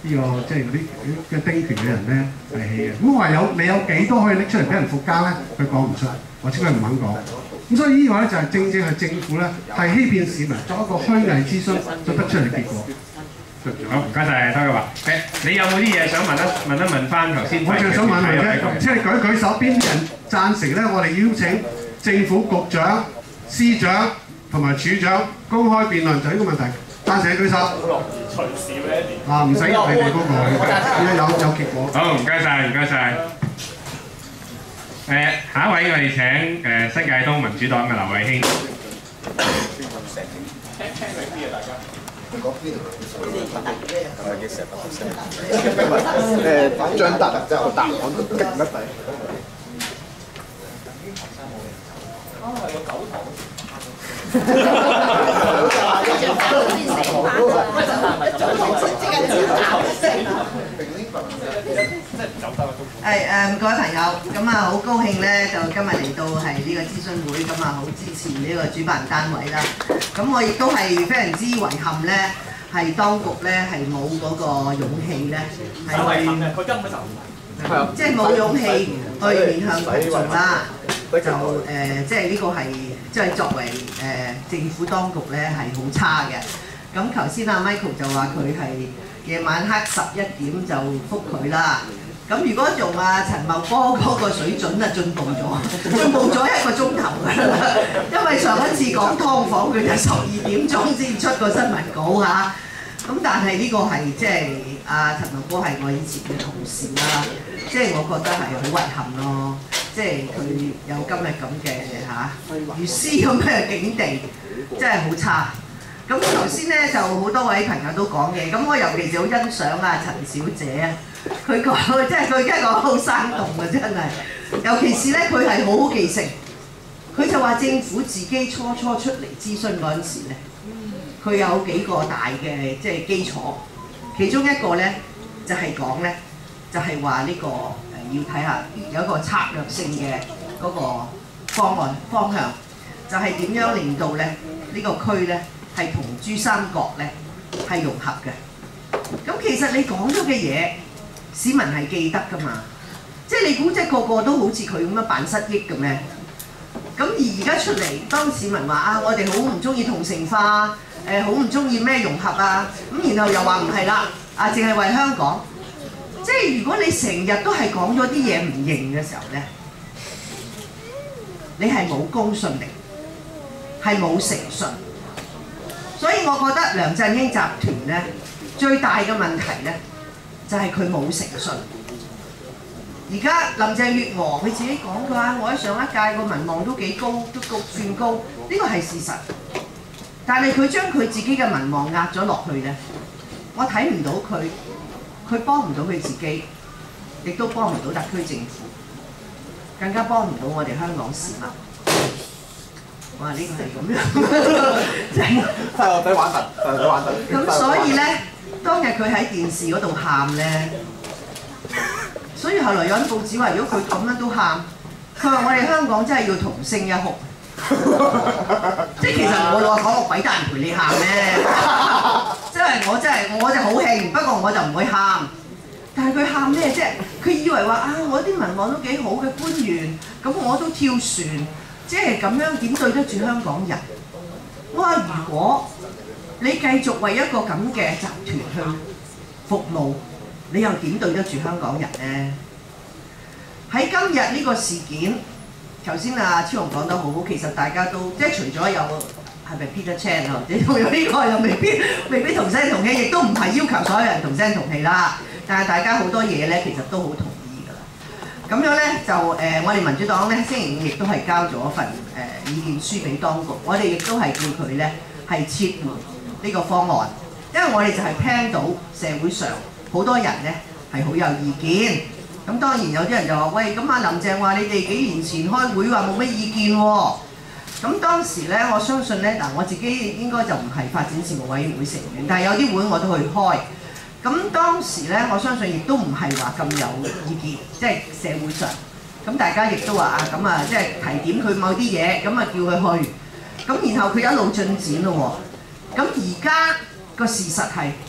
呢個即係嗰啲嘅丁權嘅人咧係起嘅。咁我話有你有幾多可以拎出嚟俾人復交咧？佢講唔出，或者佢唔肯講。咁所以呢個咧就係正正係政府咧係欺騙市民，作一個虛偽諮詢所得出嚟嘅結果。 好，唔該晒，多嘅話。誒，你有冇啲嘢想問一問一問翻頭先？ 我就想問問啫，即係舉舉手，邊啲人贊成咧？我哋邀請政府局長、司長同埋處長公開辯論就呢個問題，贊成舉手。 隨時咩？ 啊，唔使你哋嗰個，有有有結果。 好，唔該晒，唔該晒。誒，下一位我哋請誒新界東民主黨嘅劉慧卿。 聽聽明啲啊，大家。 誒張達啊，真係我答案都勁得滯。 哦，係個九堂。 係誒各位朋友，咁啊好高興咧，就今日嚟到係呢個諮詢會，咁啊好支持呢個主辦單位啦。咁我亦都係非常之遺憾咧，係當局咧係冇嗰個勇氣咧，係遺憾嘅，佢根本就唔係， 即係冇勇氣去面向公眾啦。就誒、呃，即係呢個係即係作為誒、呃、政府當局咧係好差嘅。咁頭先阿 Michael 就話佢係夜晚黑十一點就覆佢啦。咁如果用阿陳茂波嗰個水準啊進步咗，進步咗一個鐘頭㗎啦。因為上一次講劏房佢就十二點鐘先出個新聞稿嚇。咁但係呢個係即係阿陳茂波係我以前嘅同事啦，即係我覺得係好遺憾咯。即係佢有今日咁嘅嚇如斯咁嘅境地，真係好差。咁頭先咧就好多位朋友都講嘅，咁我尤其是好欣賞啊陳小姐啊，佢講即係佢而家講好生動啊，真係。尤其是咧佢係好好記性，佢就話政府自己初初出嚟諮詢嗰陣時咧，佢有幾個大嘅即係基礎，其中一個咧就係講咧就係話呢個。要睇下有一個策略性嘅嗰個方案方向，就係、是、點樣令到咧呢、這個區咧係同珠三角咧係融合嘅。咁其實你講咗嘅嘢，市民係記得㗎嘛？即係你估即係個個都好似佢咁樣扮失憶嘅咩？咁而而家出嚟，當市民話啊，我哋好唔中意同城化，誒好唔中意咩融合啊，咁然後又話唔係啦，啊淨係為香港。即係如果你成日都係講咗啲嘢唔認嘅時候咧，你係冇公信力，係冇誠信。所以我覺得梁振英集團咧最大嘅問題咧就係佢冇誠信。而家林鄭月娥佢自己講嘅話，我喺上一屆個民望都幾高，都高算高，呢個係事實。但係佢將佢自己嘅民望壓咗落去咧，我睇唔到佢。佢幫唔到佢自己，亦都幫唔到特區政府，更加幫唔到我哋香港市民。我話呢個係咁樣，真係細路仔玩笨，細路仔玩笨。 咁所以咧，當日佢喺電視嗰度喊咧，所以後來有啲報紙話，如果佢咁樣都喊，佢話我哋香港真係要同聲一哭。即係其實我老講，我鬼得人陪你喊咩？即係我真係我就好興，不過我就唔會喊。但係佢喊咩啫？佢以為話啊，我啲民望都幾好嘅官員，咁我都跳船，即係咁樣點對得住香港人？我話如果你繼續為一個咁嘅集團去服務，你又點對得住香港人呢？喺今日呢個事件。頭先阿超雄講得好好，其實大家都即係除咗有係咪 Peter Chan 啊，或者有呢個又未必未必同聲同氣，亦都唔係要求所有人同聲同氣啦。但係大家好多嘢咧，其實都好同意㗎啦。咁樣咧就誒、呃，我哋民主黨咧星期五亦都係交咗一份誒、呃、意見書俾當局，我哋亦都係叫佢咧係撤回呢個方案，因為我哋就係聽到社會上好多人咧係好有意見。咁當然有啲人就話：喂，咁阿林鄭話你哋幾年前開會話冇乜意見喎。咁當時咧，我相信咧嗱，我自己應該就唔係發展事務委員會成員，但係有啲會我都去開。咁當時咧，我相信亦都唔係話咁有意見，即係社會上。咁大家亦都話啊，咁啊，即係提點佢某啲嘢，咁啊叫佢去。咁然後佢一路進展咯喎。咁而家個事實係，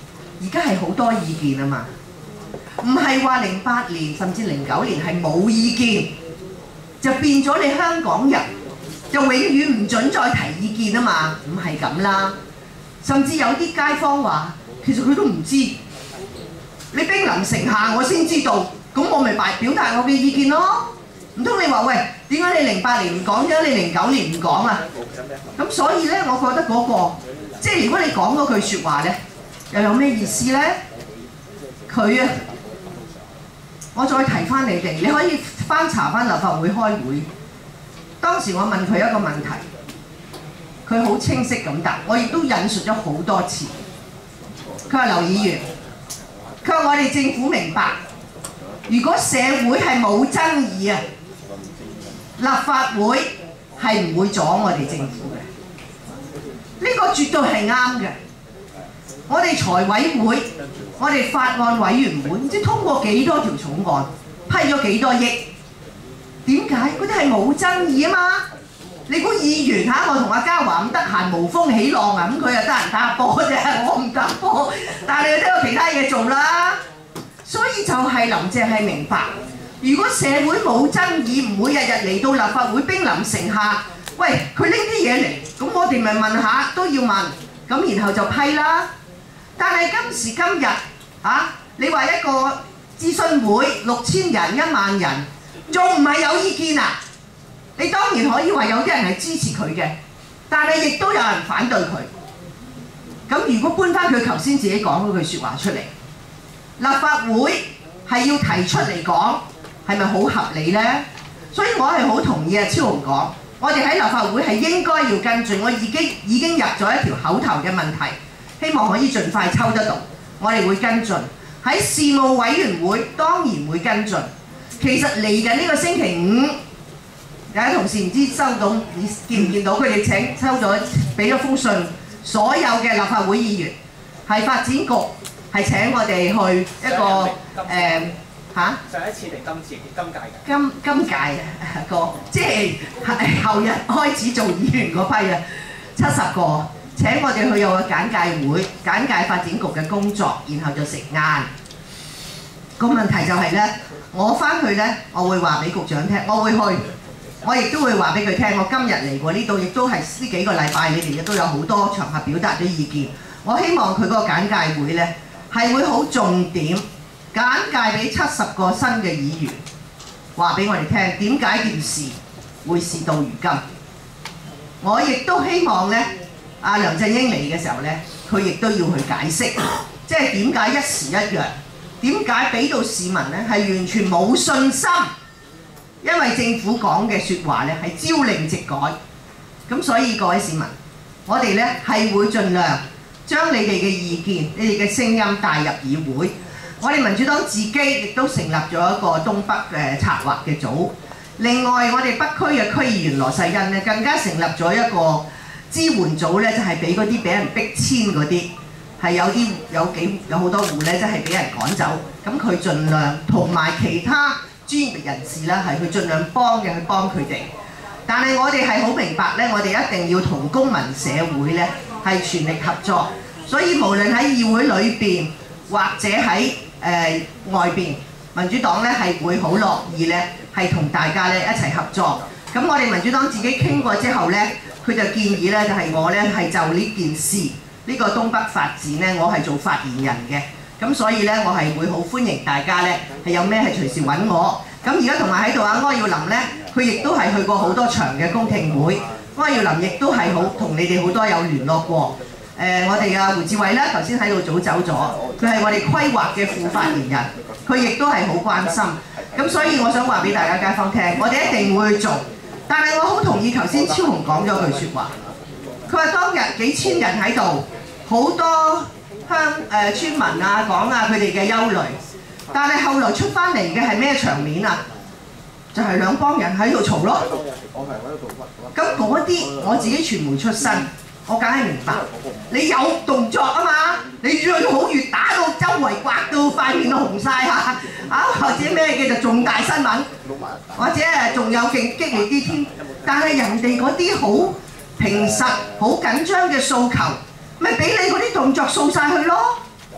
而家係好多意見啊嘛，唔係話零八年甚至零九年係冇意見，就變咗你香港人就永遠唔準再提意見啊嘛，唔係咁啦。甚至有啲街坊話，其實佢都唔知，你兵臨城下我先知道，咁我咪表表達我嘅意見咯。唔通你話喂，點解你零八年唔講啫？你零九年唔講啊？咁所以咧，我覺得嗰、那個即係如果你講嗰句説話咧，又有咩意思咧？佢啊，我再提翻你哋，你可以翻查翻立法會開會。當時我問佢一個問題，佢好清晰咁答，我亦都引述咗好多次。佢話：劉議員，佢話我哋政府明白，如果社會係冇爭議啊，立法會係唔會阻我哋政府嘅。呢、這個絕對係啱嘅。我哋財委會、我哋法案委員會，唔知通過幾多條草案，批咗幾多億？點解？嗰啲係冇爭議啊嘛！你估議員嚇我同阿嘉華咁得閒無風起浪啊？咁佢又得閒打波啫，我唔打波，但係佢都有其他嘢做啦。所以就係林鄭係明白，如果社會冇爭議，唔會日日嚟到立法會兵臨城下。喂，佢拎啲嘢嚟，咁我哋咪問下都要問，咁然後就批啦。但係今時今日啊，你話一個諮詢會六千人、一萬人，仲唔係有意見啊？你當然可以話有啲人係支持佢嘅，但係亦都有人反對佢。咁如果搬翻佢頭先自己講嗰句説話出嚟，立法會係要提出嚟講，係咪好合理呢？所以我係好同意啊超雄講，我哋喺立法會係應該要跟進。我已經已經入咗一條口頭嘅問題，希望可以盡快抽得到，我哋會跟進。喺事務委員會當然會跟進。其實嚟緊呢個星期五，有啲同事唔知收到，你見唔見到佢哋請收咗俾咗封信，所有嘅立法會議員係發展局係請我哋去一個誒嚇上一次定今次今屆嘅今今屆啊個，即係後日開始做議員嗰批啊，七十個請我哋去有個簡介會，簡介發展局嘅工作，然後就食晏。個問題就係咧，我翻去咧，我會話俾局長聽，我會去，我亦都會話俾佢聽，我今日嚟過呢度，亦都係呢幾個禮拜，你哋亦都有好多場合表達咗意見。我希望佢嗰個簡介會咧係會好重點，簡介俾七十個新嘅議員，話俾我哋聽點解件事會事到如今。我亦都希望咧，阿梁振英嚟嘅時候咧，佢亦都要去解釋，即係點解一時一樣。點解俾到市民咧係完全冇信心？因為政府講嘅説話咧係朝令夕改，咁所以各位市民，我哋咧係會盡量將你哋嘅意見、你哋嘅聲音帶入議會。我哋民主黨自己亦都成立咗一個東北嘅策劃嘅組。另外，我哋北區嘅區議員羅世恩咧更加成立咗一個支援組咧，就係俾嗰啲俾人逼遷嗰啲。係有啲有幾有好多戶咧，即係俾人趕走，咁佢盡量同埋其他專業人士咧，係去盡量幫嘅去幫佢哋。但係我哋係好明白咧，我哋一定要同公民社會咧係全力合作。所以無論喺議會裏邊或者喺誒、呃、外邊，民主黨咧係會好樂意咧係同大家咧一齊合作。咁我哋民主黨自己傾過之後咧，佢就建議咧就係、是、我咧係就呢件事。呢個東北發展呢，我係做發言人嘅，咁所以呢，我係會好歡迎大家呢，係有咩係隨時揾我。咁而家同埋喺度阿柯耀林呢，佢亦都係去過好多場嘅公聽會，柯耀林亦都係好同你哋好多有聯絡過。誒、呃，我哋嘅胡志偉呢，頭先喺度早走咗，佢係我哋規劃嘅副發言人，佢亦都係好關心。咁所以我想話俾大家街坊聽，我哋一定會去做。但係我好同意頭先超雄講咗句説話。佢話當日幾千人喺度，好多鄉誒、呃、村民啊講啊佢哋嘅憂慮，但係後來出翻嚟嘅係咩場面啊？就係、是、兩幫人喺度嘈咯。咁嗰啲我自己傳媒出身，我梗係明白。你有動作啊嘛，你越好越打到周圍刮到塊面都紅晒嚇，啊或者咩嘅就重大新聞，或者誒仲有勁激烈啲添。但係人哋嗰啲好平實、好緊張嘅訴求，咪俾你嗰啲動作掃晒去咯。咁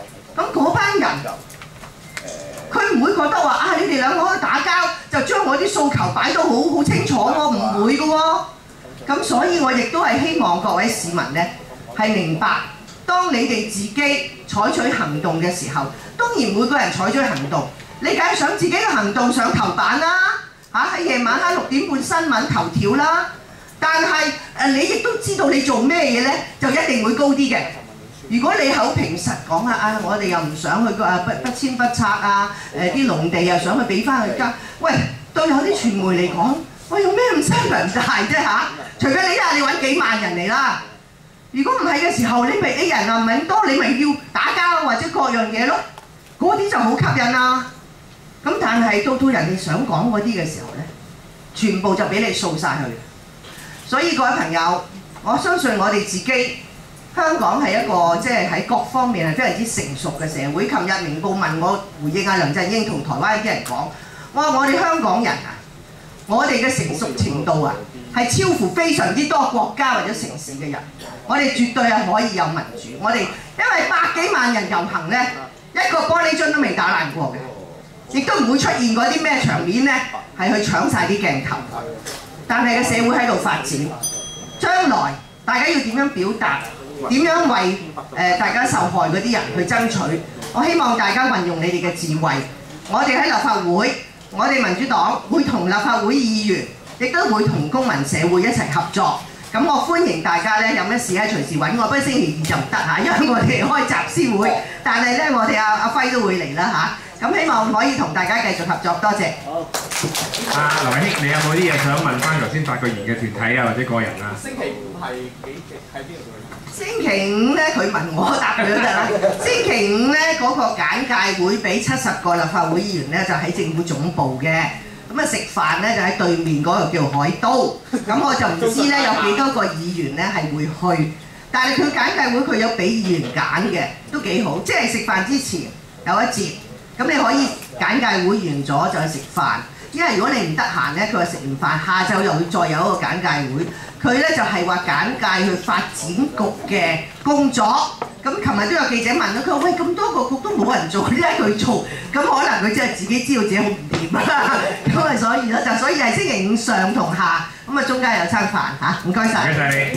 咁嗰班人佢唔會覺得話啊，你哋兩個打交就將我啲訴求擺到好好清楚喎，唔會嘅喎。咁所以我亦都係希望各位市民呢係明白，當你哋自己採取行動嘅時候，當然每個人採取行動，你梗係想自己嘅行動上頭版啦，嚇喺夜晚黑六點半新聞頭條啦。但係誒，你亦都知道你做咩嘢呢，就一定會高啲嘅。如果你好平實講啊，啊我哋又唔想去啊不不遷不拆啊，誒啲農地又想去俾翻佢家，喂，對有啲傳媒嚟講，我用咩咁聲量大啫嚇？除非你一日你揾幾萬人嚟啦。如果唔係嘅時候，你咪啲人啊唔係咁多，你咪要打交或者各樣嘢咯，嗰啲就好吸引啦。咁但係到到人哋想講嗰啲嘅時候呢，全部就俾你掃晒去。所以各位朋友，我相信我哋自己香港係一個即係喺各方面係非常之成熟嘅社會。琴日明報問我回應阿梁振英同台灣啲人講，我話我哋香港人啊，我哋嘅成熟程度啊係超乎非常之多國家或者城市嘅人，我哋絕對係可以有民主。我哋因為百幾萬人遊行呢，一個玻璃樽都未打爛過嘅，亦都唔會出現嗰啲咩場面呢，係去搶晒啲鏡頭。但係個社會喺度發展，將來大家要點樣表達，點樣為誒、呃、大家受害嗰啲人去爭取？我希望大家運用你哋嘅智慧。我哋喺立法會，我哋民主黨會同立法會議員，亦都會同公民社會一齊合作。咁我歡迎大家咧有咩事咧隨時揾我，不過星期二就唔得嚇，因為我哋開集思會。但係咧我哋阿阿輝都會嚟啦嚇。咁希望可以同大家繼續合作，多謝。 好。阿劉偉興，你有冇啲嘢想問翻頭先發過言嘅團體啊，或者個人啊？ 星期五係幾喺邊度做？ 星期五咧，佢問我答佢都得啦。星期五咧嗰、那個簡介會俾七十個立法會議員咧，就喺政府總部嘅。咁啊食飯咧就喺對面嗰度叫海都。咁我就唔知咧有幾多個議員咧係會去，但係佢簡介會佢有俾議員揀嘅，都幾好。即係食飯之前有一節。咁你可以簡介會完咗就去食飯，因為如果你唔得閒咧，佢話食完飯下晝又會再有一個簡介會。佢咧就係話簡介去發展局嘅工作。咁琴日都有記者問啦，佢話喂咁多個局都冇人做，點解佢做？咁可能佢真係自己知道自己好唔掂啊。咁啊所以咯，就所以係星期五上同下，咁啊中間有餐飯嚇，唔該晒。唔該晒你。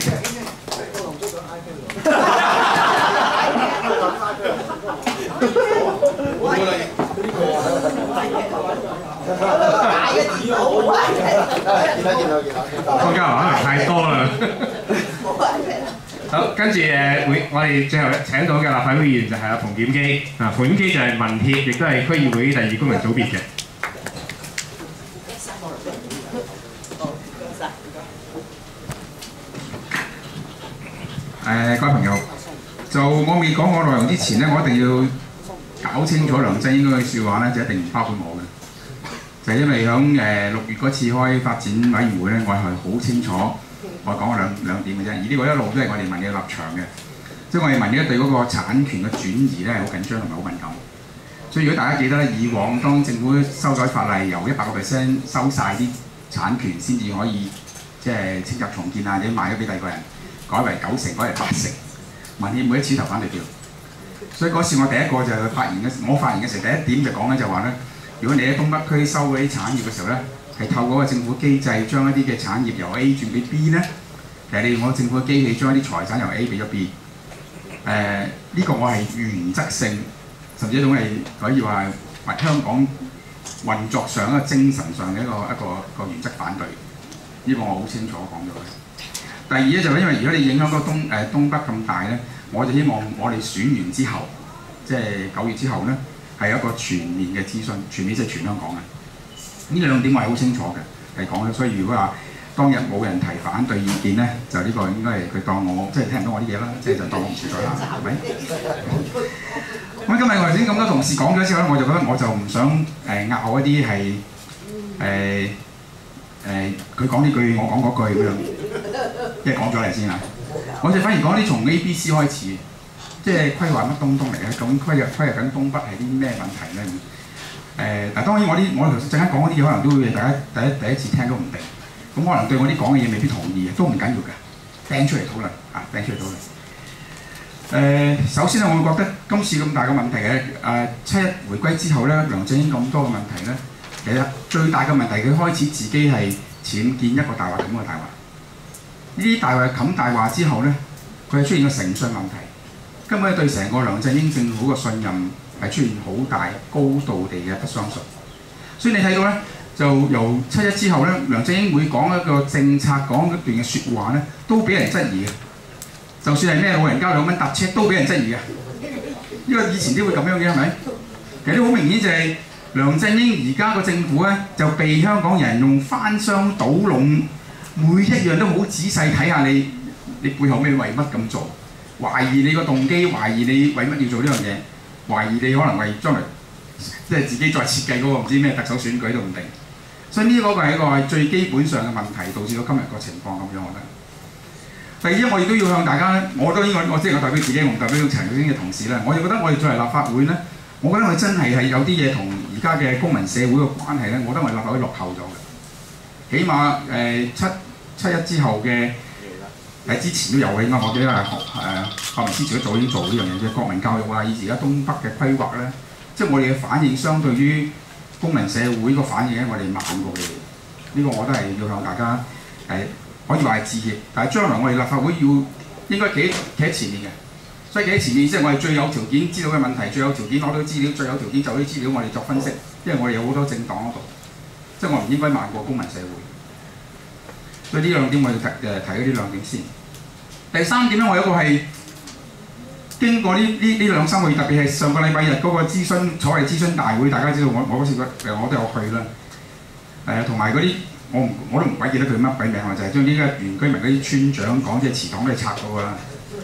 湯家華可能太多啦。好，跟住誒會，我哋最後請到嘅立法會議員就係阿馮檢基。啊，馮檢基就係民協，亦都係區議會第二功能組別嘅。 誒，各位朋友，就我未講我內容之前咧，我一定要搞清楚梁振英嗰句説話咧，就一定唔包括我嘅。就係因為響誒六月嗰次開發展委員會咧，我係好清楚，我講兩兩點嘅啫。而呢個一路都係我哋民嘅立場嘅，即係我哋民咧對嗰個產權嘅轉移咧係好緊張同埋好敏感。所以如果大家記得咧，以往當政府修改法例，由一百個 percent 收晒啲產權先至可以即係清拆重建啊，或者賣咗俾第二個人，改為九成，改為八成，民協每一次投反對票。所以嗰次我第一個就係發言嘅，我發言嘅時候第一點就講咧就話咧。如果你喺東北區收嗰啲產業嘅時候咧，係透過個政府機制將一啲嘅產業由 A 轉俾 B 咧，其實你用我政府嘅機器將一啲財產由 A 俾咗 B。誒、呃，呢、這個我係原則性，甚至一種係可以話係香港運作上一個精神上嘅一個一個一個原則反對。呢、這個我好清楚講咗嘅。第二咧就係因為如果你影響個東誒、呃、東北咁大咧，我就希望我哋選完之後，即係九月之後咧。係一個全面嘅諮詢，全面即係全香港嘅。呢兩點我係好清楚嘅，係講嘅。所以如果話當日冇人提反對意見咧，就呢個應該係佢當我即係聽唔到我啲嘢啦，即係就當我唔存在啦，係咪？咁今日頭先咁多同事講咗之後咧，我就覺得我就唔想誒押後一啲係誒誒佢講呢句，我講嗰句咁樣，即係講咗嚟先啊。我就反而講啲從 A、B、C 開始。即係規劃乜東東嚟嘅，咁規劃規劃緊東北係啲咩問題咧？誒、呃，但當然我啲我頭先陣間講嗰啲嘢，可能都會大家第一第一次聽都唔定，咁可能對我啲講嘅嘢未必同意嘅，都唔緊要嘅，掟出嚟討論啊，掟出嚟討論。 誒，首先咧，我會覺得今次咁大嘅問題嘅誒七一回歸之後咧，梁振英咁多嘅問題咧，其實最大嘅問題佢開始自己係僭建一個大話冚個大話。呢啲大話冚大話之後咧，佢係出現個誠信問題，根本對成個梁振英政府嘅信任係出現好大高度地嘅不相信。所以你睇到咧，就由七一之後咧，梁振英會講一個政策講一段嘅説話咧，都俾人質疑嘅。就算係咩老人家兩蚊搭車都俾人質疑嘅，因為以前都會咁樣嘅係咪？其實都好明顯就係梁振英而家個政府咧，就被香港人用翻箱倒籠，每一樣都好仔細睇下你你背後咩為乜咁做，懷疑你個動機，懷疑你為乜要做呢樣嘢，懷疑你可能為將來即係自己再設計嗰個唔知咩特首選舉都唔定。所以呢個係一個最基本上嘅問題，導致到今日個情況咁樣，我覺得。第二，我亦都要向大家，我都應該，我即係我代表自己，我唔代表陳耀英嘅同事咧。我亦覺得我哋作為立法會咧，我覺得我真係係有啲嘢同而家嘅公民社會嘅關係咧，我覺得我哋立法會落後咗嘅。起碼誒、呃、七七一之後嘅誒之前都有嘅，應該我記得係學誒學民思潮早已經做呢樣嘢嘅國民教育啊，以至而家東北嘅規劃咧，即係我哋嘅反應相對於公民社會個反應咧，我哋慢過佢哋。呢、這個我都係要向大家誒。呃可以話係致歉，但係將來我哋立法會要應該企企喺前面嘅，所以企喺前面即係我哋最有條件知道嘅問題，最有條件攞到資料，最有條件就啲資料我哋作分析，因為我哋有好多政黨嗰度，即係我唔應該慢過公民社會。所以呢兩點我要提誒提咗呢兩點先。第三點咧，我有一個係經過呢呢呢兩三個月，特別係上個禮拜日嗰個諮詢所謂諮詢大會，大家知道我我嗰次誒我都有去啦，誒同埋嗰啲。我唔我都唔鬼記得佢乜鬼名啊！就係將呢家原居民嗰啲村長講即係祠堂都係拆咗㗎啦。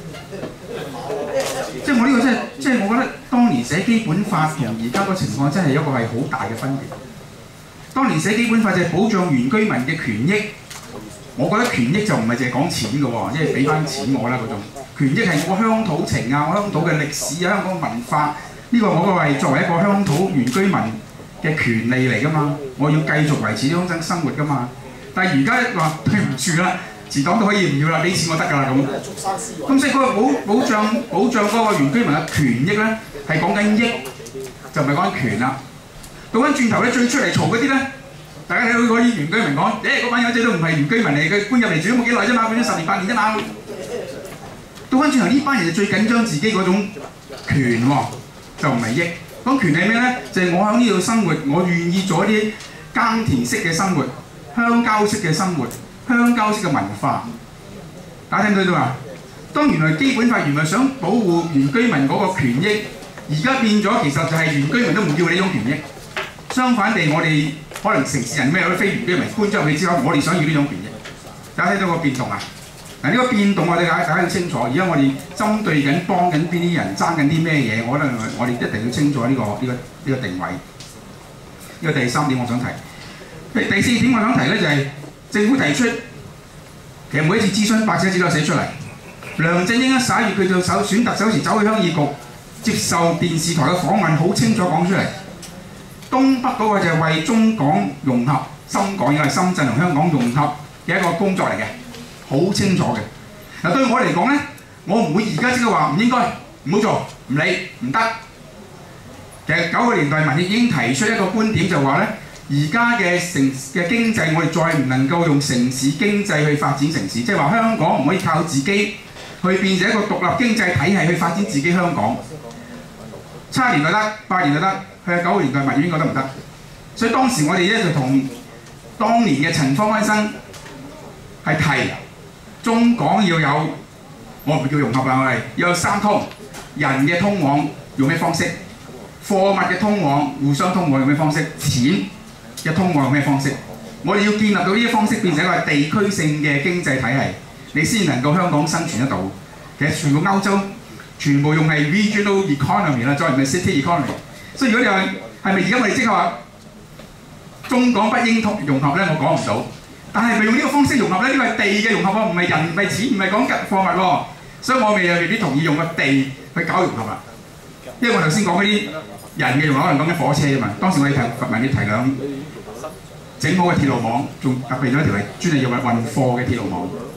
即係我呢個真係即係我覺得當年寫基本法同而家個情況真係一個係好大嘅分別。當年寫基本法就係保障原居民嘅權益，我覺得權益就唔係淨係講錢㗎喎，即係俾翻錢我啦嗰種權益係我鄉土情啊，我鄉土嘅歷史啊，香港文化呢個我個係作為一個鄉土原居民嘅權利嚟㗎嘛，我要繼續維持呢種生活㗎嘛。但係而家話對唔住啦，自黨都可以唔要啦，俾錢我得㗎啦咁。咁所以嗰個保保障保障嗰個原居民嘅權益咧，係講緊益，就唔係講緊權啦。倒翻轉頭咧，最出嚟嘈嗰啲咧，大家睇到嗰啲原居民講，誒嗰班友仔都唔係原居民嚟，佢搬入嚟住都冇幾耐啫嘛，搬咗十年八年啫嘛。倒翻轉頭呢班人就最緊張自己嗰種權喎，就唔係益。講權係咩咧？就係、是、我喺呢度生活，我願意做一啲耕田式嘅生活、鄉郊式嘅生活、鄉郊式嘅文化。大家聽唔聽到啊？當原來基本法原來想保護原居民嗰個權益，而家變咗其實就係原居民都唔要你呢種權益。相反地，我哋可能城市人咩嗰啲非原居民搬咗入去之後，我哋想要呢種權益。大家睇到個變動啊？嗱，呢個變動我哋大家要清楚。而家我哋針對緊幫緊邊啲人，爭緊啲咩嘢？我覺得我哋一定要清楚呢、這個呢、這個呢、這個定位。呢、這個第三點我想提。第第四點我想提咧就係、是、政府提出，其實每一次諮詢，白紙黑字都有寫出嚟。梁振英喺十一月佢做首選特首時走去鄉議局接受電視台嘅訪問，好清楚講出嚟。東北嗰個就係為中港融合，深港應該係深圳同香港融合嘅一個工作嚟嘅。好清楚嘅。嗱，對我嚟講咧，我唔會而家即刻話唔應該，唔好做，唔理，唔得。其實九個年代民協已經提出一個觀點，就話咧，而家嘅城嘅經濟，我哋再唔能夠用城市經濟去發展城市，即係話香港唔可以靠自己去變成一個獨立經濟體系去發展自己香港。七年就得，八年就得，去九個年代民協應該得唔得？所以當時我哋咧就同當年嘅陳方安生係提。中港要有，我唔叫融合啦，我係要有三通，人嘅通往用咩方式？貨物嘅通往互相通往用咩方式？錢嘅通往用咩方式？我哋要建立到呢啲方式，變成一個地區性嘅經濟體系，你先能夠香港生存得到。其實全部歐洲全部用係 regional economy 啦，再唔係 city economy。所以如果你話係咪而家我哋即係話中港不應通融合咧，我講唔到。但係咪用呢個方式融合咧？呢個係地嘅融合喎，唔係人，唔係錢，唔係講貨物喎。所以我未又未必同意用個地去搞融合啦。因為我頭先講嗰啲人嘅融合，可能講緊火車啫嘛。當時我哋提民協提兩整好嘅鐵路網，仲特別咗一條係專係用嚟運貨嘅鐵路網。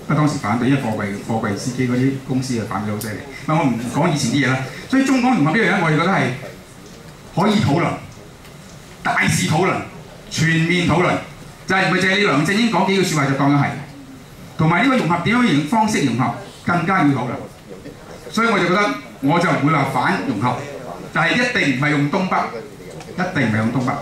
不當時反對，因為貨櫃貨櫃司機嗰啲公司啊反對好犀利。唔係我唔講以前啲嘢啦，所以中港融合呢樣嘢，我哋覺得係可以討論，大肆討論，全面討論，就係唔係淨係你梁振英講幾句説話就當咗係，同埋呢個融合點樣形方式融合更加要討論。所以我就覺得我就唔會話反融合，但係一定唔係用東北，一定唔係用東北。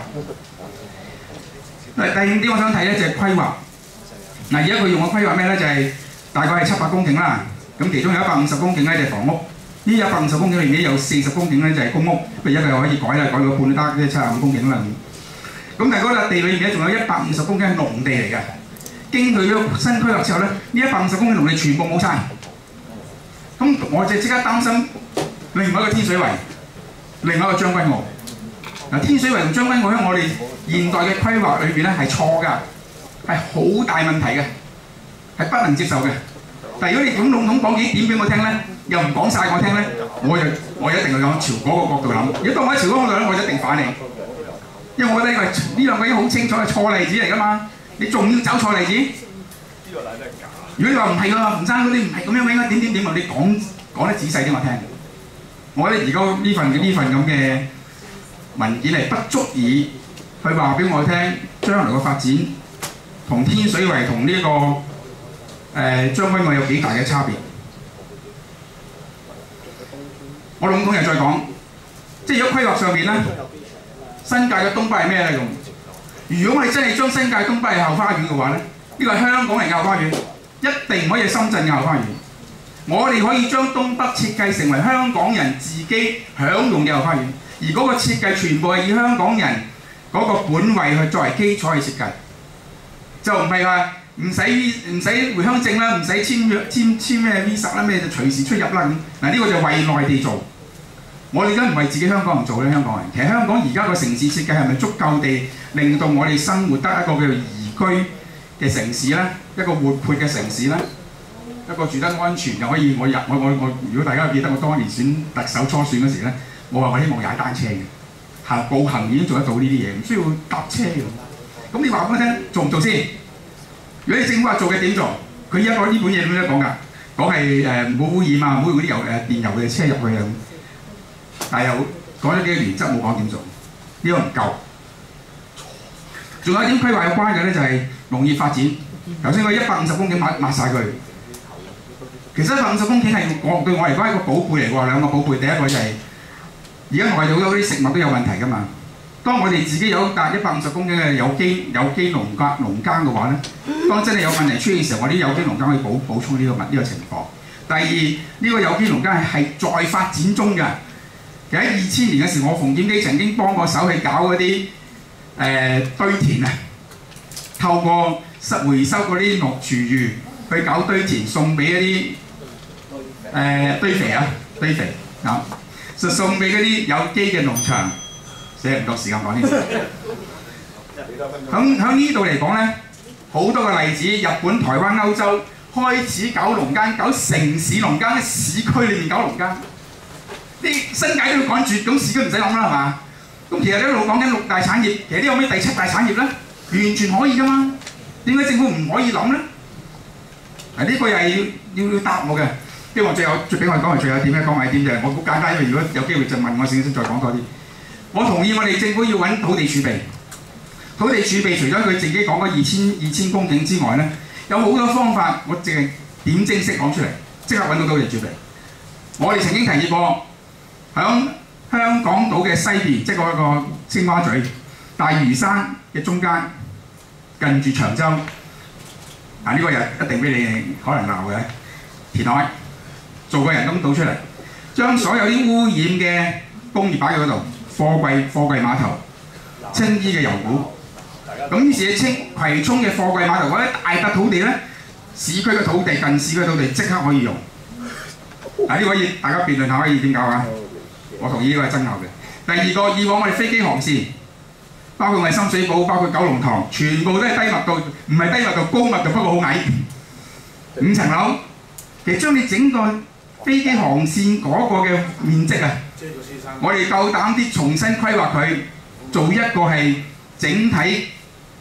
第五點我想睇咧就係規劃。嗱，而家佢用嘅規劃咩咧？就係、是、大概係七百公頃啦。咁其中有一百五十公頃咧就係房屋，呢一百五十公頃裏面有四十公頃咧就係公屋。不如而家佢可以改啦，改到半都得，即係七十五公頃啦。咁但係嗰笪地裏面咧仲有一百五十公頃係農地嚟嘅。經佢咗新規劃之後咧，呢一百五十公頃農地全部冇晒。咁我就即刻擔心另外一個天水圍，另外一個將軍澳。嗱，天水圍同將軍澳喺我哋現代嘅規劃裏邊咧係錯㗎，係好大問題嘅，係不能接受嘅。但係如果你咁籠統講幾點俾我聽咧，又唔講晒我聽咧，我就我一定要講朝嗰個角度諗。如果當我喺朝嗰個角度諗，我就一定反你，因為我覺得呢個呢兩個已經好清楚係錯例子嚟㗎嘛，你仲要找錯例子？呢個例子係假。如果你話唔係㗎，吳生嗰啲唔係咁樣嘅，應該點點點啊？你講講得仔細啲我聽。我覺得而家呢份呢份咁嘅文件係不足以去話俾我聽將來嘅發展同天水圍同呢、這個誒、呃、將軍澳有幾大嘅差別。我籠統又再講，即係如果規劃上面咧，新界嘅東北係咩咧？如果我哋真係將新界東北係後花園嘅話咧，呢、這個係香港人嘅後花園，一定唔可以係深圳嘅後花園。我哋可以將東北設計成為香港人自己享用嘅後花園，而嗰個設計全部係以香港人嗰個本位去作為基礎去設計，就唔係話唔使唔使回鄉證啦，唔使簽約簽簽咩 visa 啦，咩就隨時出入啦咁。嗱呢個就為內地做，我哋而家唔為自己香港人做咧，香港人。其實香港而家個城市設計係咪足夠地令到我哋生活得一個叫做宜居嘅城市咧，一個活潑嘅城市咧？一個住得安全又可以，我入我我我，如果大家記得我當年選特首初選嗰時咧，我話我希望踩單車嘅，行步行已經做得到呢啲嘢，唔需要搭車嘅。咁你話俾我聽，做唔做先？如果你政府話做嘅點做？佢而家講呢本嘢點樣講㗎？講係誒唔好污染啊，唔好嗰啲油誒電油嘅車入去啊咁。但係又講咗幾個原則，冇講點做，呢個唔夠。仲有一點規劃有關嘅咧，就係農業發展。頭先嗰一百五十公頃抹抹曬佢。其實一百五十公頃係我對我嚟講係一個寶貝嚟喎，兩個寶貝。第一個就係而家外地好多啲食物都有問題㗎嘛。當我哋自己有笪一百五十公頃嘅有機有機農耕農耕嘅話咧，當真係有問題出現嘅時候，我啲有機農耕可以補補充呢個物呢個情況。第二，呢、呢個有機農耕係係在發展中嘅。其實喺二千年嘅時候，我馮檢基曾經幫過手去搞嗰啲誒堆填啊，透過收回收嗰啲農廚餘去搞堆填，送俾一啲。誒、呃、堆肥啊，堆肥啊，就送俾嗰啲有機嘅農場，寫唔夠時間講呢啲。咁喺呢度嚟講咧，好多個例子，日本、台灣、歐洲開始搞農耕，搞城市農耕，喺市區裏面搞農耕。啲新界都要趕絕，咁市區唔使諗啦，係嘛？咁其實一路講緊六大產業，其實呢有咩第七大產業咧？完全可以㗎嘛？點解政府唔可以諗咧？嗱，呢個又係要要要答我嘅。因為我最後最俾我講係最後一點咧，講埋一點就係我好簡單，因為如果有機會就問我先先再講多啲。我同意我哋政府要揾土地儲備，土地儲備除咗佢自己講嗰二千二千公頃之外咧，有好多方法，我淨係點睛式講出嚟，即刻揾到土地儲備。我哋曾經提議過，響香港島嘅西邊，即係嗰個青蛙咀、大嶼山嘅中間，近住長洲。嗱、啊、呢、這個又一定俾你可能鬧嘅填海。做個人工島出嚟，將所有啲污染嘅工業擺喺嗰度，貨櫃貨櫃碼頭、青衣嘅油股，咁於是青葵涌嘅貨櫃碼頭嗰啲大笪土地咧，市區嘅土地、近市區嘅土地即刻可以用。嗱呢個可以大家辯論下，可以點搞啊？我同意呢個係爭拗嘅。第二個，以往我哋飛機航線，包括我哋深水埗、包括九龍塘，全部都係低密度，唔係低密度，高密度，不過好矮，五層樓。其實將你整個飛機航線嗰個嘅面積啊，我哋夠膽啲重新規劃佢，做一個係整體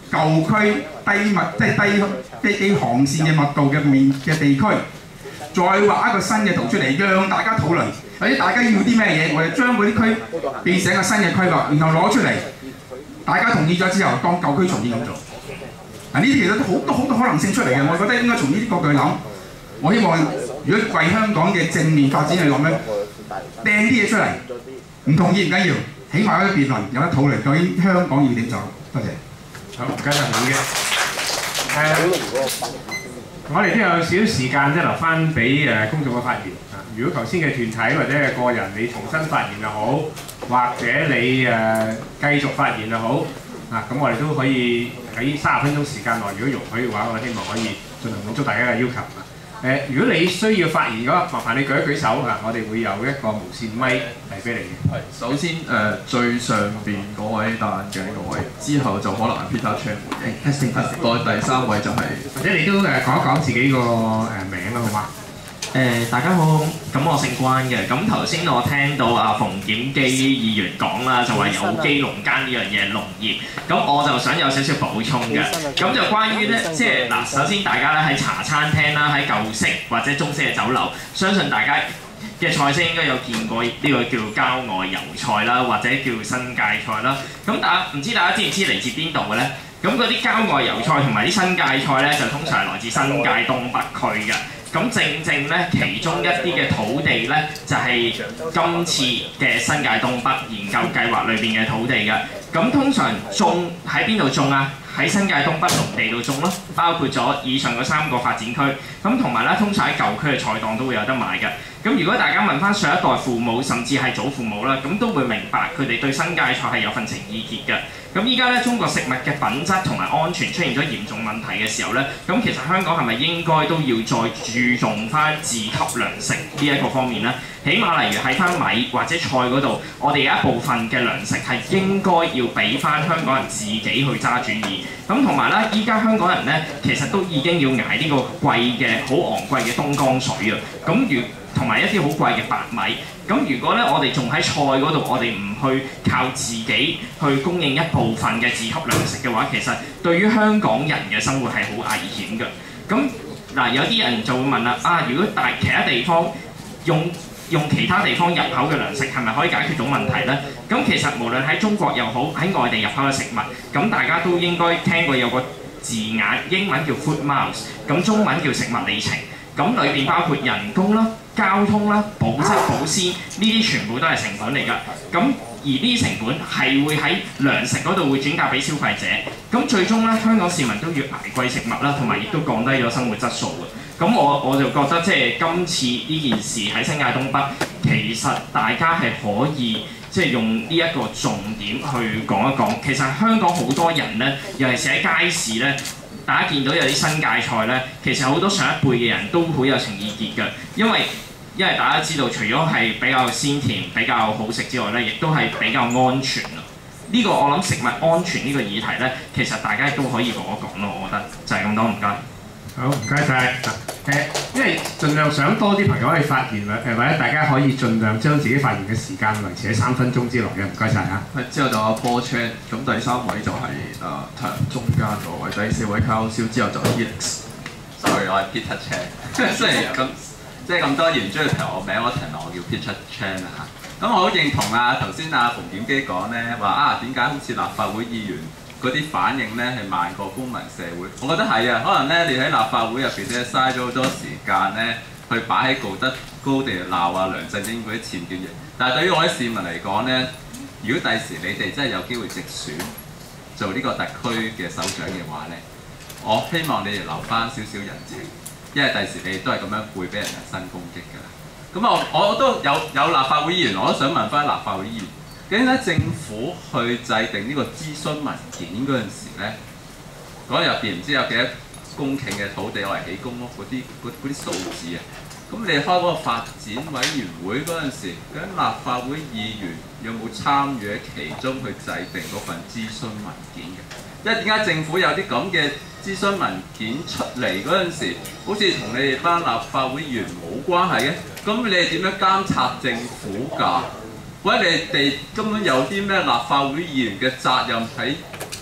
舊區低密即係低低機航線嘅密度嘅面嘅地區，再畫一個新嘅圖出嚟，讓大家討論，或者大家要啲咩嘢，我哋將嗰啲區變成一個新嘅規劃，然後攞出嚟，大家同意咗之後，當舊區重建咁做。嗱呢啲其實好多好多可能性出嚟嘅，我覺得應該從呢啲角度去諗。我希望如果為香港嘅正面發展去諗咧，掟啲嘢出嚟，唔同意唔緊要，起碼有得辯論，有得討論，究竟香港要點走？多謝。 好，唔該晒你嘅。誒，我哋都有少少時間，即係留翻俾誒公眾嘅發言。啊，如果頭先嘅團體或者係個人，你重新發言又好，或者你誒繼續發言又好，啊，咁我哋都可以喺三十分鐘時間內，如果容許嘅話，我希望可以盡量滿足大家嘅要求。誒，如果你需要發言嘅話，麻煩你舉一舉手啊！我哋會有一個無線咪遞俾你嘅。 係，首先誒、呃、最上邊嗰位戴眼鏡嗰位，之後就可能係 Peter Chan 回應。再第三位就係、是， 或者你都誒講一講自己個誒名啦，好嗎？ 誒、呃、大家好，咁我姓關嘅。咁頭先我聽到阿馮檢基議員講啦，就話有機農耕呢樣嘢農業，咁我就想有少少補充嘅。咁就關於咧，即係嗱，首先大家咧喺茶餐廳啦，喺舊式或者中式嘅酒樓，相信大家嘅菜式應該有見過呢個叫郊外油菜啦，或者叫新界菜啦。咁大家唔知大家知唔知嚟自邊度嘅咧？咁嗰啲郊外油菜同埋啲新界菜咧，就通常係來自新界東北區嘅。咁正正咧，其中一啲嘅土地咧，就係、是、今次嘅新界東北研究計劃裏邊嘅土地嘅。咁通常種喺邊度種啊？喺新界東北農地度種咯，包括咗以上嗰三個發展區。咁同埋咧，通常喺舊區嘅菜檔都會有得賣嘅。咁如果大家問翻上一代父母，甚至係祖父母啦，咁都會明白佢哋對新界菜係有份情意結嘅。咁依家咧，中國食物嘅品質同埋安全出現咗嚴重問題嘅時候咧，咁其實香港係咪應該都要再注重翻自給糧食呢一個方面咧？起碼例如喺翻米或者菜嗰度，我哋有一部分嘅糧食係應該要俾翻香港人自己去揸主意。咁同埋咧，依家香港人咧，其實都已經要捱呢個貴嘅好昂貴嘅東江水啊。咁如同埋一啲好貴嘅白米。咁如果咧，我哋仲喺菜嗰度，我哋唔去靠自己去供應一部分嘅自給糧食嘅話，其實對於香港人嘅生活係好危險嘅。咁嗱，有啲人就會問啦，啊，如果大其他地方用用其他地方入口嘅糧食，係咪可以解決到問題呢？咁其實無論喺中國又好，喺外地入口嘅食物，咁大家都應該聽過有個字眼，英文叫 food miles， 咁中文叫食物里程。咁裏邊包括人工啦、交通啦、保質保鮮，呢啲全部都係成本嚟㗎。咁而呢啲成本係會喺糧食嗰度會轉嫁俾消費者。咁最終咧，香港市民都要捱貴食物啦，同埋亦都降低咗生活質素嘅。咁我我就覺得即係今次呢件事喺新界東北，其實大家係可以即係用呢一個重點去講一講。其實香港好多人咧，尤其是喺街市咧。大家見到有啲新界菜咧，其實好多上一輩嘅人都好有情意結嘅，因為因為大家知道，除咗係比較鮮甜、比較好食之外咧，亦都係比較安全啊！呢、這個我諗食物安全呢個議題咧，其實大家都可以講一講咯，我覺得就係咁多，唔該。 好，唔該晒。誒，因為盡量想多啲朋友可以發言，誒或者大家可以盡量將自己發言嘅時間維持喺三分鐘之內嘅，唔該晒啊。係，之後就阿 Paul Chan，咁第三位就係誒牆中間嗰位，第四位卡燒，之後就 Felix。Sorry， 我係 Peter Chan。雖然咁即係咁多人中意提我名，我提埋我叫 Peter Chan 啊嚇。咁我好認同啊，頭先阿馮檢基講咧話啊，點解好似立法會議員嗰啲反應咧係慢過公民社會？我覺得係啊，可能咧你喺立法會入邊咧嘥咗好多時間咧，去擺喺道德高地鬧啊梁振英嗰啲僭建嘢。但係對於我啲市民嚟講咧，如果第時你哋真係有機會直選做呢個特區嘅首長嘅話咧，我希望你哋留翻少少人情，因為第時你哋都係咁樣會俾人人身攻擊㗎啦。咁我我都有有立法會議員，我都想問翻立法會議員。究竟咧政府去制定呢個諮詢文件嗰陣時咧，嗰入邊唔知有幾多公頃嘅土地攞嚟起公屋嗰啲嗰啲數字啊？咁你開嗰個發展委員會嗰陣時，究竟立法會議員有冇參與喺其中去制定嗰份諮詢文件嘅？因為點解政府有啲咁嘅諮詢文件出嚟嗰陣時，好似同你哋班立法會議員冇關係嘅？咁你哋點樣監察政府㗎？或者你哋根本有啲咩立法會議員嘅責任喺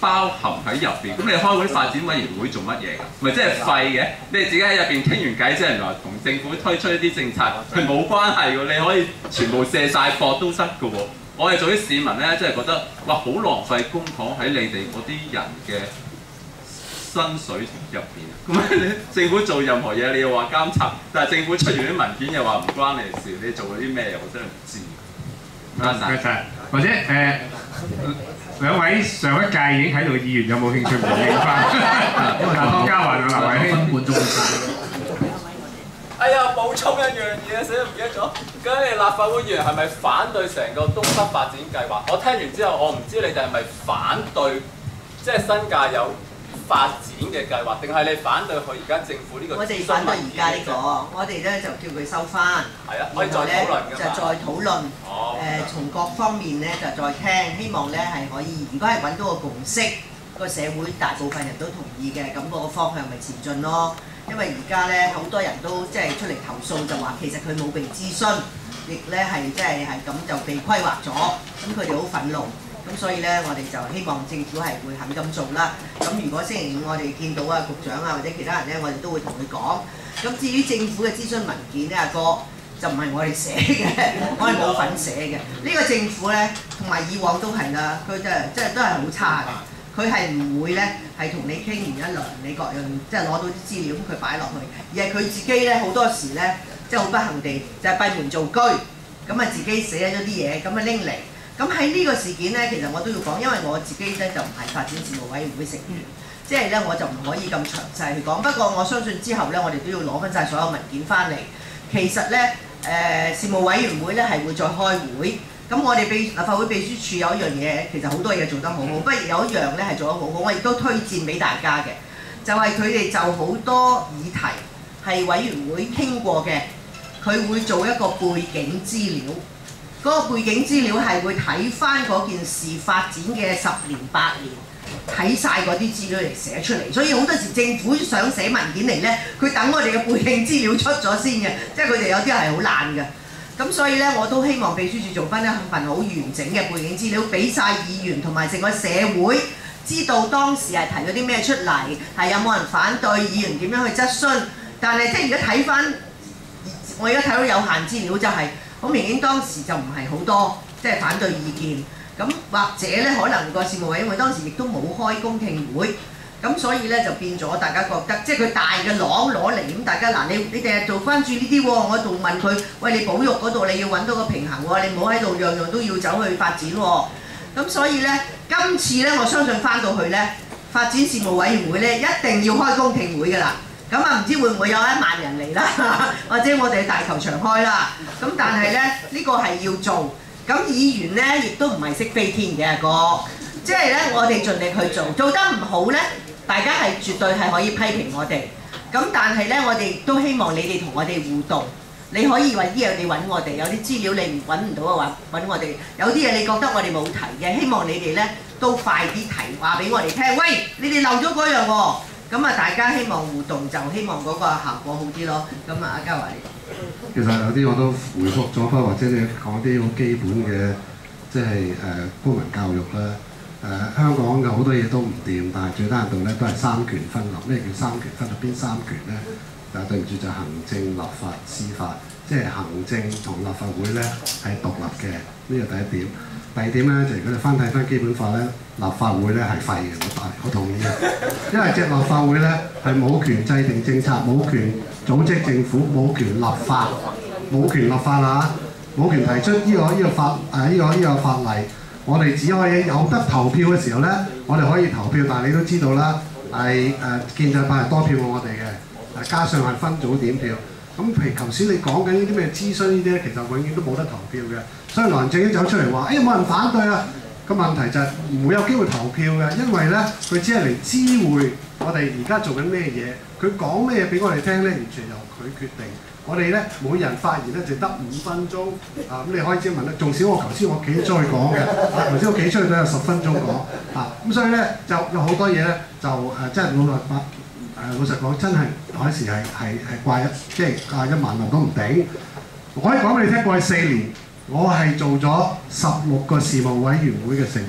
包含喺入邊。咁你開嗰啲發展委員會做乜嘢㗎？咪即係廢嘅？你哋自己喺入邊傾完偈之後，原來同政府推出一啲政策係冇關係㗎，你可以全部卸晒貨都得㗎喎。我哋做啲市民咧，真係覺得哇，好浪費公帑喺你哋嗰啲人嘅薪水入邊。咁你政府做任何嘢，你又話監察，但係政府出完啲文件又話唔關你事，你做嗰啲咩我真係唔知。唔該晒。 或者誒、呃、兩位上一屆已經喺度嘅議員有冇興趣回應翻？因為湯家驊同劉慧卿分半鐘哎呀，補充一樣嘢，死都唔記得咗。咁你立法會議員係咪反對成個東北發展計劃？我聽完之後，我唔知你哋係咪反對，即係新界有發展嘅計劃，定係你反對佢而家政府呢個？ 我哋反對而家呢個，我哋咧就叫佢收翻。 係啊，可以再討論㗎嘛。 就再討論。哦。誒，從各方面咧就再聽，希望咧係可以，如果係揾到個共識，個社會大部分人都同意嘅，咁個方向咪前進咯。因為而家咧好多人都即係出嚟投訴，就話其實佢冇被諮詢，亦咧係即係係咁就被規劃咗，咁佢哋好憤怒。咁所以咧，我哋就希望政府係會肯咁做啦。咁如果星期五我哋見到啊局長啊或者其他人咧，我哋都會同佢講。咁至於政府嘅諮詢文件咧，阿哥就唔係我哋寫嘅，我哋冇份寫嘅。呢、這個政府咧，同埋以往都係啦，佢就即係都係好差嘅。佢係唔會咧係同你傾完一輪，你各樣即係攞到啲資料，咁佢擺落去，而係佢自己咧好多時咧，即係好不幸地就係閉門造車，咁啊自己寫咗啲嘢，咁啊拎嚟。咁喺呢個事件咧，其實我都要講，因為我自己咧就唔係發展事務委員會成員，即係咧我就唔可以咁詳細去講。不過我相信之後咧，我哋都要攞翻晒所有文件翻嚟。其實咧，誒、呃、事務委員會咧係會再開會。咁我哋秘立法會秘書處有一樣嘢，其實好多嘢做得好好，不過有一樣咧係做得好好，我亦都推薦俾大家嘅，就係佢哋就好多議題係委員會傾過嘅，佢會做一個背景資料，嗰、那個背景資料係會睇翻嗰件事發展嘅十年八年，睇晒嗰啲資料嚟寫出嚟，所以好多時政府想寫文件嚟咧，佢等我哋嘅背景資料出咗先嘅，即係佢哋有啲係好懶嘅。咁所以咧，我都希望秘書處做翻一份好完整嘅背景資料，俾晒議員同埋成個社會知道當時係提咗啲咩出嚟，係有冇人反對，議員點樣去質詢。但係即係而家睇翻，我而家睇到有限資料就係、是、好明顯當時就唔係好多即係反對意見。咁或者咧，可能個事務委員會當時亦都冇開公聽會。咁所以咧就變咗大家覺得，即係佢大嘅攞攞嚟，咁大家嗱，你你哋做關注呢啲喎，我仲問佢，喂，你保育嗰度你要揾到個平衡喎，你唔好喺度樣樣都要走去發展喎。咁所以咧，今次咧我相信翻到去咧，發展事務委員會咧一定要開公聽會㗎啦。咁啊唔知會唔會有一萬人嚟啦，或者我哋大球場開啦。咁但係咧呢、呢個係要做，咁議員咧亦都唔係識飛天嘅個，即係咧我哋盡力去做，做得唔好咧。大家係絕對係可以批評我哋，咁但係咧，我哋都希望你哋同我哋互動。你可以揾啲嘢你揾我哋，有啲資料你唔揾唔到嘅話揾我哋。有啲嘢你覺得我哋冇提嘅，希望你哋咧都快啲提話俾我哋聽。喂，你哋漏咗嗰樣喎，咁啊大家希望互動就希望嗰個效果好啲咯。咁啊，阿嘉華你。 其實有啲我都回覆咗翻，或者你講啲好基本嘅，即係誒公民教育啦。誒、呃、香港有好多嘢都唔掂，但係最低限度咧都係三權分立。咩叫三權分立？邊三權咧？就對唔住就行政、立法、司法，即係行政同立法會咧係獨立嘅，呢個第一點。第二點咧就如果你翻睇翻基本法咧，立法會咧係廢嘅，我大我同意嘅。因為隻立法會咧係冇權制定政策，冇權組織政府，冇權立法，冇權立法啦，冇權提出呢、呢個呢、呢個法誒呢、呢個呢、呢個法例。我哋只可以有得投票嘅時候咧，我哋可以投票，但係你都知道啦，係誒、呃、建制派係多票過我哋嘅，加上係分組點票。咁譬如頭先你講緊呢啲咩諮詢呢啲咧，其實永遠都冇得投票嘅。所以梁振英走出嚟話：誒冇人反對啊！個問題就係唔會有機會投票嘅，因為咧佢只係嚟知會我哋而家做緊咩嘢，佢講咩嘢俾我哋聽咧，完全由佢決定。我哋咧每人發言咧就得五分鐘，啊咁你可以即係問咧，仲少我頭先我企出去講嘅，啊頭先我企出去都有十分鐘講，啊咁所以咧就有好多嘢咧就誒、呃、真係老實講，誒、呃、老實講真係有時係係係掛一即係掛一萬人都唔頂。我可以講俾你聽，過去四年我係做咗十六個事務委員會嘅成員，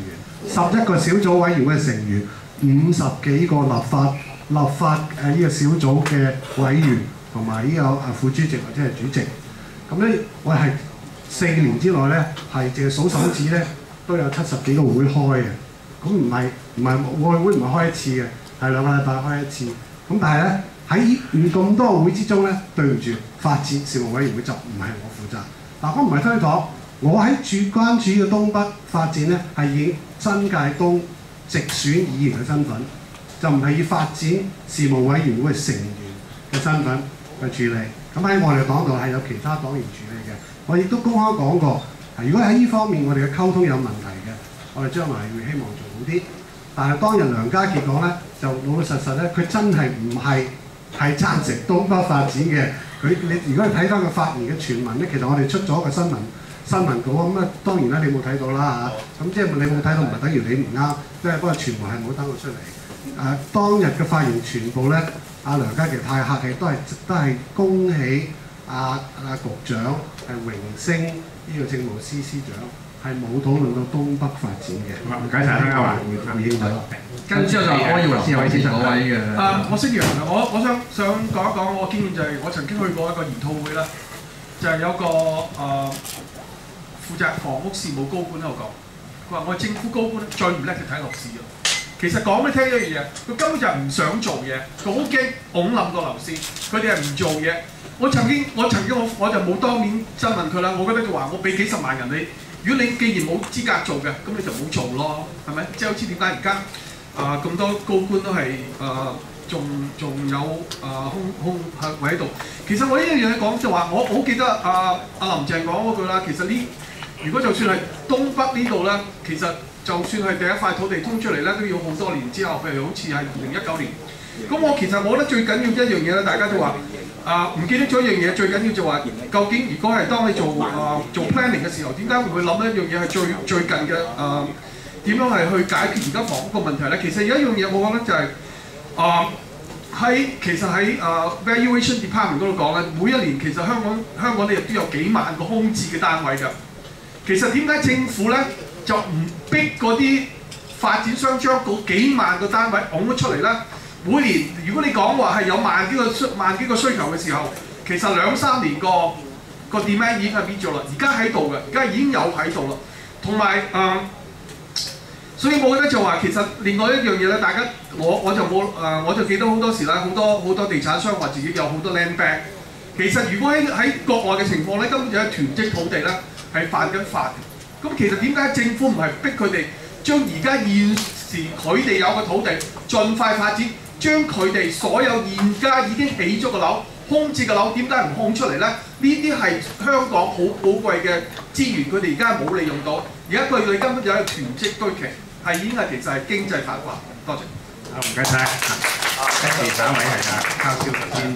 十一個小組委員會嘅成員，五十幾個立法立法誒呢個小組嘅委員同埋呢個誒副主席或者係主席。咁咧，我係四年之內咧，係淨係數手指咧，都有七十幾個會開嘅。咁唔係唔係愛會唔係開一次嘅，係兩個禮拜開一次。咁但係咧喺咁多會之中咧，對唔住，發展事務委員會就唔係我負責。嗱，我唔係推搪，我喺主關注嘅東北發展咧，係以新界東直選議員嘅身份，就唔係以發展事務委員會成員嘅身份去處理。咁喺我哋黨度係有其他黨員處理嘅。我亦都公開講過，如果喺呢方面我哋嘅溝通有問題嘅，我哋將來會希望做好啲。但係當日梁家傑講咧，就老老實實咧，佢真係唔係係贊成東北發展嘅。佢你如果你睇翻個發言嘅全文咧，其實我哋出咗個新聞新聞稿咁啊，當然啦，你冇睇到啦嚇。咁即係你冇睇到，唔係等於你唔啱，即係不過傳媒係冇登到出嚟。誒、啊、當日嘅發言全部咧，阿梁家傑太客氣，都係都係恭喜阿阿、啊、局長係榮升呢個政務司司長，係冇討論到東北發展嘅。唔該晒，香港話會回應咗。 跟之後就柯耀林先位先嗰位嘅。 啊，我識楊啊，我我想想講一講我經驗就係我曾經去過一個研討會啦，就係、是、有個誒、呃、負責房屋事務高官喺度講，佢話我政府高官最唔叻就睇樓市啊。其實講俾你聽一樣嘢，佢根本就係唔想做嘢，佢好驚拱冧個樓市，佢哋係唔做嘢。我曾經我曾經我我就冇當面質問佢啦，我覺得佢話我俾幾十萬人你，如果你既然冇資格做嘅，咁你就冇做咯，係咪？即係好似點解而家啊咁多高官都係啊仲仲有啊空空位喺度？其實我呢樣嘢講就話，我好記得啊阿林鄭講嗰句啦，其實呢如果就算係東北呢度咧，其實就算係第一塊土地通出嚟咧，都要好多年之後，譬如好似係二零一九年。咁我其實我覺得最緊要一樣嘢咧，大家都話啊唔記得咗一樣嘢，最緊要就話究竟如果係當你做啊、呃、做 planning 嘅時候，點解會會諗一樣嘢係最最近嘅啊點樣係去解決而家房屋個問題咧？其實有一樣嘢我覺得就係啊喺其實喺啊 valuation department 嗰度講咧，每一年其實香港香港咧亦都有幾萬個空置嘅單位㗎。其實點解政府咧就唔逼嗰啲發展商將嗰幾萬個單位拱咗出嚟咧？每年如果你講話係有萬幾個需萬幾個需求嘅時候，其實兩三年個個 demand 已經係 meet 咗啦，而家喺度嘅，而家已經有喺度啦。同埋誒，所以我覺得就話其實另外一樣嘢咧，大家我我就冇誒、呃，我就記得好多時啦，好多好多地產商話自己有好多 land bank。其實如果喺喺國外嘅情況咧，根本就係囤積土地咧係犯緊法嘅。咁其實點解政府唔係逼佢哋將而家現時佢哋有嘅土地盡快發展？將佢哋所有現家已經起咗個樓、空置嘅樓，點解唔空出嚟咧？呢啲係香港好寶貴嘅資源，佢哋而家冇利用到。而家佢哋根本就係囤積居奇，係已經係其實係經濟發掘。多謝。 好，唔該晒。跟住下一位係啊，交少頭先。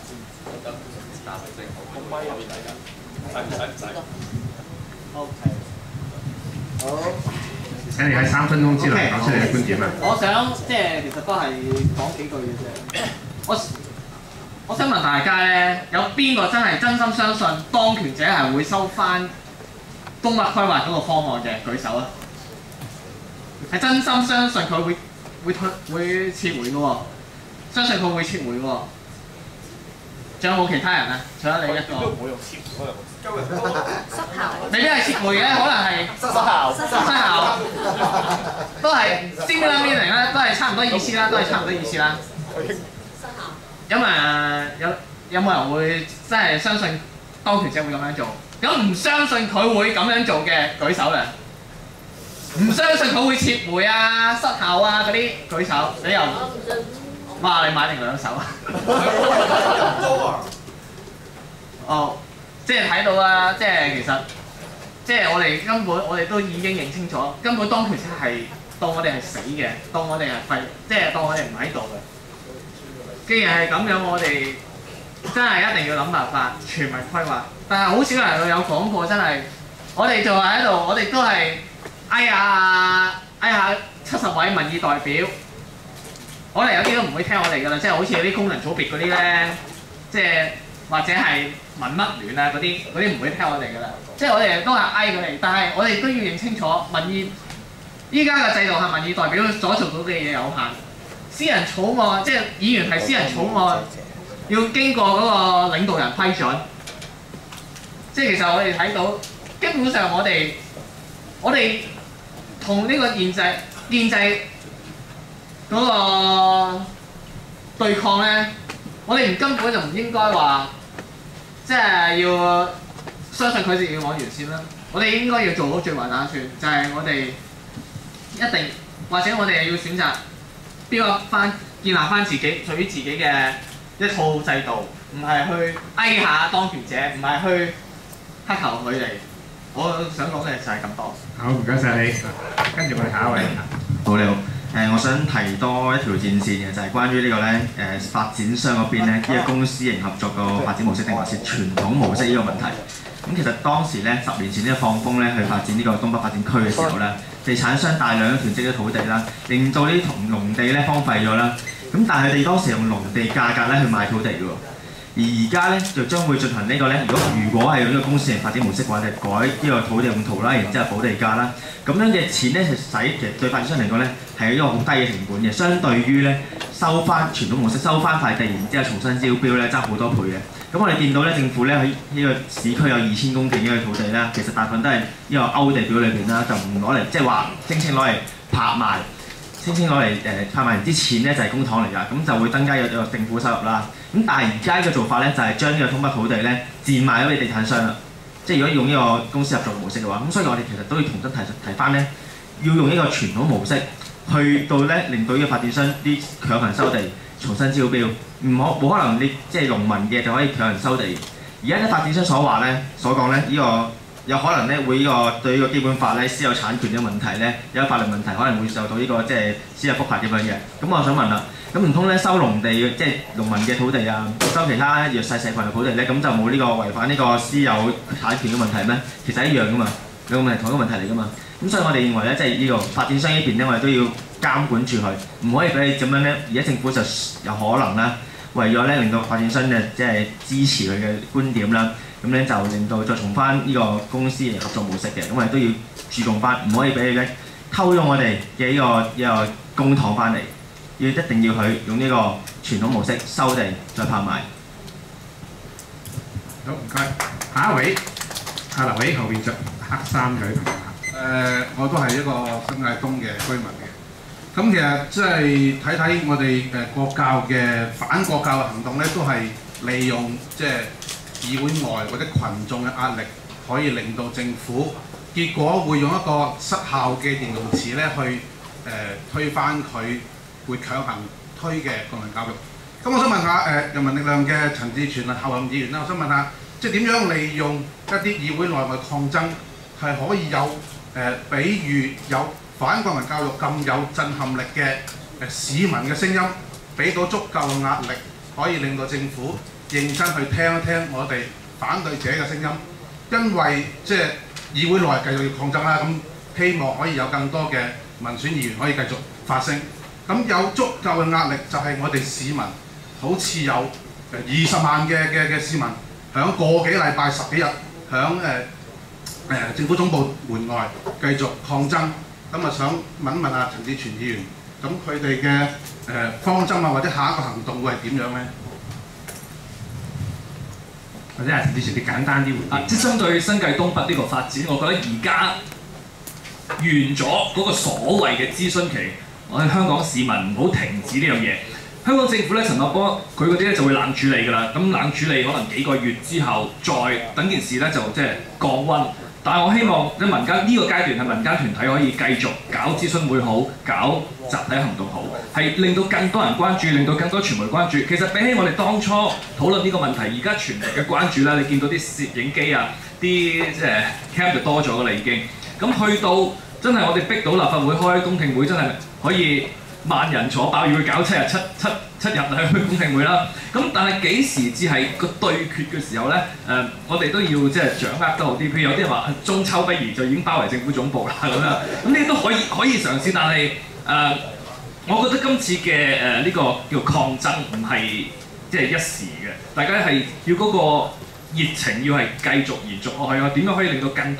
好。 請你喺三分鐘之內講出你嘅觀點啊！ 我想即係其實都係講幾句嘅啫。我我想問大家咧，有邊個真係真心相信當權者係會收翻東北規劃嗰個方案嘅？舉手啊！係真心相信佢會會退會撤回嘅喎，相信佢會撤回嘅喎。仲有冇其他人啊？除咗你一個。都唔好用撤回嗰失效。未必係撤回嘅，可能係失效。失效。都係 similar meaning 啦，都係差唔多意思啦，都係差唔多意思啦。失效。咁誒有有冇人會真係相信當權者會咁樣做？咁唔相信佢會咁樣做嘅舉手咧。唔相信佢會撤回啊、失效啊嗰啲舉手，你又？哇！你買定兩手啊？哦，即係睇到啦，即係其實，即係我哋根本我哋都已經認清楚，根本當權者係當我哋係死嘅，當我哋係廢，即係當我哋唔喺度嘅。既然係咁樣，我哋真係一定要諗辦法全民規劃。但係好少人有講過，真係我哋就係喺度，我哋都係哎呀哎呀七十位民意代表。可能有啲都唔會聽我哋㗎啦，即係好似有啲功能組別嗰啲咧，即係或者係民乜聯啊嗰啲，嗰啲唔會聽我哋㗎啦。即係我哋都係嗌佢哋，但係我哋都要認清楚民意依家嘅制度係民意代表所做到嘅嘢有限，私人草案即係議員係私人草案，要經過嗰個領導人批准。即係其實我哋睇到，基本上我哋我哋同呢個現制建制嗰個對抗咧，我哋根本就唔應該話，即係要相信佢哋要往完善啦。我哋應該要做好最壞打算，就係、是、我哋一定或者我哋要選擇標立翻、建立翻自己屬於自己嘅一套制度，唔係去翳下當權者，唔係去乞求佢哋。我想講嘅就係咁多。 好，唔該晒你。跟住我哋下一位。 好，你好。誒、呃，我想提多一條戰線嘅，就係、是、關於呢個咧誒發展商嗰邊咧，呢、這個公私營合作個發展模式定還是傳統模式呢個問題。咁其實當時咧十年前呢個放風咧去發展呢個東北發展區嘅時候咧，地產商大量囤積咗土地啦，令到呢啲同農地咧荒廢咗啦。咁但係佢哋當時用農地價格咧去賣土地嘅喎。而而家咧就將會進行呢個咧，如果如果係用呢個公私營發展模式嘅話，就改呢個土地用途啦，然之後補地價啦，咁樣嘅錢咧，就使其實對發展商嚟講咧係一個好低嘅成本嘅，相對於咧收翻傳統模式收翻塊地，然之後重新招標咧爭好多倍嘅。咁我哋見到咧政府咧喺呢個市區有二千公頃嘅土地啦，其實大部分都係呢個勾地表裏邊啦，就唔攞嚟即係話聲稱攞嚟拍賣。聲稱攞嚟誒拍賣完啲錢咧就係公帑嚟㗎，咁就會增加有有政府收入啦。咁但係而家嘅做法咧就係將呢個東北土地咧賤賣咗俾地產商啦。即係如果用呢個公司合作模式嘅話，咁所以我哋其實都要重新提提翻咧，要用呢個傳統模式去到咧令到呢個發展商啲強行收地，重新招標，唔可冇可能你即係農民嘅就可以強行收地。而家啲發展商所話咧所講咧呢個。有可能咧會呢個對呢個基本法咧私有產權嘅問題咧有法律問題，可能會受到呢、這個即係司法覆核咁樣嘅。咁我想問啦，咁唔通咧收農地即係農民嘅土地啊，收其他弱勢社群嘅土地咧，咁就冇呢個違反呢個私有產權嘅問題咩？其實一樣噶嘛，兩個問題同一個問題嚟噶嘛。咁所以我哋認為咧，即係呢個發展商呢邊咧，我哋都要監管住佢，唔可以俾你咁樣咧。而家政府就有可能啦，為咗咧令到發展商嘅即係支持佢嘅觀點啦。咁咧就令到再重翻呢個公司嘅合作模式嘅，咁我哋都要注重翻，唔可以俾你咧偷咗我哋嘅呢個呢、這個公帑翻嚟，要一定要去用呢個傳統模式收地再拍賣。 好，唔該。下一位，阿劉偉後邊着黑衫嘅朋友。 誒，我都係一個新界東嘅居民嘅。咁其實即係睇睇我哋誒國教嘅反國教嘅行動咧，都係利用即係。議會外或者群眾嘅壓力，可以令到政府結果會用一個失效嘅形容詞咧去誒、呃、推翻佢會強行推嘅國民教育。咁我想問下誒、呃、人民力量嘅陳志全啊候任議員啦，我想問下，即係點樣利用一啲議會內外抗爭係可以有誒、呃，比如有反國民教育咁有震撼力嘅誒、呃、市民嘅聲音，俾到足夠嘅壓力，可以令到政府認真去聽一聽我哋反對者嘅聲音，因為即係議會內繼續要抗爭啦，咁希望可以有更多嘅民選議員可以繼續發聲。咁有足夠嘅壓力就係我哋市民，好似有誒二十萬嘅嘅嘅市民，響個幾禮拜十幾日，響誒誒政府總部門外繼續抗爭。咁啊想問一問阿陳志全議員，咁佢哋嘅誒方針啊，或者下一個行動會係點樣咧？ 或者係陳志全，你簡單啲回應。 啊，即係針對新界東北呢個發展，我覺得而家完咗嗰個所謂嘅諮詢期，我哋香港市民唔好停止呢樣嘢。香港政府咧，陳茂波佢嗰啲咧就會冷處理㗎啦。咁冷處理可能幾個月之後，再等件事咧就即係降溫。但係我希望喺民間呢個階段係民間團體可以繼續搞諮詢會好，搞集體行動好，係令到更多人關注，令到更多傳媒關注。其實比起我哋當初討論呢個問題，而家傳媒嘅關注啦，你見到啲攝影機啊，啲即係 cam 就多咗㗎啦已經。咁去到真係我哋逼到立法會開公聽會，真係可以萬人坐爆，要搞七日七七七日去公聽會啦。咁但係幾時至係個對決嘅時候咧？誒、呃，我哋都要即係掌握得好啲。譬如有啲人話中秋不宜就已經包圍政府總部啦咁樣，咁呢啲都可以可以嘗試，但係誒、呃，我覺得今次嘅誒呢個叫抗爭唔係即係一時嘅，大家係要嗰個熱情要係繼續延續落去咯。點樣可以令到更多人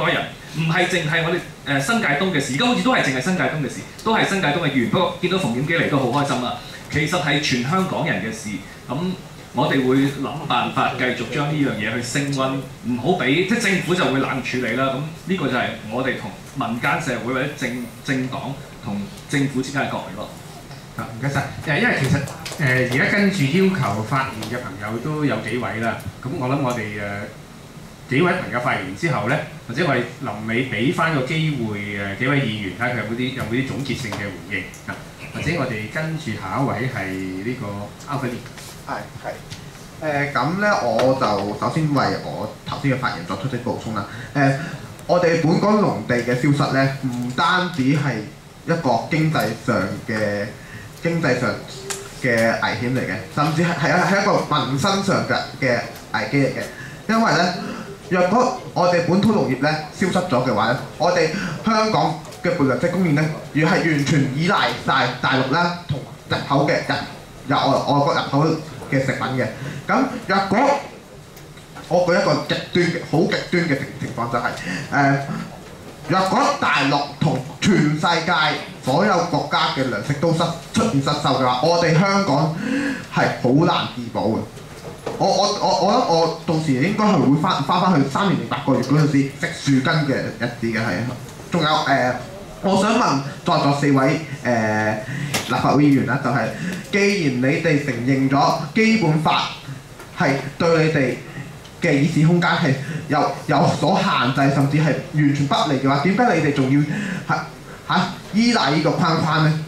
唔係淨係我哋誒、呃、新界東嘅事，而家好似都係淨係新界東嘅事，都係新界東嘅議員。不過見到馮檢基嚟都好開心啦。其實係全香港人嘅事，咁我哋會諗辦法繼續將呢樣嘢去升溫，唔好俾即係政府就會冷處理啦。咁呢個就係我哋同民間社會或者政政黨同政府之間嘅角力咯。 啊，唔該晒。誒，因為其實誒而家跟住要求發言嘅朋友都有幾位啦。咁我諗我哋誒、呃、幾位朋友發言完之後咧，或者我哋臨尾俾翻個機會誒幾位議員睇下佢有冇啲有冇啲總結性嘅回應啊。或者我哋跟住下一位係呢個 Alfred。 係係誒咁咧，我就首先為我頭先嘅發言作出啲補充啦。誒、呃，我哋本港農地嘅消失咧，唔單止係一個經濟上嘅經濟上嘅危險嚟嘅，甚至係係一係一個民生上嘅嘅危機嚟嘅。因為咧，若果我哋本土農業咧消失咗嘅話咧，我哋香港嘅糧食供應咧，如係完全依賴晒大陸啦同入口嘅入入外外國入口嘅食品嘅。咁若果我舉一個極端嘅好極端嘅情情況就係、是、誒、呃，若果大陸同全世界所有國家嘅糧食都失出現失收嘅話，我哋香港係好難自保嘅。我我我我諗我到時應該係會翻翻翻去三年零八個月嗰陣時食樹根嘅日子嘅係。仲有誒、呃，我想問在座四位誒、呃、立法會議員啦，就係、是、既然你哋承認咗基本法係對你哋嘅議事空間係有有所限制，甚至係完全不利嘅話，點解你哋仲要係嚇、啊、依賴呢個框框咧？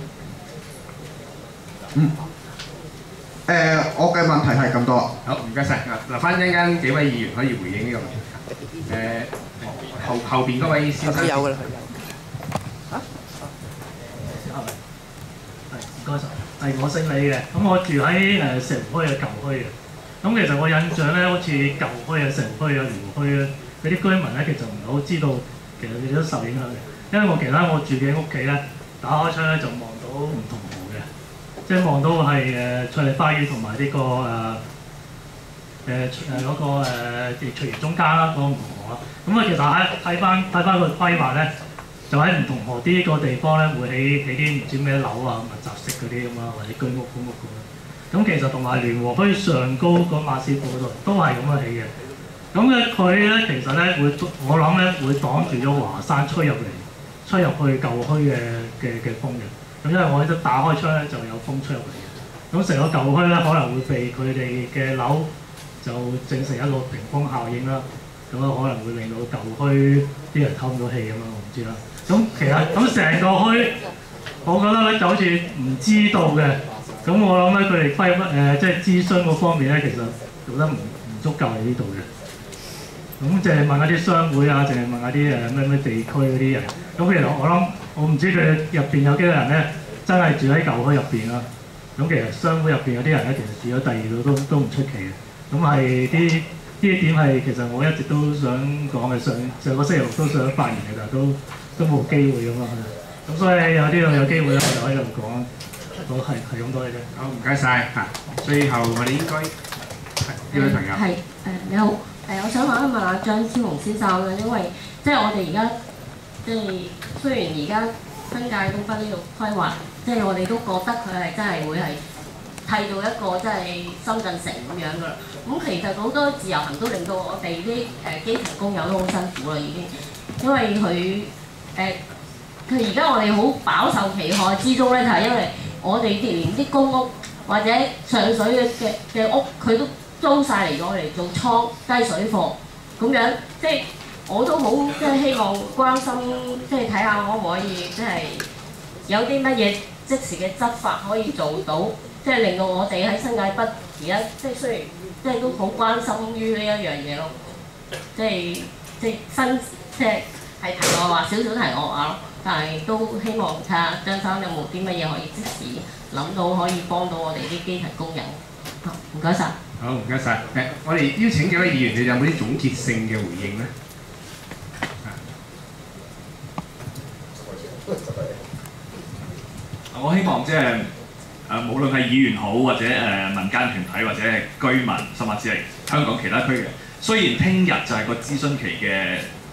嗯。誒、呃，我嘅問題係咁多。 好，唔該晒。嗱，翻陣間幾位議員可以回應呢個問題。誒、呃，後後邊嗰位先生。 有㗎啦， 嚇？係，唔該晒。係我姓李嘅，咁我住喺誒石湖墟嘅舊墟嘅。咁其實我印象咧，好似舊墟啊、石湖墟啊、寮墟啊，嗰啲居民咧，其實唔係好知道其實佢哋都受影響嘅。因為我其他我住嘅屋企咧，打開窗咧就望到唔同河嘅。即係望到係誒翠麗花園同埋呢個誒誒誒嗰個誒翠園中間啦，嗰個唔同河啦。咁啊，其實喺睇翻睇翻個規劃咧，就喺唔同河啲個地方咧，會起起啲唔知咩樓啊、密集式嗰啲咁啊，或者居屋、公屋咁樣。咁其實同埋聯和墟上高個馬屎埔嗰度都係咁樣起嘅。咁咧佢咧其實咧會，我諗咧會擋住咗華山吹入嚟，吹入去舊墟嘅嘅嘅風嘅。咁因為我一打開窗咧就有風吹入嚟嘅，咁成個舊墟咧可能會被佢哋嘅樓就整成一個屏風效應啦，咁啊可能會令到舊墟啲人透唔到氣咁樣，我唔知啦。咁其實咁成個墟，我覺得咧就好似唔知道嘅，咁我諗咧佢哋規誒即係諮詢嗰方面咧，其實做得唔唔足夠喺呢度嘅。咁淨係問下啲商會啊，淨係問下啲誒咩咩地區嗰啲人。咁其實我諗，我唔知佢入邊有幾多人咧，真係住喺舊墟入邊啦。咁其實商會入邊有啲人咧，其實住咗第二度都都唔出奇嘅。咁係啲呢一點係其實我一直都想講嘅，上上個星期六都想發言嘅，但係都都冇機會咁啊。咁所以有啲度有機會咧，我就喺度講，我係係咁多嘅啫。 好，唔該晒嚇。最後我哋應該呢位朋友係誒你好。誒，我想問一問阿張超雄先生啦，因為即係我哋而家即係雖然而家新界東北呢度規劃，即係我哋都覺得佢係真係會係替到一個即係深圳城咁樣噶啦。咁其實好多自由行都令到我哋啲誒基層工友都好辛苦啦，已經，因為佢誒佢而家我哋好飽受其害之中咧，就係因為我哋啲連啲公屋或者上水嘅嘅嘅屋，佢都租晒嚟咗嚟做倉低水貨咁樣，即係我都好即係希望關心，即係睇下可唔可以即係有啲乜嘢即時嘅執法可以做到，即係令到我哋喺新界北而家即係雖然即係都好關心於呢一樣嘢咯，即係即係新即係係題外話少少題外話咯，但係都希望睇下張生有冇啲乜嘢可以即時諗到可以幫到我哋啲基層工人。好，唔該晒。 好，唔該晒。誒，我哋邀請幾位議員，你哋有冇啲總結性嘅回應咧？ 我希望即係誒，無論係議員好，或者誒、呃、民間團體，或者係居民，甚至係香港其他區嘅，雖然聽日就係個諮詢期嘅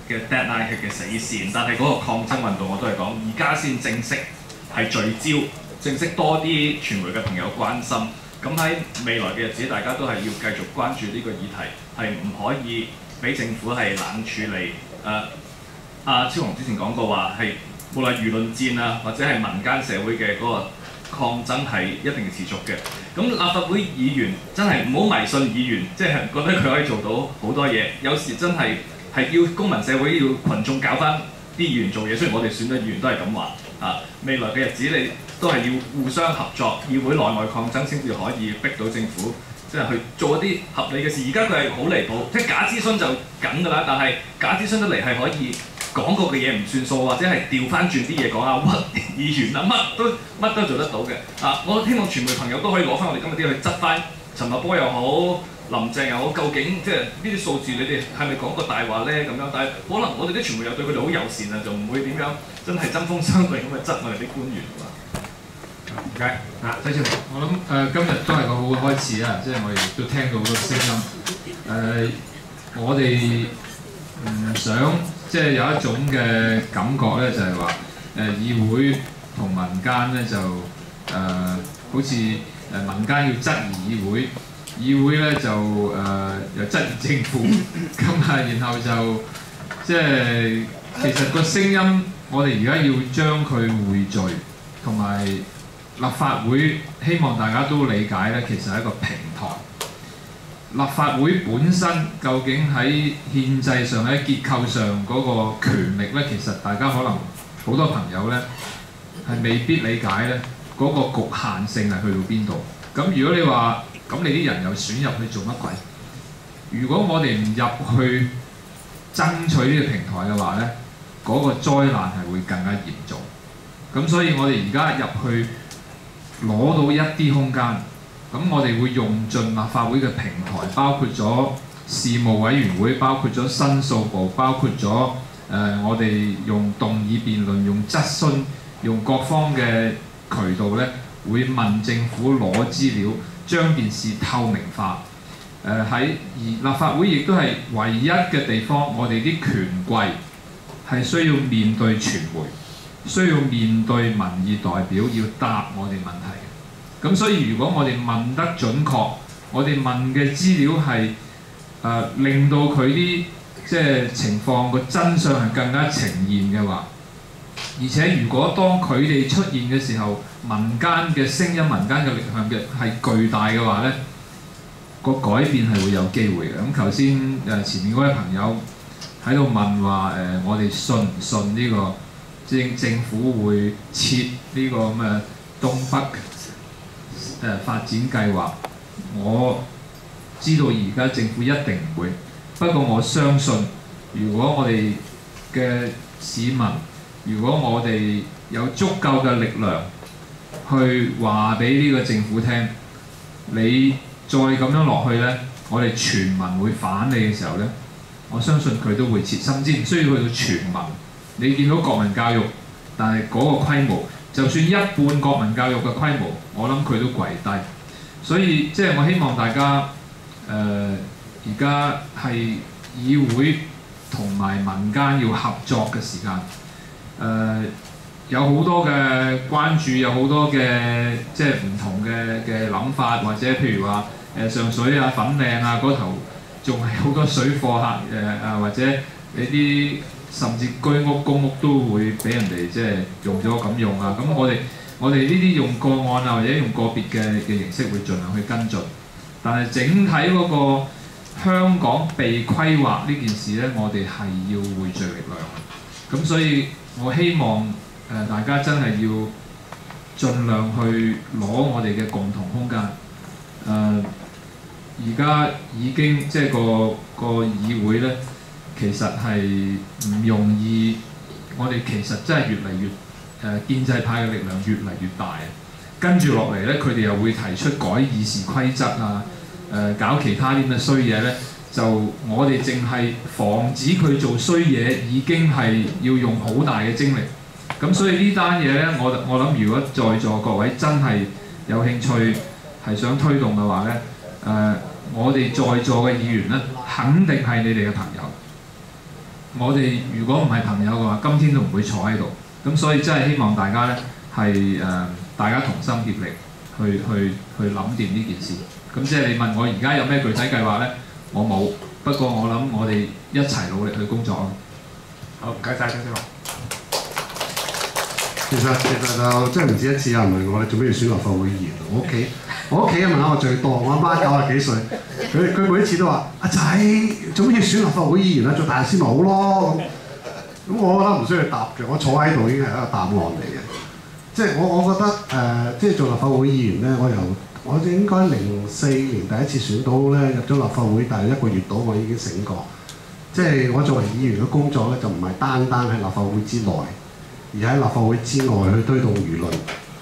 嘅 deadline 嘅死線，但係嗰個抗爭運動我都係講，而家先正式係聚焦，正式多啲傳媒嘅朋友關心。咁喺未來嘅日子，大家都係要繼續關注呢個議題，係唔可以俾政府係冷處理。誒、阿、啊、超雄之前講過話，係無論輿論戰啊，或者係民間社會嘅嗰個抗爭係一定要持續嘅。咁立法會議員真係唔好迷信議員，即係覺得佢可以做到好多嘢。有時真係係要公民社會要群眾搞翻啲議員做嘢。雖然我哋選咗議員都係咁話啊，未來嘅日子你都係要互相合作，議會內外抗爭先至可以逼到政府即係去做一啲合理嘅事。而家佢係好離譜，即係假諮詢就緊㗎啦，但係假諮詢得嚟係可以講過嘅嘢唔算數，或者係調翻轉啲嘢講啊，屈議員啊，乜都乜都做得到嘅啊！我希望傳媒朋友都可以攞翻我哋今日啲去執翻陳茂波又好，林鄭又好，究竟即係呢啲數字你哋係咪講過大話咧咁樣？但係可能我哋啲傳媒又對佢哋好友善啊，就唔會點樣真係針鋒相對咁去質我哋啲官員㗎嘛。 唔該啊，謝謝你。我諗誒、呃、今日都係個好嘅開始啊，即係我哋都聽到好多聲音。誒、呃，我哋唔想即係有一種嘅感覺咧，就係話誒議會同民間咧就誒、呃、好似誒民間要質疑議會，議會咧就誒、呃、又質疑政府，咁啊然後就即係其實個聲音，我哋而家要將佢匯聚，同埋立法會希望大家都理解咧，其實係一個平台。立法會本身究竟喺憲制上、喺結構上嗰個權力咧，其實大家可能好多朋友咧係未必理解咧嗰個局限性係去到邊度。咁如果你話咁，你啲人又選入去做乜鬼？如果我哋唔入去爭取呢個平台嘅話咧，嗰個災難係會更加嚴重。咁所以我哋而家入去攞到一啲空間，咁我哋會用盡立法會嘅平台，包括咗事務委員會，包括咗申訴部，包括咗誒、呃、我哋用動議辯論、用質詢、用各方嘅渠道咧，會問政府攞資料，將件事透明化。誒、呃、喺而立法會亦都係唯一嘅地方，我哋啲權貴係需要面對傳媒，需要面對民意代表，要答我哋問題嘅。咁所以如果我哋問得準確，我哋問嘅資料係誒、呃、令到佢啲即係情況個真相係更加呈現嘅話，而且如果當佢哋出現嘅時候，民間嘅聲音、民間嘅力量嘅係巨大嘅話咧，個改變係會有機會嘅。咁頭先誒前面嗰位朋友喺度問話誒、呃，我哋信唔信呢、這個政政府會設呢個咁嘅東北誒、呃、發展計劃？我知道而家政府一定唔會，不過我相信，如果我哋嘅市民，如果我哋有足夠嘅力量去話俾呢個政府聽，你再咁樣落去呢，我哋全民會反你嘅時候呢，我相信佢都會設，甚至唔需要去到全民。你見到國民教育，但係嗰個規模，就算一半國民教育嘅規模，我諗佢都跪低。所以即係我希望大家誒而家係議會同埋民間要合作嘅時間，誒、呃、有好多嘅關注，有好多嘅即係唔同嘅嘅諗法，或者譬如話誒、呃、上水啊、粉嶺啊嗰頭仲係好多水貨客誒啊、呃，或者你啲甚至居屋公屋都會俾人哋即係用咗咁用啊。咁我哋我哋呢啲用個案啊，或者用個別嘅嘅形式會盡量去跟進，但係整體嗰個香港被規劃呢件事呢，我哋係要匯聚力量。咁所以我希望誒、呃、大家真係要盡量去攞我哋嘅共同空間。誒而家已經即係個個議會呢，其實係唔容易。我哋其實真係越嚟越誒、呃、建制派嘅力量越嚟越大。跟住落嚟呢，佢哋又會提出改議事規則啊，誒、呃、搞其他啲咁嘅衰嘢呢，就我哋淨係防止佢做衰嘢，已經係要用好大嘅精力。咁所以呢單嘢呢，我我諗如果在座各位真係有興趣係想推動嘅話呢，誒、呃、我哋在座嘅議員呢，肯定係你哋嘅朋友。 我哋如果唔係朋友嘅話，今天都唔會坐喺度。咁所以真係希望大家咧係誒大家同心協力去去去諗掂呢件事。咁即係你問我而家有咩具體計劃咧，我冇。不過我諗我哋一齊努力去工作咯。 好，唔該曬張先生。 其實其實就真係唔止一次有人問我，你做咩要選立法會議員？我屋企我屋企嘅問題我最多，我阿媽九廿幾歲，佢佢每一次都話：阿仔做咩要選立法會議員啊？做大律師咪好咯。咁我覺得唔需要答嘅，我坐喺度已經係一個答案嚟嘅。即係我我覺得誒、呃，即係做立法會議員咧，我由我應該零四年第一次選到咧，入咗立法會，大約一個月到，我已經醒覺。即係我作為議員嘅工作咧，就唔係單單喺立法會之內，而喺立法會之外去推動輿論。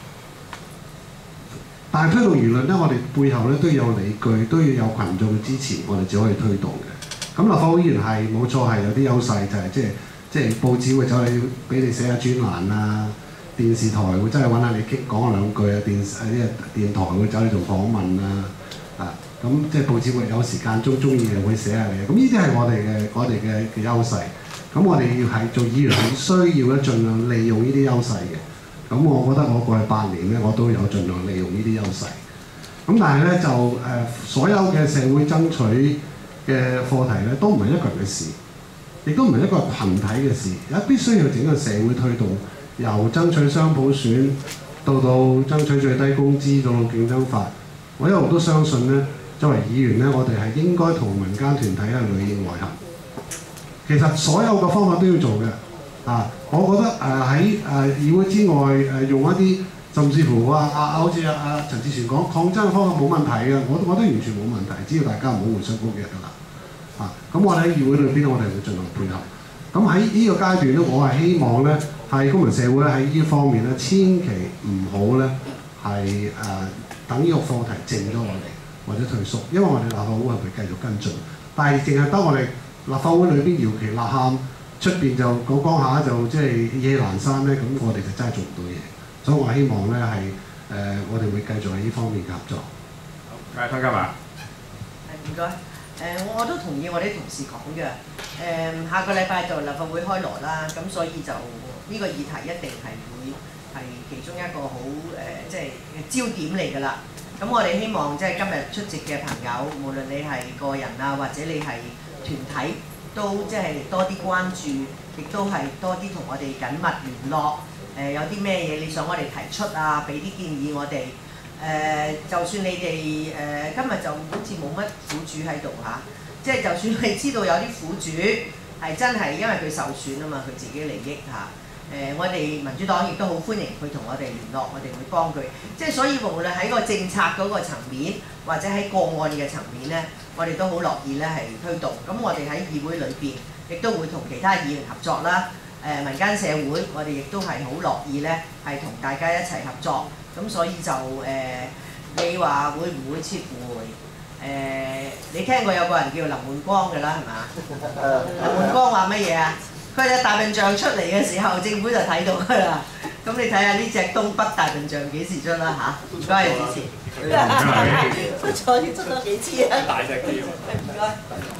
但係推動輿論咧，我哋背後咧都要有理據，都要有群眾嘅支持，我哋只可以推動嘅。咁立法會議員係冇錯係有啲優勢，就係即係即係報紙會走嚟俾你寫下專欄啊，電視台會真係揾下你傾講兩句啊，電誒啲電台會走嚟做訪問啊，啊咁即係報紙會有時間中中意嘅會寫下你。咁呢啲係我哋嘅我哋嘅嘅優勢。咁我哋要係做議員係需要咧，盡量利用呢啲優勢嘅。咁我覺得我過去八年咧，我都有盡量利用呢啲優勢。咁但係咧就誒、呃，所有嘅社會爭取嘅課題咧，都唔係一個人嘅事，亦都唔係一個群體嘅事，而必須要整個社會推動，由爭取雙普選到到爭取最低工資，到到競爭法。我一路都相信咧，作為議員咧，我哋係應該同民間團體係裏應外合。其實所有嘅方法都要做嘅。啊，我覺得誒喺誒議會之外誒、呃、用一啲甚至乎啊啊好似啊啊陳志全講抗爭嘅方法冇問題嘅，我我都完全冇問題，只要大家唔好互相攻擊就得啦。啊，咁我哋喺議會裏邊，我哋會盡量配合。咁喺呢個階段咧，我係希望咧係公民社會喺呢方面咧，千祈唔好咧係誒等呢個課題靜咗我哋或者退縮，因為我哋立法會係會繼續跟進，但係淨係得我哋立法會裏邊搖旗吶喊。出邊就講講下就即係野闌山咧，咁我哋就真係做唔到嘢，所以我希望咧係誒我哋會繼續喺呢方面嘅合作。 好，誒湯家驊。 唔該，誒、呃、我都同意我啲同事講嘅，誒、呃、下個禮拜就立法會開鑼啦，咁所以就呢個議題一定係會係其中一個好誒、呃、即係焦點嚟㗎啦。咁我哋希望即係今日出席嘅朋友，無論你係個人啊，或者你係團體。都即係多啲關注，亦都係多啲同我哋緊密聯絡。誒、呃、有啲咩嘢你想我哋提出啊，俾啲建議我哋。誒、呃、就算你哋誒、呃、今日就好似冇乜苦主喺度嚇，即係就算你知道有啲苦主係真係因為佢受損啊嘛，佢自己利益嚇。誒、呃、我哋民主黨亦都好歡迎佢同我哋聯絡，我哋會幫佢。即係所以無論喺個政策嗰個層面，或者喺個案嘅層面咧，我哋都好樂意咧係推動。咁我哋喺議會裏邊，亦都會同其他議員合作啦。誒、呃、民間社會，我哋亦都係好樂意咧係同大家一齊合作。咁所以就誒、呃，你話會唔會撤回？誒、呃，你聽過有個人叫林煥光嘅啦，係嘛？林煥光話乜嘢啊？佢隻大笨象出嚟嘅時候，政府就睇到㗎啦。咁你睇下呢隻東北大笨象幾時出啦嚇？唔該，主持。出咗要出咗幾次啊？大隻啲喎。唔該。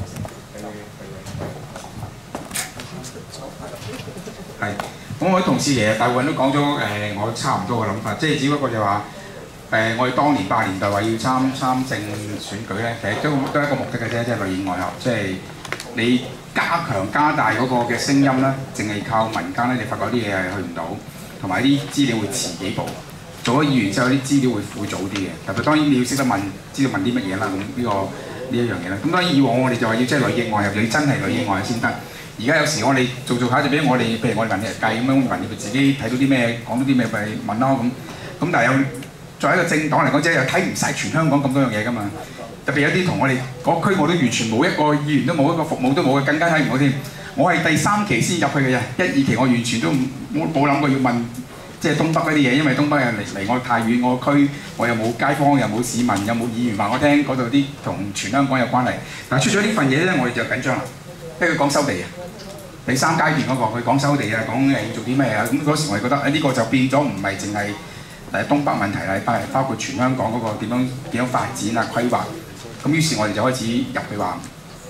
係，咁我啲同事其實大部分都講咗誒，我差唔多嘅諗法，即係只不過就話誒、呃，我哋當年八年代話要參參政選舉咧，其實都都係一個目的嘅啫，即係內應外合，即係你。加強加大嗰個嘅聲音啦，淨係靠民間咧，你發覺啲嘢係去唔到，同埋啲資料會遲幾步。做咗議員之後，啲資料會會早啲嘅。特別當然你要識得問，知道問啲乜嘢啦。咁呢、呢個呢一樣嘢啦。咁當然以往我哋就話要即係內應外合，你真係內應外合先得。而家有時我哋做做下就俾我哋，譬如我哋問日計咁樣問佢自己睇到啲咩，講到啲咩咪問咯咁。咁但係有作為一個政黨嚟講，即係又睇唔晒全香港咁多樣嘢㗎嘛。特別有啲同我哋嗰區我都完全冇一個議員都冇一個服務都冇嘅，更加睇唔到添。我係第三期先入去嘅啫，一二期我完全都冇冇諗過要問即係東北嗰啲嘢，因為東北又離離我太遠，我區我又冇街坊，又冇市民，又冇議員話我聽嗰度啲同全香港有關係。但係出咗呢份嘢咧，我哋就緊張啦，因為佢講收地啊，第三階段嗰、嗰個佢講收地啊，講誒要做啲咩啊，咁嗰時我哋覺得誒呢、呢個就變咗唔係淨係誒東北問題啦，包包括全香港嗰個點樣點樣發展啊規劃。咁於是我哋就開始入去話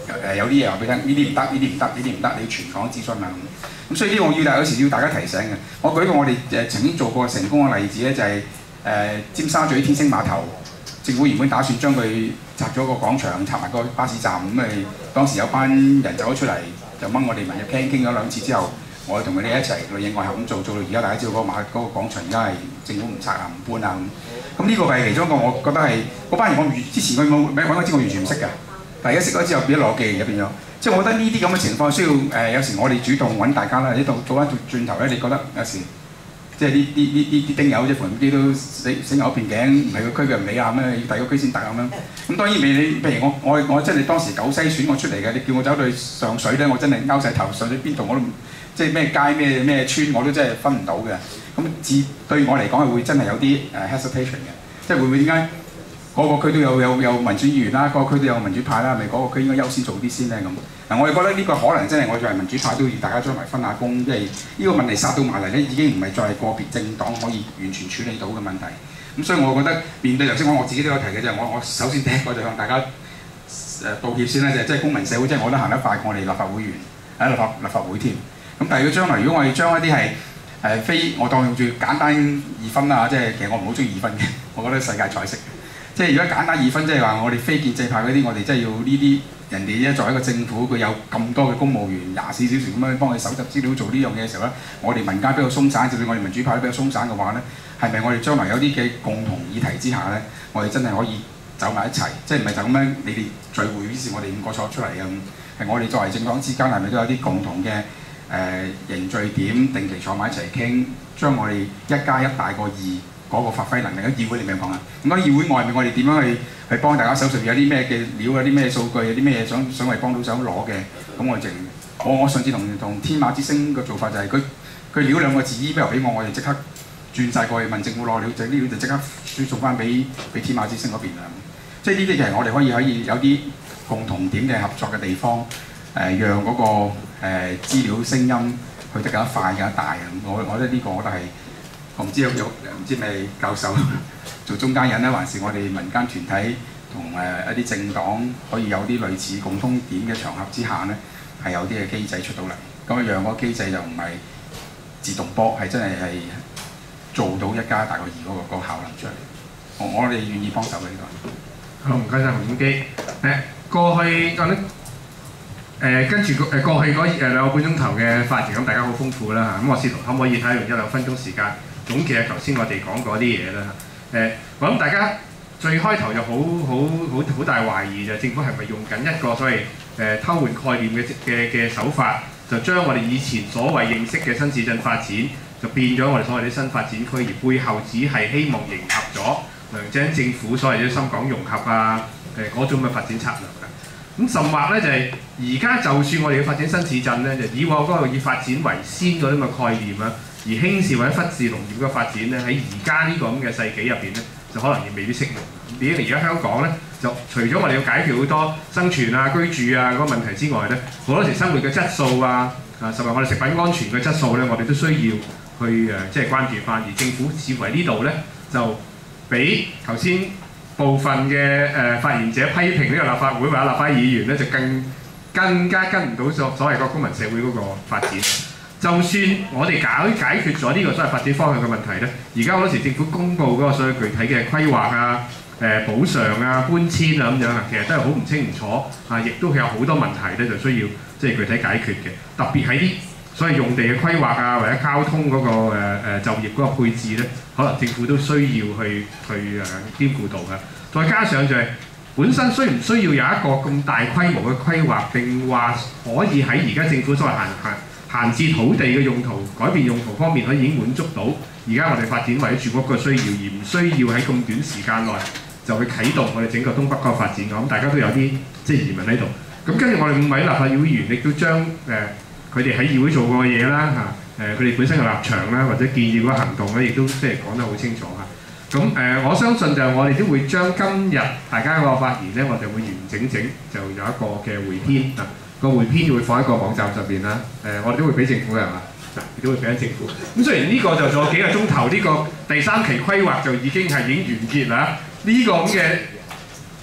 誒有啲嘢話俾你聽，呢啲唔得，呢啲唔得，呢啲唔得，你要全港諮詢啊咁。咁所以呢個我要大有時要大家提醒嘅。我舉個我哋誒曾經做過成功嘅例子咧，就係、是、誒、呃、尖沙咀天星碼頭，政府原本打算將佢拆咗個廣場，拆埋個巴士站，咁咪當時有班人走咗出嚟，就掹我哋民入傾傾咗兩次之後，我哋同佢哋一齊內應外合咁做，做到而家大家知道嗰個馬嗰、那個廣場而家係政府唔拆啊唔搬啊咁。咁呢個係其中一個，我覺得係嗰班人我之前佢冇名講嗰支我完全唔識㗎，但係一識咗之後變咗攞記而變咗。即係我覺得呢啲咁嘅情況需要誒、呃，有時我哋主動揾大家啦，呢度做翻轉頭咧，你覺得有時即係呢啲呢呢啲丁友即係啲都死死牛一邊頸，唔係個區嘅唔理啊咩，要第二個區先得咁樣。咁當然未你譬如我我我真係當時九西選我出嚟嘅，你叫我走去上水咧，我真係勾晒頭，上水邊度我都唔即係咩街咩咩村我都真係分唔到嘅。咁至對我嚟講係會真係有啲誒 hesitation 嘅，即係會唔會點解嗰個區都有有有民主議員啦，嗰、那個區都有民主派啦，係咪嗰個區應該優先做啲先咧咁？嗱，我哋覺得呢個可能真係我作為民主派都要大家將埋分下工，因為呢個問題殺到埋嚟咧，已經唔係再係個別政黨可以完全處理到嘅問題。咁所以我覺得面對頭先我我自己都有提嘅就係我我首先第一個就向大家誒道歉先啦，就係即係公民社會，即係我覺得行得快過我哋立法會員喺立法立法會添。咁但係如果將來如果我哋將一啲係誒非我當用住簡單二分啦，即係其實我唔好中意二分嘅，我覺得世界彩色。即係如果簡單二分，即係話我哋非建制派嗰啲，我哋真係要呢啲人哋咧作為一個政府，佢有咁多嘅公務員廿四小時咁樣幫佢搜集資料做呢樣嘢嘅時候咧，我哋民間比較鬆散，就算我哋民主派比較鬆散嘅話咧，係咪我哋將來有啲嘅共同議題之下咧，我哋真係可以走埋一齊？即係唔係就咁樣你哋聚會，於是我哋五個坐出嚟咁，係我哋作為政黨之間係咪都有啲共同嘅誒、呃、凝聚點，定期坐埋一齊傾，將我哋一加一大過二。嗰個發揮能力喺議會裏面講啊，咁喺議會外面我哋點樣去去幫大家手上有啲咩嘅料，有啲咩數據，有啲咩嘢想想為幫到手攞嘅，咁我淨我我上次同同天馬之星嘅做法就係佢佢料兩個字 email 俾我，我哋即刻轉晒過去問政府攞料，就呢料就即刻輸送翻俾俾天馬之星嗰邊啦。即係呢啲就係我哋可以可以有啲共同點嘅合作嘅地方，誒、呃、讓嗰、那個誒、呃、資料聲音去得更加快更加大啊！我我覺得呢個我覺得係。我唔知有有唔知咪教授做中間人咧，還是我哋民間團體同誒一啲政黨可以有啲類似共通點嘅場合之下咧，係有啲嘅機制出到嚟，咁樣讓嗰個機制就唔係自動波，係真係係做到一加大過二嗰個嗰個效能出嚟。我我哋願意幫手嘅呢個。 好，唔該晒洪檢基。誒過去講咧誒跟住誒過去嗰誒兩個半鐘頭嘅發言，咁大家好豐富啦嚇。咁我試圖可唔可以睇下用一兩分鐘時間總結下頭先我哋講過啲嘢啦。誒，我諗大家最開頭就好好好好大懷疑就政府係咪用緊一個所謂誒偷換概念嘅嘅嘅手法，就將我哋以前所謂認識嘅新市鎮發展，就變咗我哋所謂啲新發展區，而背後只係希望迎合咗梁振英政府所謂啲深港融合啊誒嗰種嘅發展策略嘅。咁甚或咧就係而家就算我哋要發展新市鎮咧，就以往嗰個以發展為先嗰啲咁嘅概念啊，而輕視或者忽視農業嘅發展咧，喺而家呢個咁嘅世紀入邊咧，就可能亦未必適用。點解而家香港咧，就除咗我哋要解決好多生存啊、居住啊嗰個問題之外咧，好多時生活嘅質素啊，啊甚至我哋食品安全嘅質素咧，我哋都需要去誒即係關注翻。而政府似乎喺呢度咧，就比頭先部分嘅誒、呃、發言者批評呢個立法會或者立法議員咧，就更更加跟唔到所所謂個公民社會嗰個發展。就算我哋解解決咗呢個所謂發展方向嘅問題咧，而家好多時政府公布嗰個所謂具體嘅規劃啊、誒、呃、補償啊、搬遷啊咁樣啊，其實都係好唔清唔楚啊，亦都有好多問題咧，就需要即係具體解決嘅。特別喺啲所謂用地嘅規劃啊，或者交通嗰、那個誒誒、呃、就業嗰個配置咧，可能政府都需要去去誒、呃、兼顧到嘅。再加上就係、是、本身需唔需要有一個咁大規模嘅規劃，定話可以喺而家政府所謂閒閒閒置土地嘅用途、改變用途方面，可以已經滿足到而家我哋發展或者住屋嘅需要，而唔需要喺咁短時間內就去啟動我哋整個東北嗰個發展。咁大家都有啲即係疑問喺度。咁跟住我哋五位立法會議員亦都將誒佢哋喺議會做過嘅嘢啦嚇，誒佢哋本身嘅立場啦，或者建議嗰個行動咧，亦都即係講得好清楚嚇。咁誒、呃、我相信就我哋都會將今日大家嗰個發言咧，我哋會完整整就有一個嘅匯編啊。個匯編會放喺個網站上邊啦，誒、呃、我哋都會俾政府嘅係嘛，嗱亦都會俾緊政府。咁雖然呢個就仲有幾個鐘頭，呢、這個第三期規劃就已經係已經完結啦。呢、這個咁嘅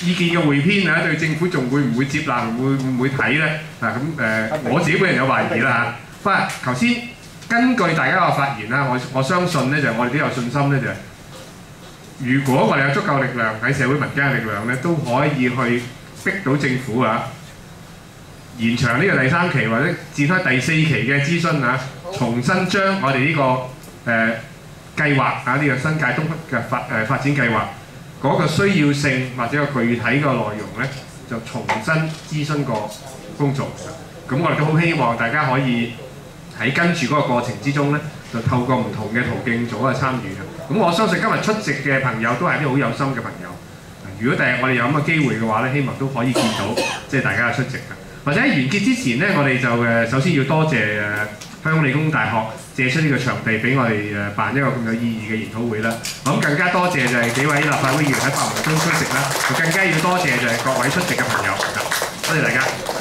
意見嘅匯編啊，對政府仲會唔會接納，會唔會睇咧？嗱咁誒，我自己本人有懷疑啦嚇。不過頭先根據大家嘅發言啦，我我相信咧就係我哋都有信心咧就係，如果我哋有足夠力量喺社會民間嘅力量咧，都可以去逼到政府啊，延長呢個第三期或者展開第四期嘅諮詢啊，重新將我哋呢、這個誒、呃、計劃啊，呢、這個新界東北嘅發誒、呃、發展計劃嗰個需要性或者個具體嘅內容咧，就重新諮詢過公眾。咁我哋都好希望大家可以喺跟住嗰個過程之中咧，就透過唔同嘅途徑做一個參與嘅。咁我相信今日出席嘅朋友都係啲好有心嘅朋友。如果第日我哋有咁嘅機會嘅話咧，希望都可以見到即係大家嘅出席嘅。或者喺完結之前咧，我哋就誒首先要多謝誒香港理工大學借出呢個場地俾我哋誒辦一個咁有意義嘅研討會啦。咁更加多謝就係幾位立法會議員喺百忙中出席啦，更加要多謝就係各位出席嘅朋友。多謝大家。